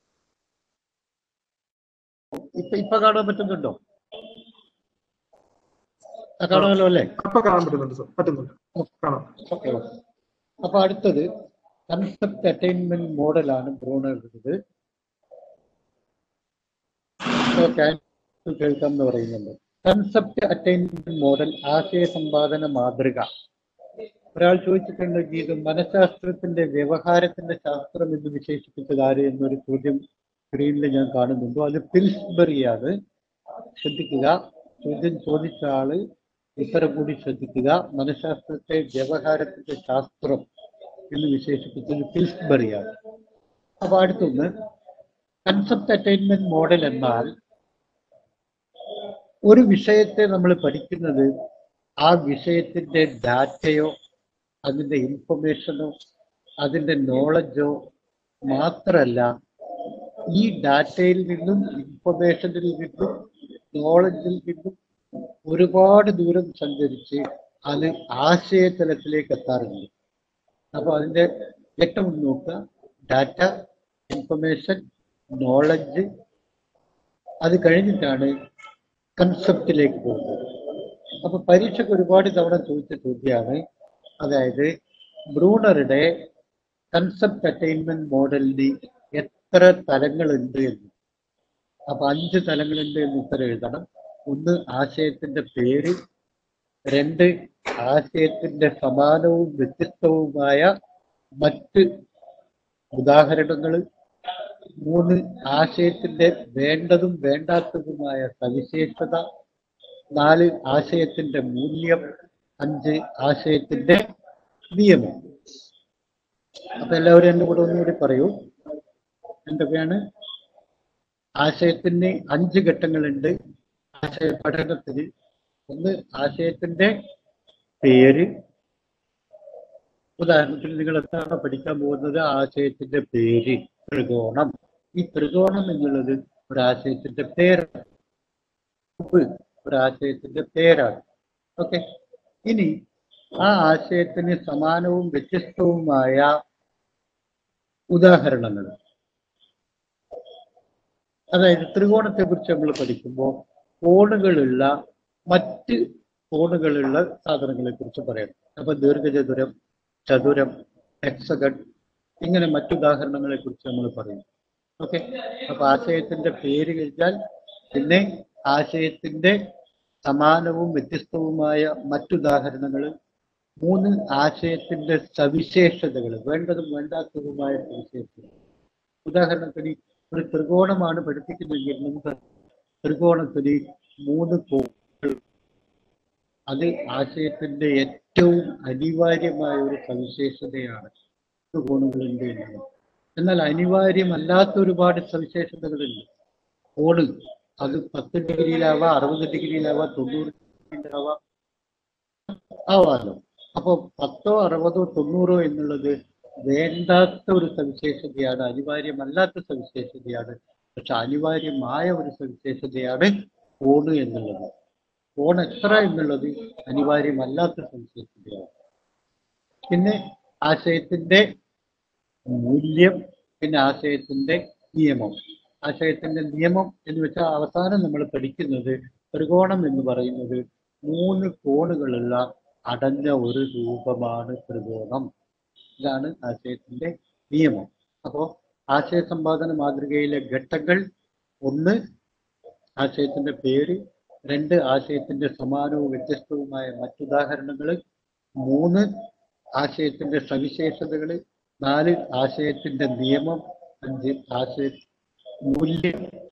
ഇപ്പൊ ഇപ്പൊ കാണാൻ പറ്റുന്നുണ്ടോ? കാണാമല്ലോ അല്ലേ? ഇപ്പൊ കാണാൻ പറ്റുന്നുണ്ട് സാർ, പറ്റുന്നുണ്ട്, കാണാം. Okay okay. അപ്പൊ അടുത്തത് കൺസെപ്റ്റ് അറ്റൈൻമെന്റ് മോഡലാണ് ബ്രൂണറുടേത്. കേൾക്കാം എന്ന് പറയുന്നുണ്ട്. കൺസെപ്റ്റ് അറ്റൈൻമെന്റ് മോഡൽ, ആശയ സമ്പാദന മാതൃക. ഒരാൾ ചോദിച്ചിട്ടുണ്ട്, ഇത് മനഃശാസ്ത്രത്തിന്റെ വ്യവഹാരത്തിന്റെ ശാസ്ത്രം എന്ന് വിശേഷിപ്പിച്ചത് ആര് എന്നൊരു ചോദ്യം സ്ക്രീനിൽ ഞാൻ കാണുന്നുണ്ടോ? അത് പിൽസ്ബറിയാണ്. ശ്രദ്ധിക്കുക, ചോദ്യം ചോദിച്ച ആള് ഉത്തരം കൂടി ശ്രദ്ധിക്കുക. മനഃശാസ്ത്രത്തെ വ്യവഹാരത്തിന്റെ ശാസ്ത്രം എന്ന് വിശേഷിപ്പിച്ചത് പിൽസ്ബറിയാണ്. അപ്പൊ അടുത്തൊന്ന്, കൺസെപ്റ്റ് അറ്റൈൻമെന്റ് മോഡൽ എന്നാൽ ഒരു വിഷയത്തെ നമ്മൾ പഠിക്കുന്നത് ആ വിഷയത്തിന്റെ ഡാറ്റയോ അതിൻ്റെ ഇൻഫർമേഷനോ അതിൻ്റെ നോളജോ മാത്രമല്ല, ഈ ഡാറ്റയിൽ നിന്നും ഇൻഫർമേഷനിൽ നിന്നും നോളജിൽ നിന്നും ഒരുപാട് ദൂരം സഞ്ചരിച്ച് അത് ആശയതലത്തിലേക്ക് എത്താറുണ്ട്. അപ്പോൾ അതിൻ്റെ ഏറ്റവും നോക്കുക, ഡാറ്റ, ഇൻഫർമേഷൻ, നോളജ്, അത് കഴിഞ്ഞിട്ടാണ് കൺസെപ്റ്റിലേക്ക് പോകുന്നത്. അപ്പൊ പരീക്ഷയ്ക്ക് ഒരുപാട് തവണ ചോദിച്ച ചോദ്യമാണ്, അതായത് ബ്രൂണറുടെ കൺസെപ്റ്റ് അറ്റൈൻമെന്റ് മോഡലിന് എത്ര തലങ്ങളുണ്ട് എന്ന്. അപ്പൊ അഞ്ച് തലങ്ങളുണ്ട് എന്ന് ഉത്തരം എഴുതണം. ഒന്ന്, ആശയത്തിന്റെ പേര്. രണ്ട്, ആശയത്തിന്റെ സമാനവും വ്യത്യസ്തവുമായ മറ്റ് ഉദാഹരണങ്ങൾ. മൂന്ന്, ആശയത്തിന്റെ വേണ്ടതും വേണ്ടാത്തതുമായ സവിശേഷത. നാല്, ആശയത്തിന്റെ മൂല്യം. അഞ്ച്, ആശയത്തിന്റെ നിയമം. അപ്പൊ എല്ലാവരും എന്റെ കൂടെ ഒന്നുകൂടി പറയൂ. എന്തൊക്കെയാണ്? ആശയത്തിന് അഞ്ച് ഘട്ടങ്ങളുണ്ട് ആശയ പഠനത്തിന്. ഒന്ന്, ആശയത്തിന്റെ പേര്. ഉദാഹരണത്തിന് നിങ്ങൾ എന്താണ് പഠിക്കാൻ പോകുന്നത്? ആശയത്തിന്റെ പേര്, ത്രികോണം. ഈ ത്രികോണം എന്നുള്ളത് ഒരാശയത്തിന്റെ പേരാണ്, ഒരാശയത്തിന്റെ പേരാണ്. ഓക്കെ. ഇനി ആ ആശയത്തിന് സമാനവും വ്യത്യസ്തവുമായ ഉദാഹരണങ്ങൾ. അതായത് ത്രികോണത്തെ കുറിച്ച് നമ്മൾ പഠിക്കുമ്പോൾ കോണുകളുള്ള മറ്റ് കോണുകളുള്ള സാധനങ്ങളെ കുറിച്ച് പറയണം. അപ്പൊ ദീർഘചതുരം, ചതുരം, ഹെക്സഗൺ, ഇങ്ങനെ മറ്റുദാഹരണങ്ങളെ കുറിച്ച് നമ്മൾ പറയും. ഓക്കെ. അപ്പൊ ആശയത്തിന്റെ പേര് കഴിഞ്ഞാൽ പിന്നെ ആശയത്തിന്റെ സമാനവും വ്യത്യസ്തവുമായ മറ്റുദാഹരണങ്ങൾ. മൂന്ന്, ആശയത്തിന്റെ സവിശേഷതകൾ, വേണ്ടതും വേണ്ടാത്തതുമായ സവിശേഷതകൾ. ഉദാഹരണത്തിന് ഒരു ത്രികോണമാണ് പഠിപ്പിക്കുന്നതെങ്കിൽ നമുക്ക് ത്രികോണത്തിന് മൂന്ന് കോണുകൾ. അത് ആശയത്തിന്റെ ഏറ്റവും അനിവാര്യമായ ഒരു സവിശേഷതയാണ് ത്രികോണങ്ങളുണ്ട് എന്നത്. എന്നാൽ അനിവാര്യമല്ലാത്ത ഒരുപാട് സവിശേഷതകളുണ്ട്. കോണ് അത് പത്ത് ഡിഗ്രിയിലാവാം, അറുപത് ഡിഗ്രിയിലാവാം, തൊണ്ണൂറ് ഡിഗ്രിയിലാവാം ആവാലോ. അപ്പൊ പത്തോ അറുപതോ തൊണ്ണൂറോ എന്നുള്ളത് വേണ്ടാത്ത ഒരു സവിശേഷതയാണ്, അനിവാര്യമല്ലാത്ത സവിശേഷതയാണ്. പക്ഷെ അനിവാര്യമായ ഒരു സവിശേഷതയാണ് കോണ് എന്നുള്ളത്. കോൺ എത്ര എന്നുള്ളത് അനിവാര്യമല്ലാത്ത സവിശേഷതയാണ്. പിന്നെ ആശയത്തിന്റെ മൂല്യം, പിന്നെ ആശയത്തിന്റെ നിയമം. ആശയത്തിന്റെ നിയമം എന്ന് വെച്ചാൽ അവസാനം നമ്മൾ പഠിക്കുന്നത് ത്രികോണം എന്ന് പറയുന്നത് മൂന്ന് കോണുകളുള്ള അടഞ്ഞ ഒരു രൂപമാണ് ത്രികോണം. ഇതാണ് ആശയത്തിന്റെ നിയമം. അപ്പോൾ ആശയ സമ്പാദന മാതൃകയിലെ ഘട്ടങ്ങൾ: ഒന്ന്, ആശയത്തിന്റെ പേര്. രണ്ട്, ആശയത്തിന്റെ സമാനവും വ്യത്യസ്തവുമായ മറ്റുദാഹരണങ്ങൾ. മൂന്ന്, ആശയത്തിന്റെ സവിശേഷതകൾ. നാല്, ആശയത്തിന്റെ നിയമം. അഞ്ച്, ആശയ മൂല്യ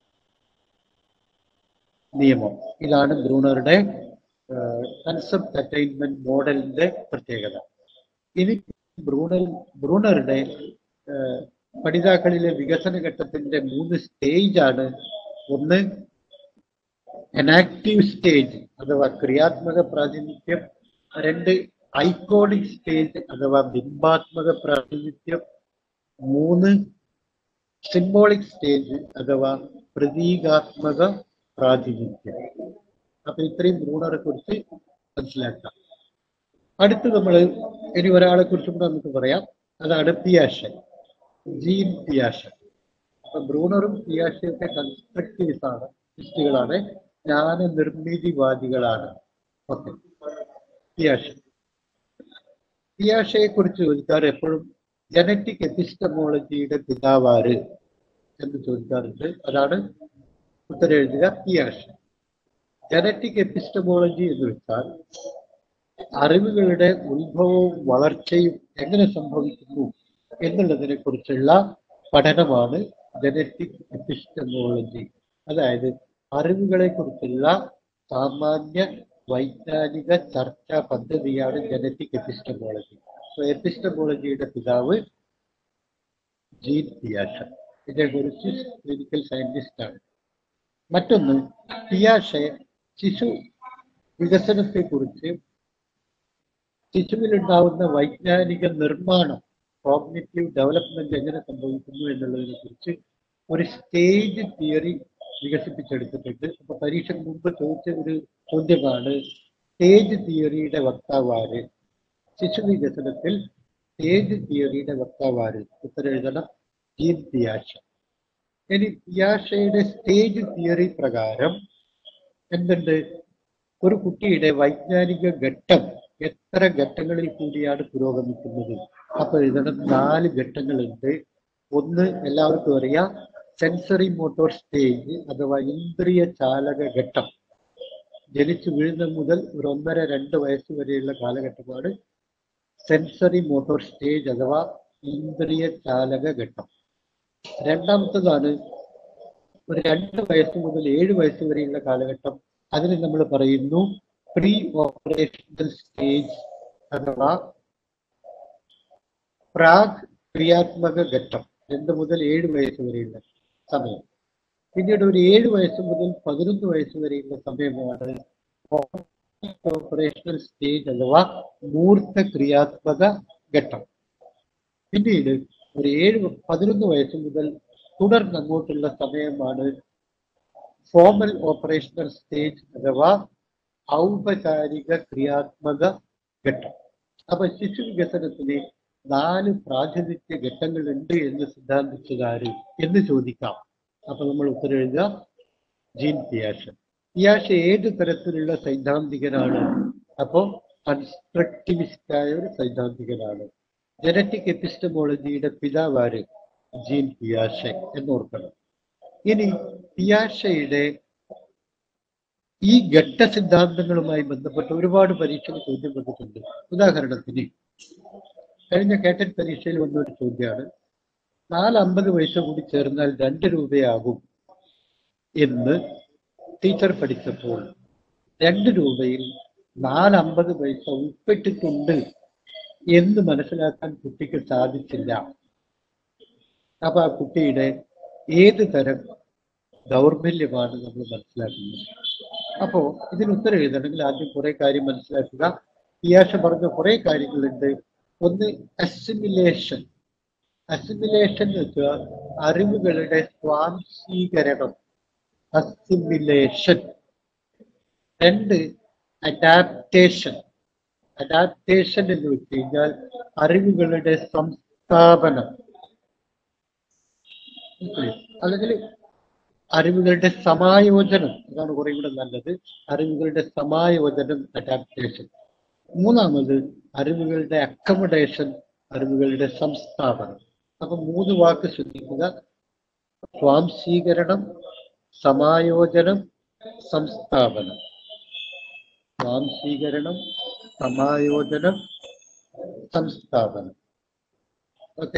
നിയമം. ഇതാണ് ബ്രൂണറുടെ കൺസെപ്റ്റ് അറ്റൈൻമെന്റ് മോഡലിന്റെ പ്രത്യേകത. ഇനി ബ്രൂണർ ബ്രൂണറുടെ പഠിതാക്കളിലെ വികസന ഘട്ടത്തിന്റെ മൂന്ന് സ്റ്റേജ് ആണ്. ഒന്ന്, എനാക്റ്റീവ് സ്റ്റേജ് അഥവാ ക്രിയാത്മക പ്രാതിനിധ്യം. രണ്ട്, ഐക്കോണിക് സ്റ്റേജ് അഥവാ ബിംബാത്മക പ്രാതിനിധ്യം. മൂന്ന്, സിംബോളിക് സ്റ്റേജ് അഥവാ പ്രതീകാത്മക പ്രാതിനിധ്യം. അപ്പൊ ഇത്രയും ബ്രൂണറെ കുറിച്ച് മനസ്സിലാക്കാം. അടുത്ത് നമ്മൾ ഇനി ഒരാളെ കുറിച്ചും കൂടെ നമുക്ക് പറയാം. അതാണ് പിയാഷെ, ജീൻ പിയാഷെ. അപ്പൊ ബ്രൂണറും പിയാഷെയൊക്കെ കൺസ്ട്രക്റ്റിവിസ്റ്റ് ആണ്, ിസ്റ്റുകളാണ്, ജ്ഞാന നിർമ്മിതിവാദികളാണ്. ഓക്കെ. പിയാഷെ പിയാഷയെ കുറിച്ച് ചോദിക്കാറ് എപ്പോഴും ജനറ്റിക് എപ്പിസ്റ്റമോളജിയുടെ പിതാവാര് എന്ന് ചോദിക്കാറുണ്ട്. അതാണ് ഉത്തരം എഴുതുക പിയാഷെ. ജനറ്റിക് എപ്പിസ്റ്റമോളജി എന്ന് വെച്ചാൽ അറിവുകളുടെ ഉത്ഭവവും വളർച്ചയും എങ്ങനെ സംഭവിക്കുന്നു എന്നുള്ളതിനെ കുറിച്ചുള്ള പഠനമാണ് ജനറ്റിക് എപ്പിസ്റ്റമോളജി. അതായത് അറിവുകളെ കുറിച്ചുള്ള സാമാന്യ വൈജ്ഞാനിക ചർച്ചാ പദ്ധതിയാണ് ജനറ്റിക് എപ്പിസ്റ്റമോളജി. എപ്പിസ്റ്റമോളജിയുടെ പിതാവ് ജീൻ പിയാഷെ. ഇദ്ദേഹം ഒരു സ്വിസ് ക്ലിനിക്കൽ സയന്റിസ്റ്റ് ആണ്. മറ്റൊന്ന്, പിയാഷെ ശിശു വികസനത്തെ കുറിച്ച്, ശിശുവിലുണ്ടാവുന്ന വൈജ്ഞാനിക നിർമ്മാണം, കോഗ്നിറ്റീവ് ഡെവലപ്മെന്റ് എങ്ങനെ സംഭവിക്കുന്നു എന്നുള്ളതിനെ കുറിച്ച് ഒരു സ്റ്റേജ് തിയറി വികസിപ്പിച്ചെടുത്തിട്ടുണ്ട്. അപ്പൊ പരീക്ഷയ്ക്ക് മുമ്പ് ചോദിച്ച ഒരു ചോദ്യമാണ്, സ്റ്റേജ് തിയറിയുടെ വക്താവാര്? ശിശു വികസനത്തിൽ സ്റ്റേജ് തിയറിയുടെ വക്താവാര്? ഉത്തരം എഴുതണം ജീൻ പിയാഷെ. ഇനി പിയാഷെയുടെ സ്റ്റേജ് തിയറി പ്രകാരം എന്തുണ്ട്? ഒരു കുട്ടിയുടെ വൈജ്ഞാനിക ഘട്ടം എത്ര ഘട്ടങ്ങളിൽ കൂടിയാണ് പുരോഗമിക്കുന്നത്? അപ്പൊ എഴുതണം നാല് ഘട്ടങ്ങളുണ്ട്. ഒന്ന് എല്ലാവർക്കും അറിയാം, സെൻസറി മോട്ടോർ സ്റ്റേജ് അഥവാ ഇന്ദ്രിയ ചാലക ഘട്ടം. ജനിച്ചു വീഴുന്ന മുതൽ ഒരു ഒന്നര രണ്ട് വയസ്സ് വരെയുള്ള കാലഘട്ടമാണ് സെൻസറി മോട്ടോർ സ്റ്റേജ് അഥവാ ഇന്ദ്രിയ ചാലക ഘട്ടം. രണ്ടാമത്തതാണ് ഒരു രണ്ട് വയസ്സ് മുതൽ ഏഴ് വയസ്സ് വരെയുള്ള കാലഘട്ടം. അതിന് നമ്മൾ പറയുന്നു പ്രീ ഓപ്പറേഷണൽ സ്റ്റേജ് അഥവാ പ്രാഗ് ക്രിയാത്മക ഘട്ടം. രണ്ട് മുതൽ ഏഴ് വയസ്സ് വരെയുള്ള സമയം. പിന്നീട് ഒരു ഏഴ് വയസ്സ് മുതൽ പതിനൊന്ന് വയസ്സ് വരെയുള്ള സമയമാണ് ഓപ്പറേഷണൽ സ്റ്റേജ് അഥവാ മൂർത്ത ക്രിയാത്മക ഘട്ടം. പിന്നീട് ഒരു ഏഴ് പതിനൊന്ന് വയസ്സ് മുതൽ തുടർന്ന് അങ്ങോട്ടുള്ള സമയമാണ് ഫോർമൽ ഓപ്പറേഷണൽ സ്റ്റേജ് അഥവാ ഔപചാരിക ക്രിയാത്മക ഘട്ടം. അപ്പൊ ശിശു വികസനത്തിന് നാല് പ്രാതിനിധ്യ ഘട്ടങ്ങളുണ്ട് എന്ന് സിദ്ധാന്തിച്ചതാര് എന്ന് ചോദിക്കാം. അപ്പൊ നമ്മൾ ഉത്തരം എഴുതുക ജീൻ പിയാഷെ. പിയാഷെ ഏത് തരത്തിലുള്ള സൈദ്ധാന്തികനാണ്? അപ്പോ കൺസ്ട്രക്റ്റിവിസ്റ്റായ ഒരു സൈദ്ധാന്തികനാണ്. ജനറ്റിക് എപ്പിസ്റ്റമോളജിയുടെ പിതാവാര്? ജീൻ പിയാഷെ എന്നോർക്കണം. ഇനി പിയാഷെയുടെ ഈ ഘട്ട സിദ്ധാന്തങ്ങളുമായി ബന്ധപ്പെട്ട് ഒരുപാട് പരീക്ഷകൾ ചോദ്യം വന്നിട്ടുണ്ട്. ഉദാഹരണത്തിന് കഴിഞ്ഞ കേട്ടറ്റ് പരീക്ഷയിൽ വന്ന ഒരു ചോദ്യമാണ്, നാല് അമ്പത് പൈസ കൂടി ചേർന്നാൽ രണ്ട് രൂപയാകും എന്ന് ടീച്ചർ പഠിച്ചപ്പോൾ രണ്ട് രൂപയിൽ നാല് അമ്പത് പൈസ ഉൾപ്പെട്ടിട്ടുണ്ട് എന്ന് മനസ്സിലാക്കാൻ കുട്ടിക്ക് സാധിച്ചില്ല. അപ്പൊ ആ കുട്ടിയുടെ ഏത് തരം ദൗർബല്യമാണ് നമ്മൾ മനസ്സിലാക്കുന്നത്? അപ്പോ ഇതിന് ഉത്തരം എഴുതണമെങ്കിൽ ആദ്യം കുറെ കാര്യം മനസ്സിലാക്കുക. പിയാഷെ പറഞ്ഞ കുറെ കാര്യങ്ങളുണ്ട്. ഒന്ന് അസിമിലേഷൻ. അസിമിലേഷൻ എന്ന് വെച്ചാൽ അറിവുകളുടെ സ്വാംശീകരണം, അസിമിലേഷൻ. രണ്ട് അഡാപ്റ്റേഷൻ. അഡാപ്റ്റേഷൻ എന്ന് വെച്ച് കഴിഞ്ഞാൽ അറിവുകളുടെ സംസ്ഥാപനം, അല്ലെങ്കിൽ അറിവുകളുടെ സമായോജനം. അതാണ് കുറെ കൂടെ നല്ലത്. അറിവുകളുടെ സമായോജനം, അഡാപ്റ്റേഷൻ. മൂന്നാമത് അറിവുകളുടെ അക്കമഡേഷൻ, അറിവുകളുടെ സംസ്ഥാപനം. അപ്പൊ മൂന്ന് വാക്ക് ശ്രദ്ധിക്കുക: സ്വാംശീകരണം, സമായോജനം, സംസ്ഥാപനം. സ്വാംശീകരണം, സമായോജനം, സംസ്ഥാപനം. ഓക്കെ,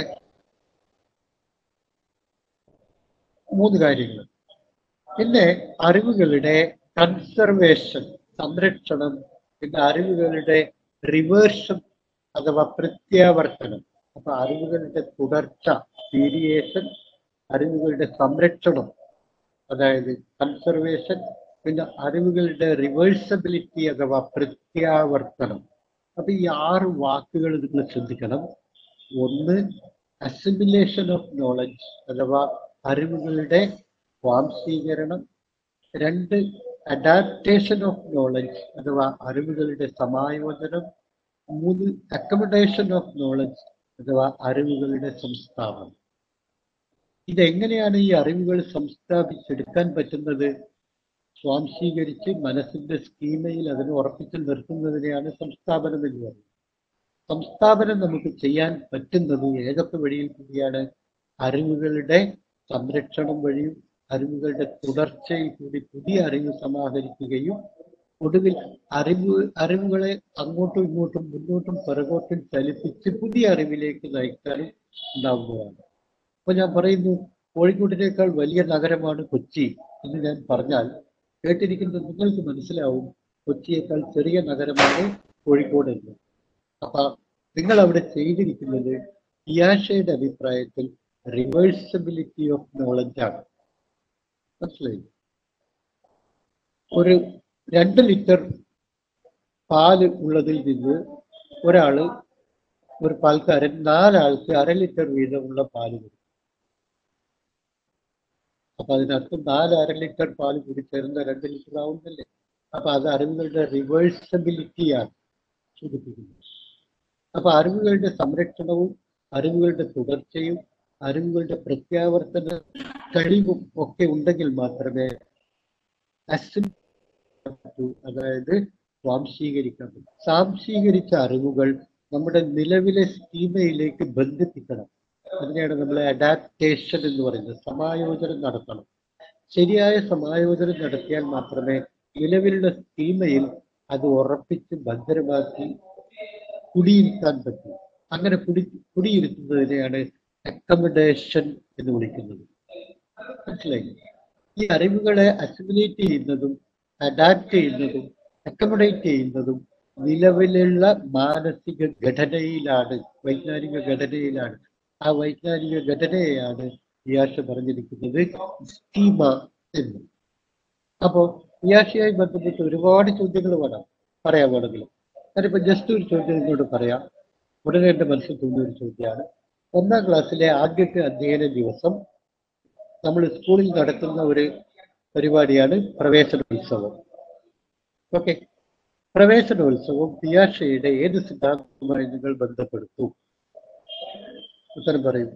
മൂന്ന് കാര്യങ്ങൾ. പിന്നെ അറിവുകളുടെ കൺസർവേഷൻ, സംരക്ഷണം. പിന്നെ അറിവുകളുടെ റിവേർഷൻ അഥവാ പ്രത്യാവർത്തനം. അപ്പൊ അറിവുകളുടെ തുടർച്ച, വേരിയേഷൻ. അറിവുകളുടെ സംരക്ഷണം, അതായത് കൺസർവേഷൻ. പിന്നെ അറിവുകളുടെ റിവേഴ്സബിലിറ്റി അഥവാ പ്രത്യാവർത്തനം. അപ്പൊ ഈ ആറ് വാക്കുകൾ നിങ്ങൾ ശ്രദ്ധിക്കണം. ഒന്ന് അസിമിലേഷൻ ഓഫ് നോളജ് അഥവാ അറിവുകളുടെ സ്വാംശീകരണം. രണ്ട് അഡാപ്റ്റേഷൻ ഓഫ് നോളജ് അഥവാ അറിവുകളുടെ സമായോജനം. മൂന്ന് അക്കമഡേഷൻ ഓഫ് നോളജ് അഥവാ അറിവുകളുടെ സംസ്ഥാപനം. ഇതെങ്ങനെയാണ് ഈ അറിവുകൾ സംസ്ഥാപിച്ചെടുക്കാൻ പറ്റുന്നത്? സ്വാംശീകരിച്ച് മനസ്സിന്റെ സ്കീമയിൽ അതിനെ ഉറപ്പിച്ച് നിർത്തുന്നതിനെയാണ് സംസ്ഥാപനം എന്ന് പറയുന്നത്. സംസ്ഥാപനം നമുക്ക് ചെയ്യാൻ പറ്റുന്നത് ഏതൊക്കെ വഴിയിൽ കൂടിയാണ്? അറിവുകളുടെ സംരക്ഷണം വഴിയും അറിവുകളുടെ തുടർച്ചയിൽ കൂടി പുതിയ അറിവ് സമാഹരിക്കുകയും ഒടുവിൽ അറിവ് അറിവുകളെ അങ്ങോട്ടും ഇങ്ങോട്ടും മുന്നോട്ടും പിറകോട്ടും ചലിപ്പിച്ച് പുതിയ അറിവിലേക്ക് നയിക്കാനും ഉണ്ടാവുന്നതാണ്. അപ്പൊ ഞാൻ പറയുന്നു, കോഴിക്കോടിനേക്കാൾ വലിയ നഗരമാണ് കൊച്ചി എന്ന് ഞാൻ പറഞ്ഞാൽ കേട്ടിരിക്കുന്നത് നിങ്ങൾക്ക് മനസ്സിലാവും കൊച്ചിയേക്കാൾ ചെറിയ നഗരമാണ് കോഴിക്കോട് എന്ന്. അപ്പൊ നിങ്ങൾ അവിടെ ചെയ്തിരിക്കുന്നത് പിയാഷയുടെ അഭിപ്രായത്തിൽ റിവേഴ്സബിലിറ്റി ഓഫ് നോളജ് ആണ്. മനസ്സിലായി? ഒരു രണ്ട് ലിറ്റർ പാല് ഉള്ളതിൽ നിന്ന് ഒരാള് ഒരു പാൽക്കാരൻ നാലാൾക്ക് അര ലിറ്റർ വീതമുള്ള പാല് കൊടുക്കും. അപ്പൊ അതിനർത്ഥം നാല് അര ലിറ്റർ പാല് കൂടി ചേർന്ന രണ്ട് ലിറ്റർ ആവുന്നല്ലേ. അപ്പൊ അത് അറിവുകളുടെ റിവേഴ്സബിലിറ്റിയാണ് സൂചിപ്പിക്കുന്നത്. അപ്പൊ അറിവുകളുടെ സംരക്ഷണവും അറിവുകളുടെ തുടർച്ചയും അറിവുകളുടെ പ്രത്യാവർത്തന കഴിവും ഒക്കെ ഉണ്ടെങ്കിൽ മാത്രമേ അസിം അതായത് സ്വാംശീകരിക്കാൻ പറ്റും. സ്വാംശീകരിച്ച അറിവുകൾ നമ്മുടെ നിലവിലെ സ്കീമയിലേക്ക് ബന്ധിപ്പിക്കണം. അതിനെയാണ് നമ്മൾ അഡാപ്റ്റേഷൻ എന്ന് പറയുന്നത്. സമായോജനം നടത്തണം. ശരിയായ സമായോജനം നടത്തിയാൽ മാത്രമേ നിലവിലുള്ള സ്കീമയിൽ അത് ഉറപ്പിച്ച് ഭദ്രമാക്കി കുടിയിരുത്താൻ പറ്റൂ. അങ്ങനെ കുടി കുടിയിരുത്തുന്നതിനെയാണ് അക്കമഡേഷൻ എന്ന് വിളിക്കുന്നത്. മനസ്സിലായി? ഈ അറിവുകളെ അസിമുലേറ്റ് ചെയ്യുന്നതും അഡാപ്റ്റ് ചെയ്യുന്നതും അക്കമഡേറ്റ് ചെയ്യുന്നതും നിലവിലുള്ള മാനസിക ഘടനയിലാണ്, വൈജ്ഞാനിക ഘടനയിലാണ്. ആ വൈജ്ഞാനിക ഘടനയെയാണ് പിയാഷെ പറഞ്ഞിരിക്കുന്നത് സ്കീമ എന്ന്. അപ്പോ പിയാഷെയായി ബന്ധപ്പെട്ട് ഒരുപാട് ചോദ്യങ്ങൾ വേണം പറയാൻ വേണമെങ്കിൽ. ഞാനിപ്പോ ജസ്റ്റ് ഒരു ചോദ്യം നിങ്ങളോട് പറയാം. ഉടനെ എന്റെ മനസ്സിൽ തോന്നിയ ഒരു ചോദ്യമാണ്. ഒന്നാം ക്ലാസ്സിലെ ആദ്യത്തെ അധ്യയന ദിവസം നമ്മൾ സ്കൂളിൽ നടത്തുന്ന ഒരു പരിപാടിയാണ് പ്രവേശനോത്സവം. ഓക്കെ, പ്രവേശനോത്സവം പിയാഷെയുടെ ഏത് സിദ്ധാന്തവുമായി നിങ്ങൾ ബന്ധപ്പെടുത്തും? ഉത്തരം പറയൂ.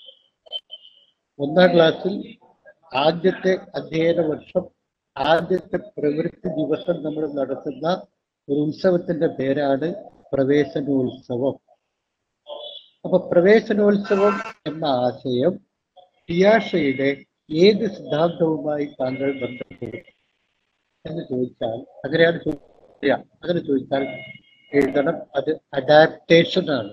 ഒന്നാം ക്ലാസ്സിൽ ആദ്യത്തെ അധ്യയന വർഷം ആദ്യത്തെ പ്രവൃത്തി ദിവസം നമ്മൾ നടത്തുന്ന ഒരു ഉത്സവത്തിന്റെ പേരാണ് പ്രവേശനോത്സവം. അപ്പൊ പ്രവേശനോത്സവം എന്ന ആശയം പിയാഷെയുടെ ഏത് സിദ്ധാന്തവുമായി താങ്കൾ ബന്ധപ്പെടും എന്ന് ചോദിച്ചാൽ, അങ്ങനെയാണ് ചോദിക്കുക. അങ്ങനെ ചോദിച്ചാൽ എഴുതണം അത് അഡാപ്റ്റേഷൻ ആണ്.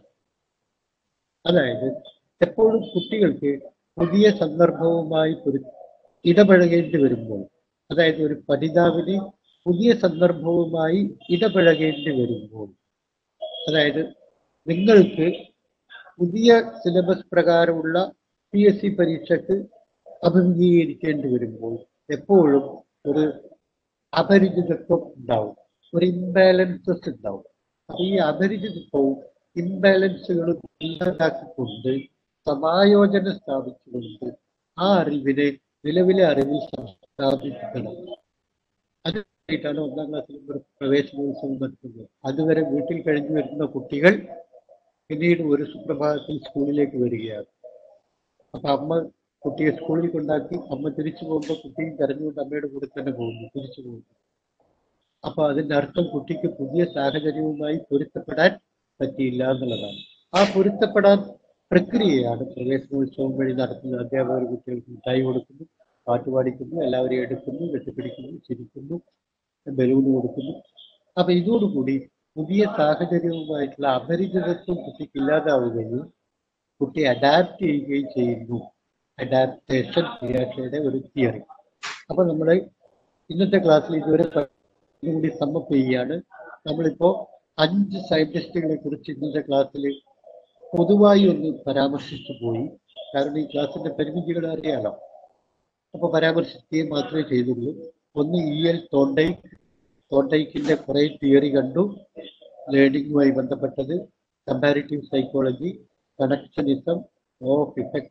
അതായത് എപ്പോഴും കുട്ടികൾക്ക് പുതിയ സന്ദർഭവുമായി ഇടപഴകേണ്ടി വരുമ്പോൾ, അതായത് ഒരു പഠിതാവിന് പുതിയ സന്ദർഭവുമായി ഇടപഴകേണ്ടി വരുമ്പോൾ, അതായത് നിങ്ങൾക്ക് പുതിയ സിലബസ് പ്രകാരമുള്ള പി എസ് സി പരീക്ഷയ്ക്ക് അഭിമുഖീകരിക്കേണ്ടി വരുമ്പോൾ എപ്പോഴും ഒരു അപരിചിതത്വം ഉണ്ടാവും, ഒരു ഇംബാലൻസസ് ഉണ്ടാവും. ഈ അപരിചിതത്വവും ഇംബാലൻസുകളും ഇല്ലാതാക്കിക്കൊണ്ട് സമായോജനം സ്ഥാപിച്ചുകൊണ്ട് ആ അറിവിനെ നിലവിലെ അറിവിൽ സ്ഥാപിക്കണം. അതിനായിട്ടാണ് ഒന്നാം ക്ലാസ്സിൽ പ്രവേശനോത്സവം നടത്തുന്നത്. അതുവരെ വീട്ടിൽ കഴിഞ്ഞു വരുന്ന കുട്ടികൾ പിന്നീട് ഒരു സുപ്രഭാതത്തിൽ സ്കൂളിലേക്ക് വരികയാണ്. അപ്പൊ അമ്മ കുട്ടിയെ സ്കൂളിൽ കൊണ്ടാക്കി അമ്മ തിരിച്ചു പോകുമ്പോൾ കുട്ടിയും കരഞ്ഞുകൊണ്ട് അമ്മയുടെ കൂടെ തന്നെ പോകുന്നു, തിരിച്ചു പോകുന്നു. അപ്പൊ അതിന്റെ അർത്ഥം കുട്ടിക്ക് പുതിയ സാഹചര്യവുമായി പൊരുത്തപ്പെടാൻ പറ്റിയില്ല എന്നുള്ളതാണ്. ആ പൊരുത്തപ്പെടാൻ പ്രക്രിയയാണ് പ്രവേശനോത്സവം വഴി നടത്തുന്നത്. അധ്യാപകർ കുട്ടികൾക്ക് മിഠായി കൊടുക്കുന്നു, പാട്ട് പാടിക്കുന്നു, എല്ലാവരെയും എടുക്കുന്നു, വെട്ടിപ്പിടിക്കുന്നു, ചിരിക്കുന്നു, ബലൂൺ കൊടുക്കുന്നു. അപ്പൊ ഇതോടുകൂടി പുതിയ സാഹചര്യവുമായിട്ടുള്ള അപരിചിതത്വം കുട്ടിക്ക് ഇല്ലാതാവുകയും കുട്ടി അഡാപ്റ്റ് ചെയ്യുകയും ചെയ്യുന്നു. അഡാപ്റ്റേഷൻ പിയാഷെയുടെ ഒരു തിയറി. അപ്പൊ നമ്മൾ ഇന്നത്തെ ക്ലാസ്സിൽ ഇതുവരെ കൂടി സമ്മപ്പ് ചെയ്യുകയാണ്. നമ്മളിപ്പോ അഞ്ച് സയന്റിസ്റ്റുകളെ കുറിച്ച് ഇന്നത്തെ ക്ലാസ്സിൽ പൊതുവായി ഒന്ന് പരാമർശിച്ചു പോയി. കാരണം ഈ ക്ലാസ്സിന്റെ പരിമിതികൾ അറിയാലോ. അപ്പൊ പരാമർശിക്കുകയും മാത്രമേ ചെയ്തുള്ളൂ. ഒന്ന് ഇ എൽ തോണ്ടൈക്ക്. തോണ്ടൈക്കിന്റെ കുറെ തിയറി കണ്ടു. ലേണിംഗുമായി ബന്ധപ്പെട്ടത്, comparative psychology, connectionism, of effect,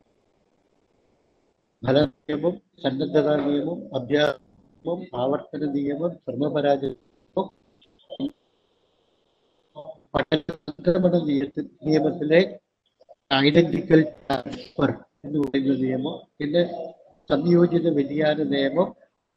ഫല നിയമം, സന്നദ്ധതാ നിയമം, അഭ്യാസം, ആവർത്തന നിയമം, ശ്രമപരാജയം, പഠന നിയമത്തിലെ ഐഡന്റിക്കൽ ട്രാൻസ്ഫർ എന്ന് പറയുന്ന നിയമം, പിന്നെ സംയോജിത വ്യതിയാന നിയമം,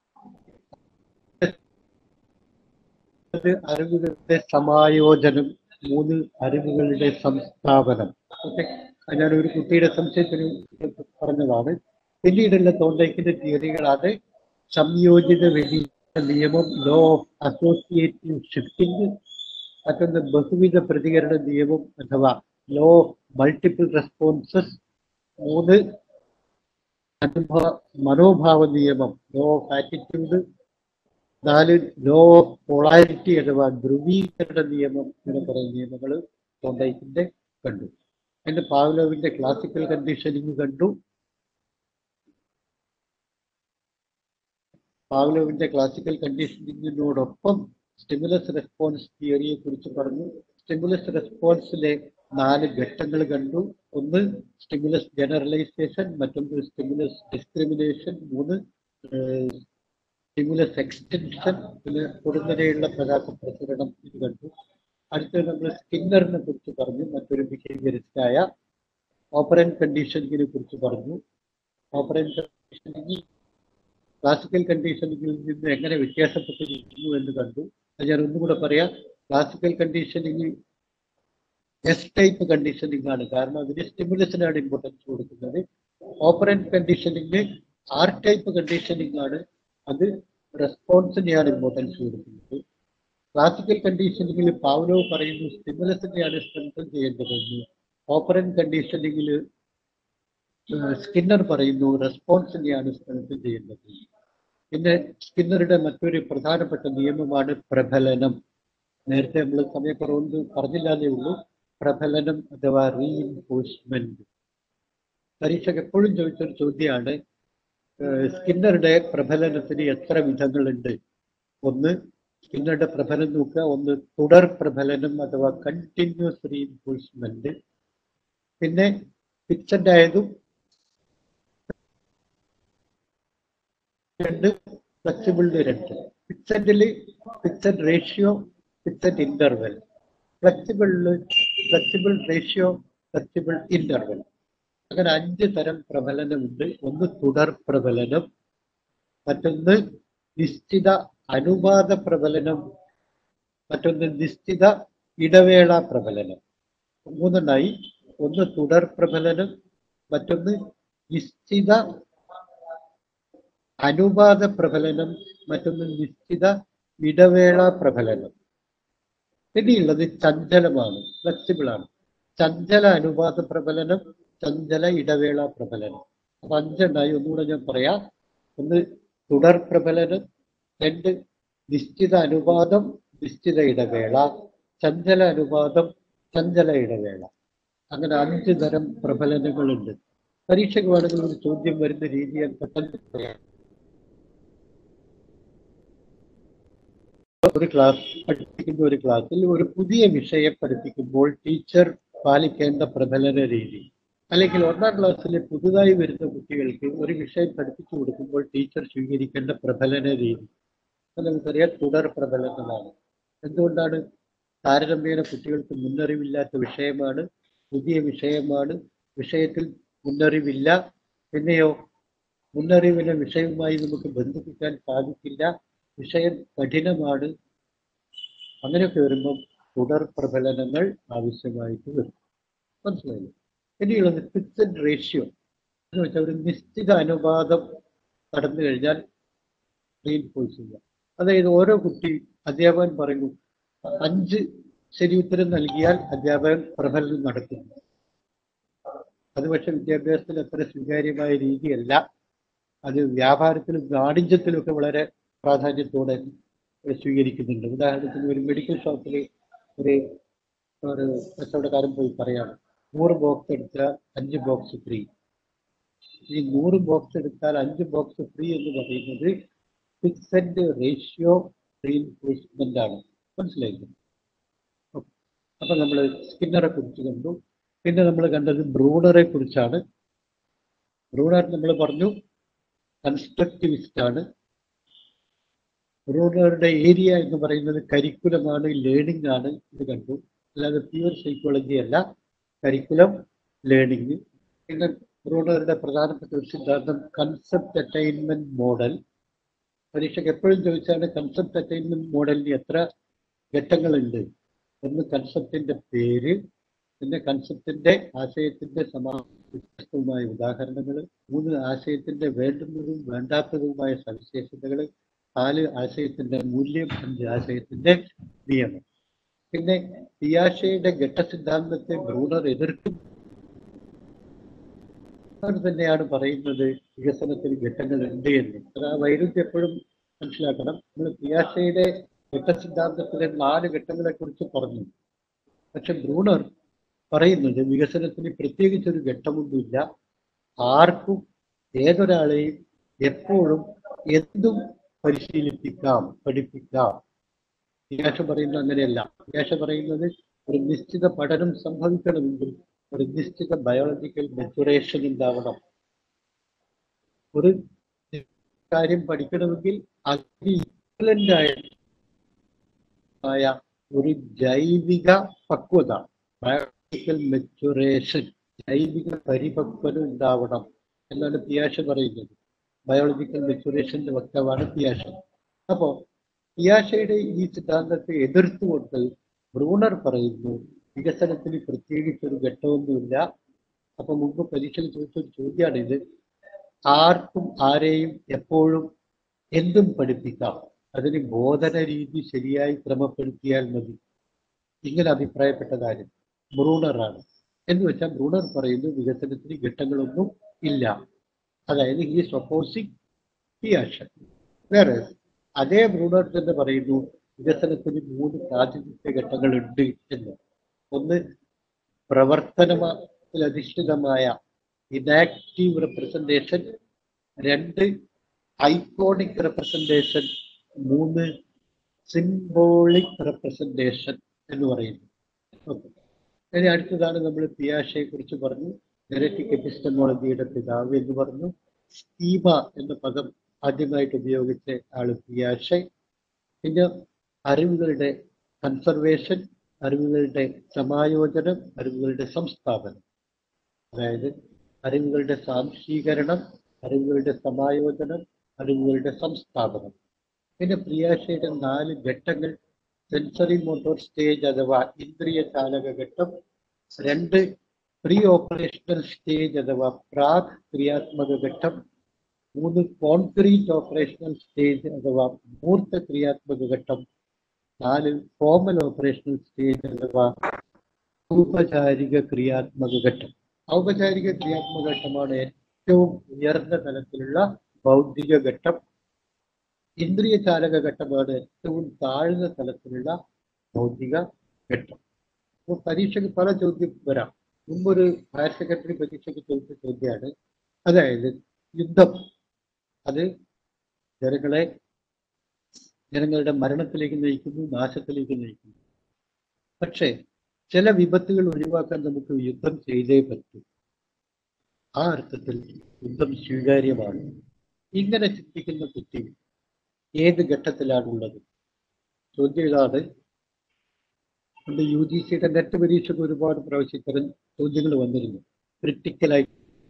അറിവുകളുടെ സമായോജനം, മൂന്ന് അറിവുകളുടെ സംസ്ഥാപനം. ഓക്കെ, ഞാൻ ഒരു കുട്ടിയുടെ സംശയത്തിന് പറഞ്ഞതാണ്. പിന്നീടുള്ള തോന്നയ്ക്കുന്ന തിയറികളാണ് സംയോജിത വ്യതിയാന നിയമം, ലോ ഓഫ് അസോസിയേറ്റീവ് ഷിഫ്റ്റിംഗ്, മറ്റൊന്ന് ബഹുവിധ പ്രതികരണ നിയമം അഥവാ ലോ ഓഫ് മൾട്ടിപ്പിൾ റെസ്പോൺസസ്, മൂന്ന് അനുഭവ മനോഭാവ നിയമം, ലോ ഓഫ് ആറ്റിറ്റ്യൂഡ്, നാല് ലോ ഓഫ് പോളാരിറ്റി അഥവാ ധ്രുവീകരണ നിയമം എന്ന് പറയുന്ന നിയമങ്ങൾ തോണ്ടൈക്കിന്റെ കണ്ടു. അതിന്റെ പാവ്ലോവിന്റെ ക്ലാസിക്കൽ കണ്ടീഷനിങ് കണ്ടു. പാവ്ലോവിന്റെ ക്ലാസിക്കൽ കണ്ടീഷനിങ്ങിനോടൊപ്പം സ്റ്റിമുലസ് റെസ്പോൺസ് തിയറിയെ കുറിച്ച് പറഞ്ഞു. സ്റ്റിമുലസ് റെസ്പോൺസിലെ നാല് ഘട്ടങ്ങൾ കണ്ടു. ഒന്ന് സ്റ്റിമുലസ് ജനറലൈസേഷൻ, മറ്റൊന്ന് സ്റ്റിമുലസ് ഡിസ്ക്രിമിനേഷൻ, മൂന്ന് സ്റ്റിമുലസ് എക്സ്റ്റൻഷൻ, പിന്നെ പൊടുന്നനെയുള്ള പ്രകാശ പ്രസരണം ഇത് കണ്ടു. അടുത്തത് നമ്മൾ സ്കിന്നറിനെ കുറിച്ച് പറഞ്ഞു, മറ്റൊരു ബിഹേവിയറിസ്റ്റായ. ഓപ്പറന്റ് കണ്ടീഷനിങ്ങിനെ കുറിച്ച് പറഞ്ഞു. ഓപ്പറന്റ് കണ്ടീഷനിങ് ക്ലാസിക്കൽ കണ്ടീഷനിങ്ങിൽ നിന്ന് എങ്ങനെ വ്യത്യാസപ്പെട്ടിരിക്കുന്നു എന്ന് കണ്ടു. അത് ഞാൻ ഒന്നും കൂടെ പറയാം. Classical conditioning S type conditioning ആണ്, കാരണം അതിന് സ്റ്റിമുലസിനാണ് ഇമ്പോർട്ടൻസ് കൊടുക്കുന്നത്. Operant conditioning R type conditioning ആണ്, അത് റെസ്പോൺസിനെയാണ് ഇമ്പോർട്ടൻസ് കൊടുക്കുന്നത്. ക്ലാസിക്കൽ കണ്ടീഷനിങ്ങിൽ പാവ്ലോവ് പറയുന്നു സ്റ്റിമുലസിനെയാണ് സ്ട്രെങ്തൻ ചെയ്യേണ്ടതെന്ന്. ഓപ്പറന്റ് കണ്ടീഷനിങ്ങിൽ സ്കിന്നർ പറയുന്നു റെസ്പോൺസിനെയാണ് സ്ട്രെങ്തൻ ചെയ്യേണ്ടത്. പിന്നെ സ്കിന്നറുടെ മറ്റൊരു പ്രധാനപ്പെട്ട നിയമമാണ് പ്രബലനം. നേരത്തെ നമ്മൾ സമയക്കുറവുകൊണ്ട് പറഞ്ഞില്ലാതേ ഉള്ളൂ. പ്രബലനം അഥവാ റീഇൻഫോഴ്സ്മെന്റ്. പരീക്ഷയ്ക്ക് എപ്പോഴും ചോദിച്ചൊരു ചോദ്യമാണ്, സ്കിന്നറുടെ പ്രബലനത്തിന് എത്ര വിധങ്ങളുണ്ട്? ഒന്ന് സ്കിന്നറുടെ പ്രബലനം നോക്കുക, ഒന്ന് തുടർ പ്രബലനം അഥവാ കണ്ടിന്യൂസ് റീഇൻഫോഴ്സ്മെന്റ്, പിന്നെ ഫിക്സഡ് ആയതും രണ്ട്, ഫ്ലെക്സിബിളിൽ രണ്ട്. ഫിക്സഡിൽ ഫിക്സഡ് റേഷ്യോ, ഫിക്സഡ് ഇന്റർവെൽ. ഫ്ലെക്സിബിളിൽ ഫ്ലെക്സിബിൾ റേഷ്യോ, ഫ്ലെക്സിബിൾ ഇന്റർവെൽ. അങ്ങനെ അഞ്ച് തരം പ്രബലനമുണ്ട്. ഒന്ന് തുടർ പ്രബലനം, മറ്റൊന്ന് നിശ്ചിത അനുപാത പ്രബലനം, മറ്റൊന്ന് നിശ്ചിത ഇടവേള പ്രബലനം. മൂന്നെണ്ണായി. ഒന്ന് തുടർ പ്രബലനം, മറ്റൊന്ന് നിശ്ചിത അനുപാത പ്രബലനം, മറ്റൊന്ന് നിശ്ചിത ഇടവേള പ്രബലനം. ഇനിയുള്ളത് ചഞ്ചലമാണ്, ഫ്ലെക്സിബിൾ ആണ്. ചഞ്ചല അനുപാത പ്രബലനം, ചഞ്ചല ഇടവേള പ്രബലനം. അപ്പൊ അഞ്ചെണ്ണായി. ഒന്നുകൂടെ ഞാൻ പറയാം. ഒന്ന് തുടർ പ്രബലനം, രണ്ട് നിശ്ചിത അനുപാതം, നിശ്ചിത ഇടവേള, ചഞ്ചല അനുപാതം, ചഞ്ചല ഇടവേള. അങ്ങനെ അഞ്ച് തരം പ്രബലനങ്ങളുണ്ട്. പരീക്ഷയ്ക്ക് വേണമെങ്കിൽ ഒരു ചോദ്യം വരുന്ന രീതി ഞാൻ പെട്ടെന്ന് പറയാം. ഒരു ക്ലാസ് പഠിപ്പിക്കുന്ന ഒരു ക്ലാസ്സിൽ ഒരു പുതിയ വിഷയം പഠിപ്പിക്കുമ്പോൾ ടീച്ചർ പാലിക്കേണ്ട പ്രബലന രീതി, അല്ലെങ്കിൽ ഒന്നാം ക്ലാസ്സിലെ പുതുതായി വരുന്ന കുട്ടികൾക്ക് ഒരു വിഷയം പഠിപ്പിച്ചു കൊടുക്കുമ്പോൾ ടീച്ചർ സ്വീകരിക്കേണ്ട പ്രബലന രീതി അത് നമുക്കറിയാം തുടർ പ്രബലനമാണ്. എന്തുകൊണ്ടാണ്? താരതമ്യേന കുട്ടികൾക്ക് മുന്നറിവില്ലാത്ത വിഷയമാണ്, പുതിയ വിഷയമാണ്, വിഷയത്തിൽ മുന്നറിവില്ല. പിന്നെയോ മുന്നറിവിനെ വിഷയവുമായി നമുക്ക് ബന്ധിപ്പിക്കാൻ സാധിക്കില്ല, വിഷയം കഠിനമാണ്. അങ്ങനെയൊക്കെ വരുമ്പം തുടർ പ്രബലനങ്ങൾ ആവശ്യമായിട്ട് വരും. മനസ്സിലായില്ലേ? ഇനിയുള്ളത് ഫിക്സഡ് റേഷ്യോ എന്ന് വെച്ചാൽ ഒരു നിശ്ചിത അനുപാതം കടന്നു കഴിഞ്ഞാൽ റീഇൻഫോഴ്സ് ചെയ്യുക. അതായത് ഓരോ കുട്ടി അധ്യാപകൻ പറയുന്നു അഞ്ച് ശരി ഉത്തരം നൽകിയാൽ അധ്യാപകൻ പ്രബലനം നടത്തുന്നു. അത് പക്ഷെ വിദ്യാഭ്യാസത്തിൽ അത്ര സ്വീകാര്യമായ രീതിയല്ല. അത് വ്യാപാരത്തിലും വാണിജ്യത്തിലും ഒക്കെ വളരെ പ്രാധാന്യത്തോടെ സ്വീകരിക്കുന്നുണ്ട്. ഉദാഹരണത്തിന് ഒരു മെഡിക്കൽ ഷോപ്പിൽ ഒരു ഒരു കച്ചവടക്കാരൻ പോയി പറയാണ് നൂറ് ബോക്സ് എടുത്താൽ അഞ്ച് ബോക്സ് ഫ്രീ. ഈ നൂറ് ബോക്സ് എടുത്താൽ അഞ്ച് ബോക്സ് ഫ്രീ എന്ന് പറയുന്നത് ഫിക്സഡ് റേഷ്യോ റീഇൻഫോഴ്സ്മെന്റ് ആണ്. മനസ്സിലായില്ലേ? അപ്പൊ നമ്മൾ സ്കിന്നറെ കുറിച്ച് കണ്ടു. പിന്നെ നമ്മൾ കണ്ടത് ബ്രൂണറെ കുറിച്ചാണ്. ബ്രൂണർ നമ്മൾ പറഞ്ഞു കൺസ്ട്രക്റ്റിവിസ്റ്റ് ആണ്. ബ്രൂണറുടെ ഏരിയ എന്ന് പറയുന്നത് കരിക്കുലമാണ്, ലേണിംഗ് ആണ്. ഇത് കണ്ടു. അല്ലാതെ പ്യൂർ സൈക്കോളജി അല്ല, കരിക്കുലം, ലേണിംഗ്. പിന്നെ ബ്രൂണറുടെ പ്രധാനപ്പെട്ട ഒരു സിദ്ധാന്തം കൺസെപ്റ്റ് അറ്റൈൻമെന്റ് മോഡൽ. പരീക്ഷയ്ക്ക് എപ്പോഴും ചോദിച്ചാണ് കൺസെപ്റ്റ് അറ്റൈൻമെന്റ് മോഡലിന് എത്ര ഘട്ടങ്ങളുണ്ട്. ഒന്ന് കൺസെപ്റ്റിന്റെ പേര്, പിന്നെ കൺസെപ്റ്റിന്റെ ആശയത്തിന്റെ സമാനമായ ഉദാഹരണങ്ങൾ, മൂന്ന് ആശയത്തിന്റെ വേണ്ടുന്നതും വേണ്ടാത്തതുമായ സവിശേഷതകൾ, നാല് ആശയത്തിന്റെ മൂല്യം, അഞ്ച് ആശയത്തിന്റെ നിയമം. പിന്നെ പിയാഷെയുടെ ഘട്ടസിദ്ധാന്തത്തെ ബ്രൂണർ എതിർക്കും തന്നെയാണ് പറയുന്നത് വികസനത്തിൽ ഘട്ടങ്ങൾ ഉണ്ട് എന്ന്. അത് ആ വൈരുദ്ധ്യം എപ്പോഴും മനസ്സിലാക്കണം. നമ്മൾ പിയാഷെയുടെ ഘട്ടസിദ്ധാന്തത്തിലെ നാല് ഘട്ടങ്ങളെ കുറിച്ച് പറഞ്ഞു. പക്ഷെ ബ്രൂണർ പറയുന്നത് വികസനത്തിന് പ്രത്യേകിച്ചൊരു ഘട്ടമൊന്നുമില്ല, ആർക്കും ഏതൊരാളെയും എപ്പോഴും എന്തും പരിശീലിപ്പിക്കാം, പഠിപ്പിക്കാം. പിയാഷ പറയുന്നത് അങ്ങനെയല്ല. പിയാഷ പറയുന്നത് ഒരു നിശ്ചിത പഠനം സംഭവിക്കണമെങ്കിൽ ഒരു നിശ്ചിത ബയോളജിക്കൽ മെച്ചുറേഷൻ ഉണ്ടാവണം. ഒരു കാര്യം പഠിക്കണമെങ്കിൽ അതിന് ഈക്വലന്റ് ആയ ഒരു ജൈവിക പക്വത, ബയോളജിക്കൽ മെച്ചുറേഷൻ, ജൈവിക പരിപക്വത ഉണ്ടാവണം എന്നാണ് പിയാഷ പറയുന്നത്. ബയോളജിക്കൽ മെച്ചുറേഷന്റെ വക്താവാണ് പിയാഷ. അപ്പോ പിയാഷയുടെ ഈ സിദ്ധാന്തത്തെ എതിർത്തുകൊണ്ട് ബ്രൂണർ പറയുന്നു വികസനത്തിന് പ്രത്യേകിച്ച് ഒരു ഘട്ടമൊന്നുമില്ല. അപ്പൊ മുമ്പ് പരീക്ഷയിൽ ചോദിച്ചൊരു ചോദ്യമാണിത്. ആർക്കും ആരെയും എപ്പോഴും എന്തും പഠിപ്പിക്കാം, അതിന് ബോധന രീതി ശരിയായി ക്രമപ്പെടുത്തിയാൽ മതി. ഇങ്ങനെ അഭിപ്രായപ്പെട്ടതാരും ബ്രൂണറാണ്. എന്ന് വെച്ചാൽ ബ്രൂണർ പറയുന്നു വികസനത്തിന് ഘട്ടങ്ങളൊന്നും ഇല്ല. അതായത് ഈ സപ്പോസിങ് പിയാഷ. വേറെ അതേ ബ്രൂണർ തന്നെ പറയുന്നു വികസനത്തിന് മൂന്ന് പ്രാതിനിധ്യ ഘട്ടങ്ങളുണ്ട് എന്ന്. ഒന്ന് പ്രവർത്തനത്തിലധിഷ്ഠിതമായ ഇനാക്റ്റീവ് റെപ്രസെന്റേഷൻ, രണ്ട് ഐക്കോണിക് റെപ്രസെന്റേഷൻ, മൂന്ന് സിംബോളിക് റെപ്രസെന്റേഷൻ എന്ന് പറയുന്നു. ഓക്കെ, ഇനി അടുത്തതാണ് നമ്മൾ പിയാഷയെ കുറിച്ച് പറഞ്ഞു. ജനറ്റിക് എപ്പിസ്റ്റമോളജിയുടെ പിതാവ് എന്ന് പറഞ്ഞു. സ്കീമ എന്ന പദം ആദ്യമായിട്ട് ഉപയോഗിച്ച ആള് പിയാഷെ. പിന്നെ അറിവുകളുടെ കൺസർവേഷൻ, അറിവുകളുടെ സമായോജനം, അറിവുകളുടെ സംസ്ഥാപനം, അതായത് അറിവുകളുടെ സാംശീകരണം, അറിവുകളുടെ സമായോജനം, അറിവുകളുടെ സംസ്ഥാപനം. പിന്നെ പിയാഷെയുടെ നാല് ഘട്ടങ്ങൾ: സെൻസറി മോട്ടോർ സ്റ്റേജ് അഥവാ ഇന്ദ്രിയ ചാലക ഘട്ടം, രണ്ട് പ്രീ ഓപ്പറേഷണൽ സ്റ്റേജ് അഥവാ പ്രാക് ക്രിയാത്മക ഘട്ടം, മൂന്ന് കോൺക്രീറ്റ് ഓപ്പറേഷണൽ സ്റ്റേജ് അഥവാ മൂർത്ത ക്രിയാത്മക ഘട്ടം, നാല് ഫോമൽ ഓപ്പറേഷണൽ സ്റ്റേജ് അഥവാ ഔപചാരിക ക്രിയാത്മക ഘട്ടം. ഔപചാരിക ക്രിയാത്മക ഘട്ടമാണ് ഏറ്റവും ഉയർന്ന തലത്തിലുള്ള ബൗദ്ധിക ഘട്ടം. ഇന്ദ്രിയ ചാലക ഘട്ടമാണ് ഏറ്റവും താഴ്ന്ന തലത്തിലുള്ള ബൗദ്ധിക ഘട്ടം. അപ്പോൾ പരീക്ഷയ്ക്ക് പല ചോദ്യം വരാം. മുമ്പൊരു ഹയർ സെക്കൻഡറി പരീക്ഷയ്ക്ക് ചോദിച്ച ചോദ്യമാണ്, അതായത് യുദ്ധം അത് ജനങ്ങളെ ജനങ്ങളുടെ മരണത്തിലേക്ക് നയിക്കുന്നു, നാശത്തിലേക്ക് നയിക്കുന്നു. പക്ഷേ ചില വിപത്തുകൾ ഒഴിവാക്കാൻ നമുക്ക് യുദ്ധം ചെയ്തേ പറ്റൂ. ആ അർത്ഥത്തിൽ യുദ്ധം സ്വീകാര്യമാണ്. ഇങ്ങനെ ചിന്തിക്കുന്ന കുട്ടി ഏത് ഘട്ടത്തിലാണുള്ളത്? ചോദ്യം ഇതാണ്. നമ്മുടെ യു ജി സിയുടെ നെറ്റ് പരീക്ഷയ്ക്ക് ഒരുപാട് പ്രാവശ്യം ഇത്തരം ചോദ്യങ്ങൾ വന്നിരുന്നു. ക്രിട്ടിക്കലായി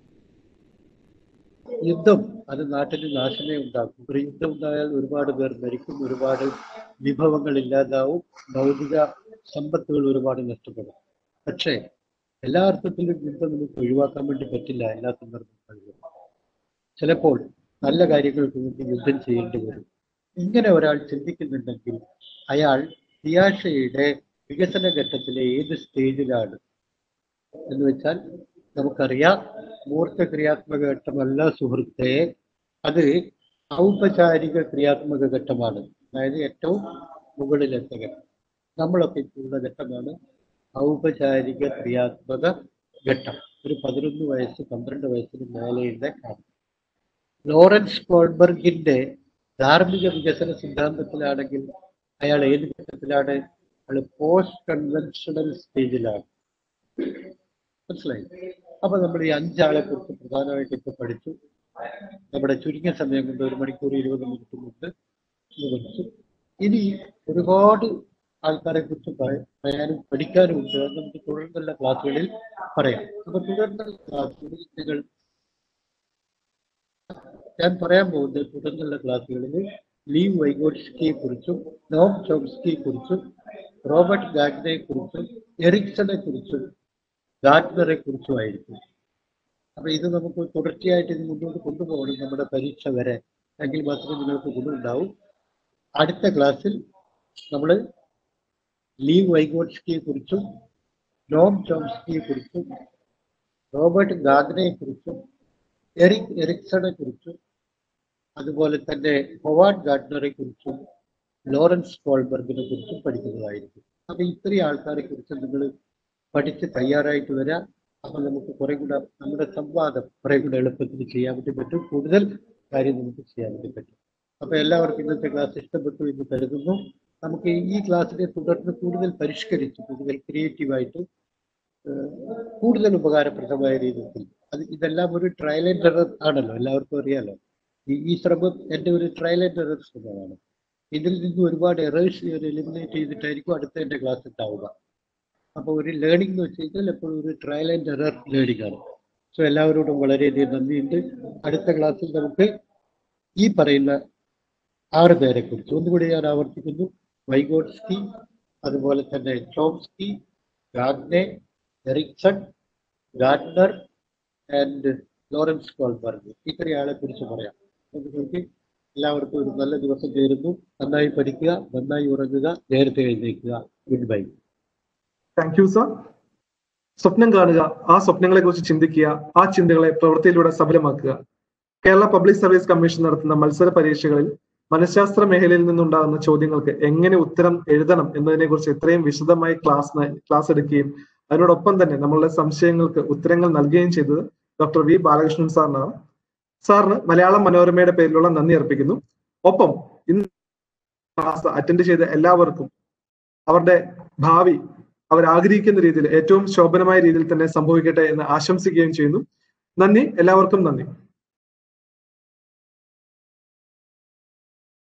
യുദ്ധം അത് നാട്ടിന് നാശമേ ഉണ്ടാക്കും. ഒരു യുദ്ധം ഉണ്ടായാൽ ഒരുപാട് പേർ മരിക്കും, ഒരുപാട് വിഭവങ്ങൾ ഇല്ലാതാവും, ഭൗതിക സമ്പത്തുകൾ ഒരുപാട് നഷ്ടപ്പെടും. പക്ഷേ എല്ലാ അർത്ഥത്തിലും യുദ്ധം നമുക്ക് ഒഴിവാക്കാൻ വേണ്ടി പറ്റില്ല. എല്ലാ സന്ദർഭങ്ങളിലും ചിലപ്പോൾ നല്ല കാര്യങ്ങൾക്ക് വേണ്ടി യുദ്ധം ചെയ്യേണ്ടി വരും. ഇങ്ങനെ ഒരാൾ ചിന്തിക്കുന്നുണ്ടെങ്കിൽ അയാൾ പിയാഷെയുടെ വികസന ഘട്ടത്തിലെ ഏത് സ്റ്റേജിലാണ് എന്ന് വെച്ചാൽ നമുക്കറിയാം, മൂർത്ത ക്രിയാത്മക ഘട്ടമല്ല സുഹൃത്തെ, അത് ഔപചാരിക ക്രിയാത്മക ഘട്ടമാണ്. അതായത് ഏറ്റവും മുകളിലത്തെ ഘട്ടം. നമ്മളൊക്കെ ഉള്ള ഘട്ടമാണ് ഔപചാരിക ക്രിയാത്മക ഘട്ടം. ഒരു പതിനൊന്ന് വയസ്സ് പന്ത്രണ്ട് വയസ്സിന് മേലെയുള്ള കാലം. ലോറൻസ് കോൾബർഗിന്റെ ധാർമ്മിക വികസന സിദ്ധാന്തത്തിലാണെങ്കിൽ അയാൾ ഏത് ഘട്ടത്തിലാണ്? അയാൾ പോസ്റ്റ് കൺവെൻഷണൽ സ്റ്റേജിലാണ്. മനസ്സിലായി? അപ്പൊ നമ്മൾ ഈ അഞ്ചാളെ കുറിച്ച് പ്രധാനമായിട്ട് ഇപ്പൊ പഠിച്ചു. നമ്മുടെ ചുരുങ്ങിയ സമയം കൊണ്ട് ഒരു മണിക്കൂർ ഇരുപത് മിനിറ്റ് കൊണ്ട് പഠിച്ചു. ഇനി ഒരുപാട് ആൾക്കാരെ കുറിച്ച് പറയാനും പഠിക്കാനും ഉണ്ട്. അത് നമുക്ക് തുടർന്നുള്ള ക്ലാസ്സുകളിൽ പറയാം. അപ്പൊ തുടർന്നുള്ള ക്ലാസ്സുകളിൽ നിങ്ങൾ ഞാൻ പറയാൻ പോകുന്നത് തുടർന്നുള്ള ക്ലാസ്സുകളിൽ ലീവ് വൈഗോട്സ്കിയെ കുറിച്ചും നോം ചോംസ്കിയെ കുറിച്ചും റോബർട്ട് ഗാഗ്നയെ കുറിച്ചും എറിക്സനെ കുറിച്ചും ഗാർഡനറെ കുറിച്ചുമായിരിക്കും. അപ്പൊ ഇത് നമുക്ക് തുടർച്ചയായിട്ട് ഇത് മുന്നോട്ട് കൊണ്ടുപോകണം നമ്മുടെ പരീക്ഷ വരെ, എങ്കിൽ മാത്രമേ നിങ്ങൾക്ക് ഗുണമുണ്ടാവും. അടുത്ത ക്ലാസ്സിൽ നമ്മൾ ലീവ് വൈഗോട്സ്കിയെ കുറിച്ചും നോം ചോംസ്കിയെ കുറിച്ചും റോബർട്ട് ഗാർഡനയെ കുറിച്ചും എറിക് എറിക്സണെ കുറിച്ചും അതുപോലെ തന്നെ ഹൊവാർഡ് ഗാർഡനറെ കുറിച്ചും ലോറൻസ് കോൾബർഗിനെ കുറിച്ചും പഠിക്കുന്നതായിരിക്കും. അപ്പൊ ഇത്രയും ആൾക്കാരെ കുറിച്ച് നിങ്ങൾ പഠിച്ച് തയ്യാറായിട്ട് വരാം. അപ്പൊ നമുക്ക് കുറെ കൂടെ നമ്മുടെ സംവാദം കുറെ കൂടെ എളുപ്പത്തിൽ ചെയ്യാൻ വേണ്ടി പറ്റും, കൂടുതൽ കാര്യം നമുക്ക് ചെയ്യാൻ വേണ്ടി പറ്റും. അപ്പൊ എല്ലാവർക്കും ഇന്നത്തെ ക്ലാസ് ഇഷ്ടപ്പെട്ടു എന്ന് കരുതുന്നു. നമുക്ക് ഈ ക്ലാസ്സിനെ തുടർന്ന് കൂടുതൽ പരിഷ്കരിച്ച് കൂടുതൽ ക്രിയേറ്റീവായിട്ട് കൂടുതൽ ഉപകാരപ്രദമായ രീതിയിൽ, അത് ഇതെല്ലാം ഒരു ട്രയൽ ആൻഡ് എറർ ആണല്ലോ, എല്ലാവർക്കും അറിയാലോ. ഈ ഈ ശ്രമം എൻ്റെ ഒരു ട്രയൽ ആൻഡ് എറർ ശ്രമമാണ്. ഇതിൽ നിന്ന് ഒരുപാട് എറേഴ്സ് എലിമിനേറ്റ് ചെയ്തിട്ടായിരിക്കും അടുത്ത എൻ്റെ ക്ലാസ് ഉണ്ടാവുക. അപ്പോൾ ഒരു ലേണിംഗ് എന്ന് വെച്ച് കഴിഞ്ഞാൽ എപ്പോഴും ഒരു ട്രയൽ ആൻഡ് എറർ ലേണിംഗ് ആണ്. സോ എല്ലാവരോടും വളരെയധികം നന്ദിയുണ്ട്. അടുത്ത ക്ലാസ്സിൽ നമുക്ക് ഈ പറയുന്ന ആറ് പേരെ കുറിച്ച് ഒന്നുകൂടി ഞാൻ ആവർത്തിക്കുന്നു. വൈഗോട്സ്കി, അതുപോലെ തന്നെ ചോംസ്കി, ഗാർഡനെ, Erikson, Gardner and Lawrence Kohlberg, ഇത്രയാളെ കുറിച്ച് പറയാം. നിങ്ങൾക്ക് എല്ലാവർക്കും ഒരു നല്ല ദിവസം ചേരുന്നു. നന്നായി പഠിക്കുക, നന്നായി ഉറങ്ങുക, നേരത്തെ എഴുന്നേൽക്കുക. Good bye. Thank you sir. സ്വപ്നം കാണുക, ആ സ്വപ്നങ്ങളെ കുറിച്ച് ചിന്തിക്കുക, ആ ചിന്തകളെ പ്രവൃത്തിയിലൂടെ സഫലമാക്കുക. കേരള പബ്ലിക് സർവീസ് കമ്മീഷൻ നടത്തുന്ന മത്സര പരീക്ഷകളിൽ മനഃശാസ്ത്ര മേഖലയിൽ നിന്നുണ്ടാകുന്ന ചോദ്യങ്ങൾക്ക് എങ്ങനെ ഉത്തരം എഴുതണം എന്നതിനെ കുറിച്ച് ഇത്രയും വിശദമായി ക്ലാസ് ക്ലാസ് എടുക്കുകയും അതിനോടൊപ്പം തന്നെ നമ്മളുടെ സംശയങ്ങൾക്ക് ഉത്തരങ്ങൾ നൽകുകയും ചെയ്തത് ഡോക്ടർ വി ബാലകൃഷ്ണൻ സാറിനാണ്. സാറിന് മലയാളം മനോരമയുടെ പേരിലുള്ള നന്ദി അർപ്പിക്കുന്നു. ഒപ്പം ഇന്ന് ക്ലാസ് അറ്റൻഡ് ചെയ്ത എല്ലാവർക്കും അവരുടെ ഭാവി അവർ ആഗ്രഹിക്കുന്ന രീതിയിൽ ഏറ്റവും ശോഭനമായ രീതിയിൽ തന്നെ സംഭവിക്കട്ടെ എന്ന് ആശംസിക്കുകയും ചെയ്യുന്നു. നന്ദി, എല്ലാവർക്കും നന്ദി.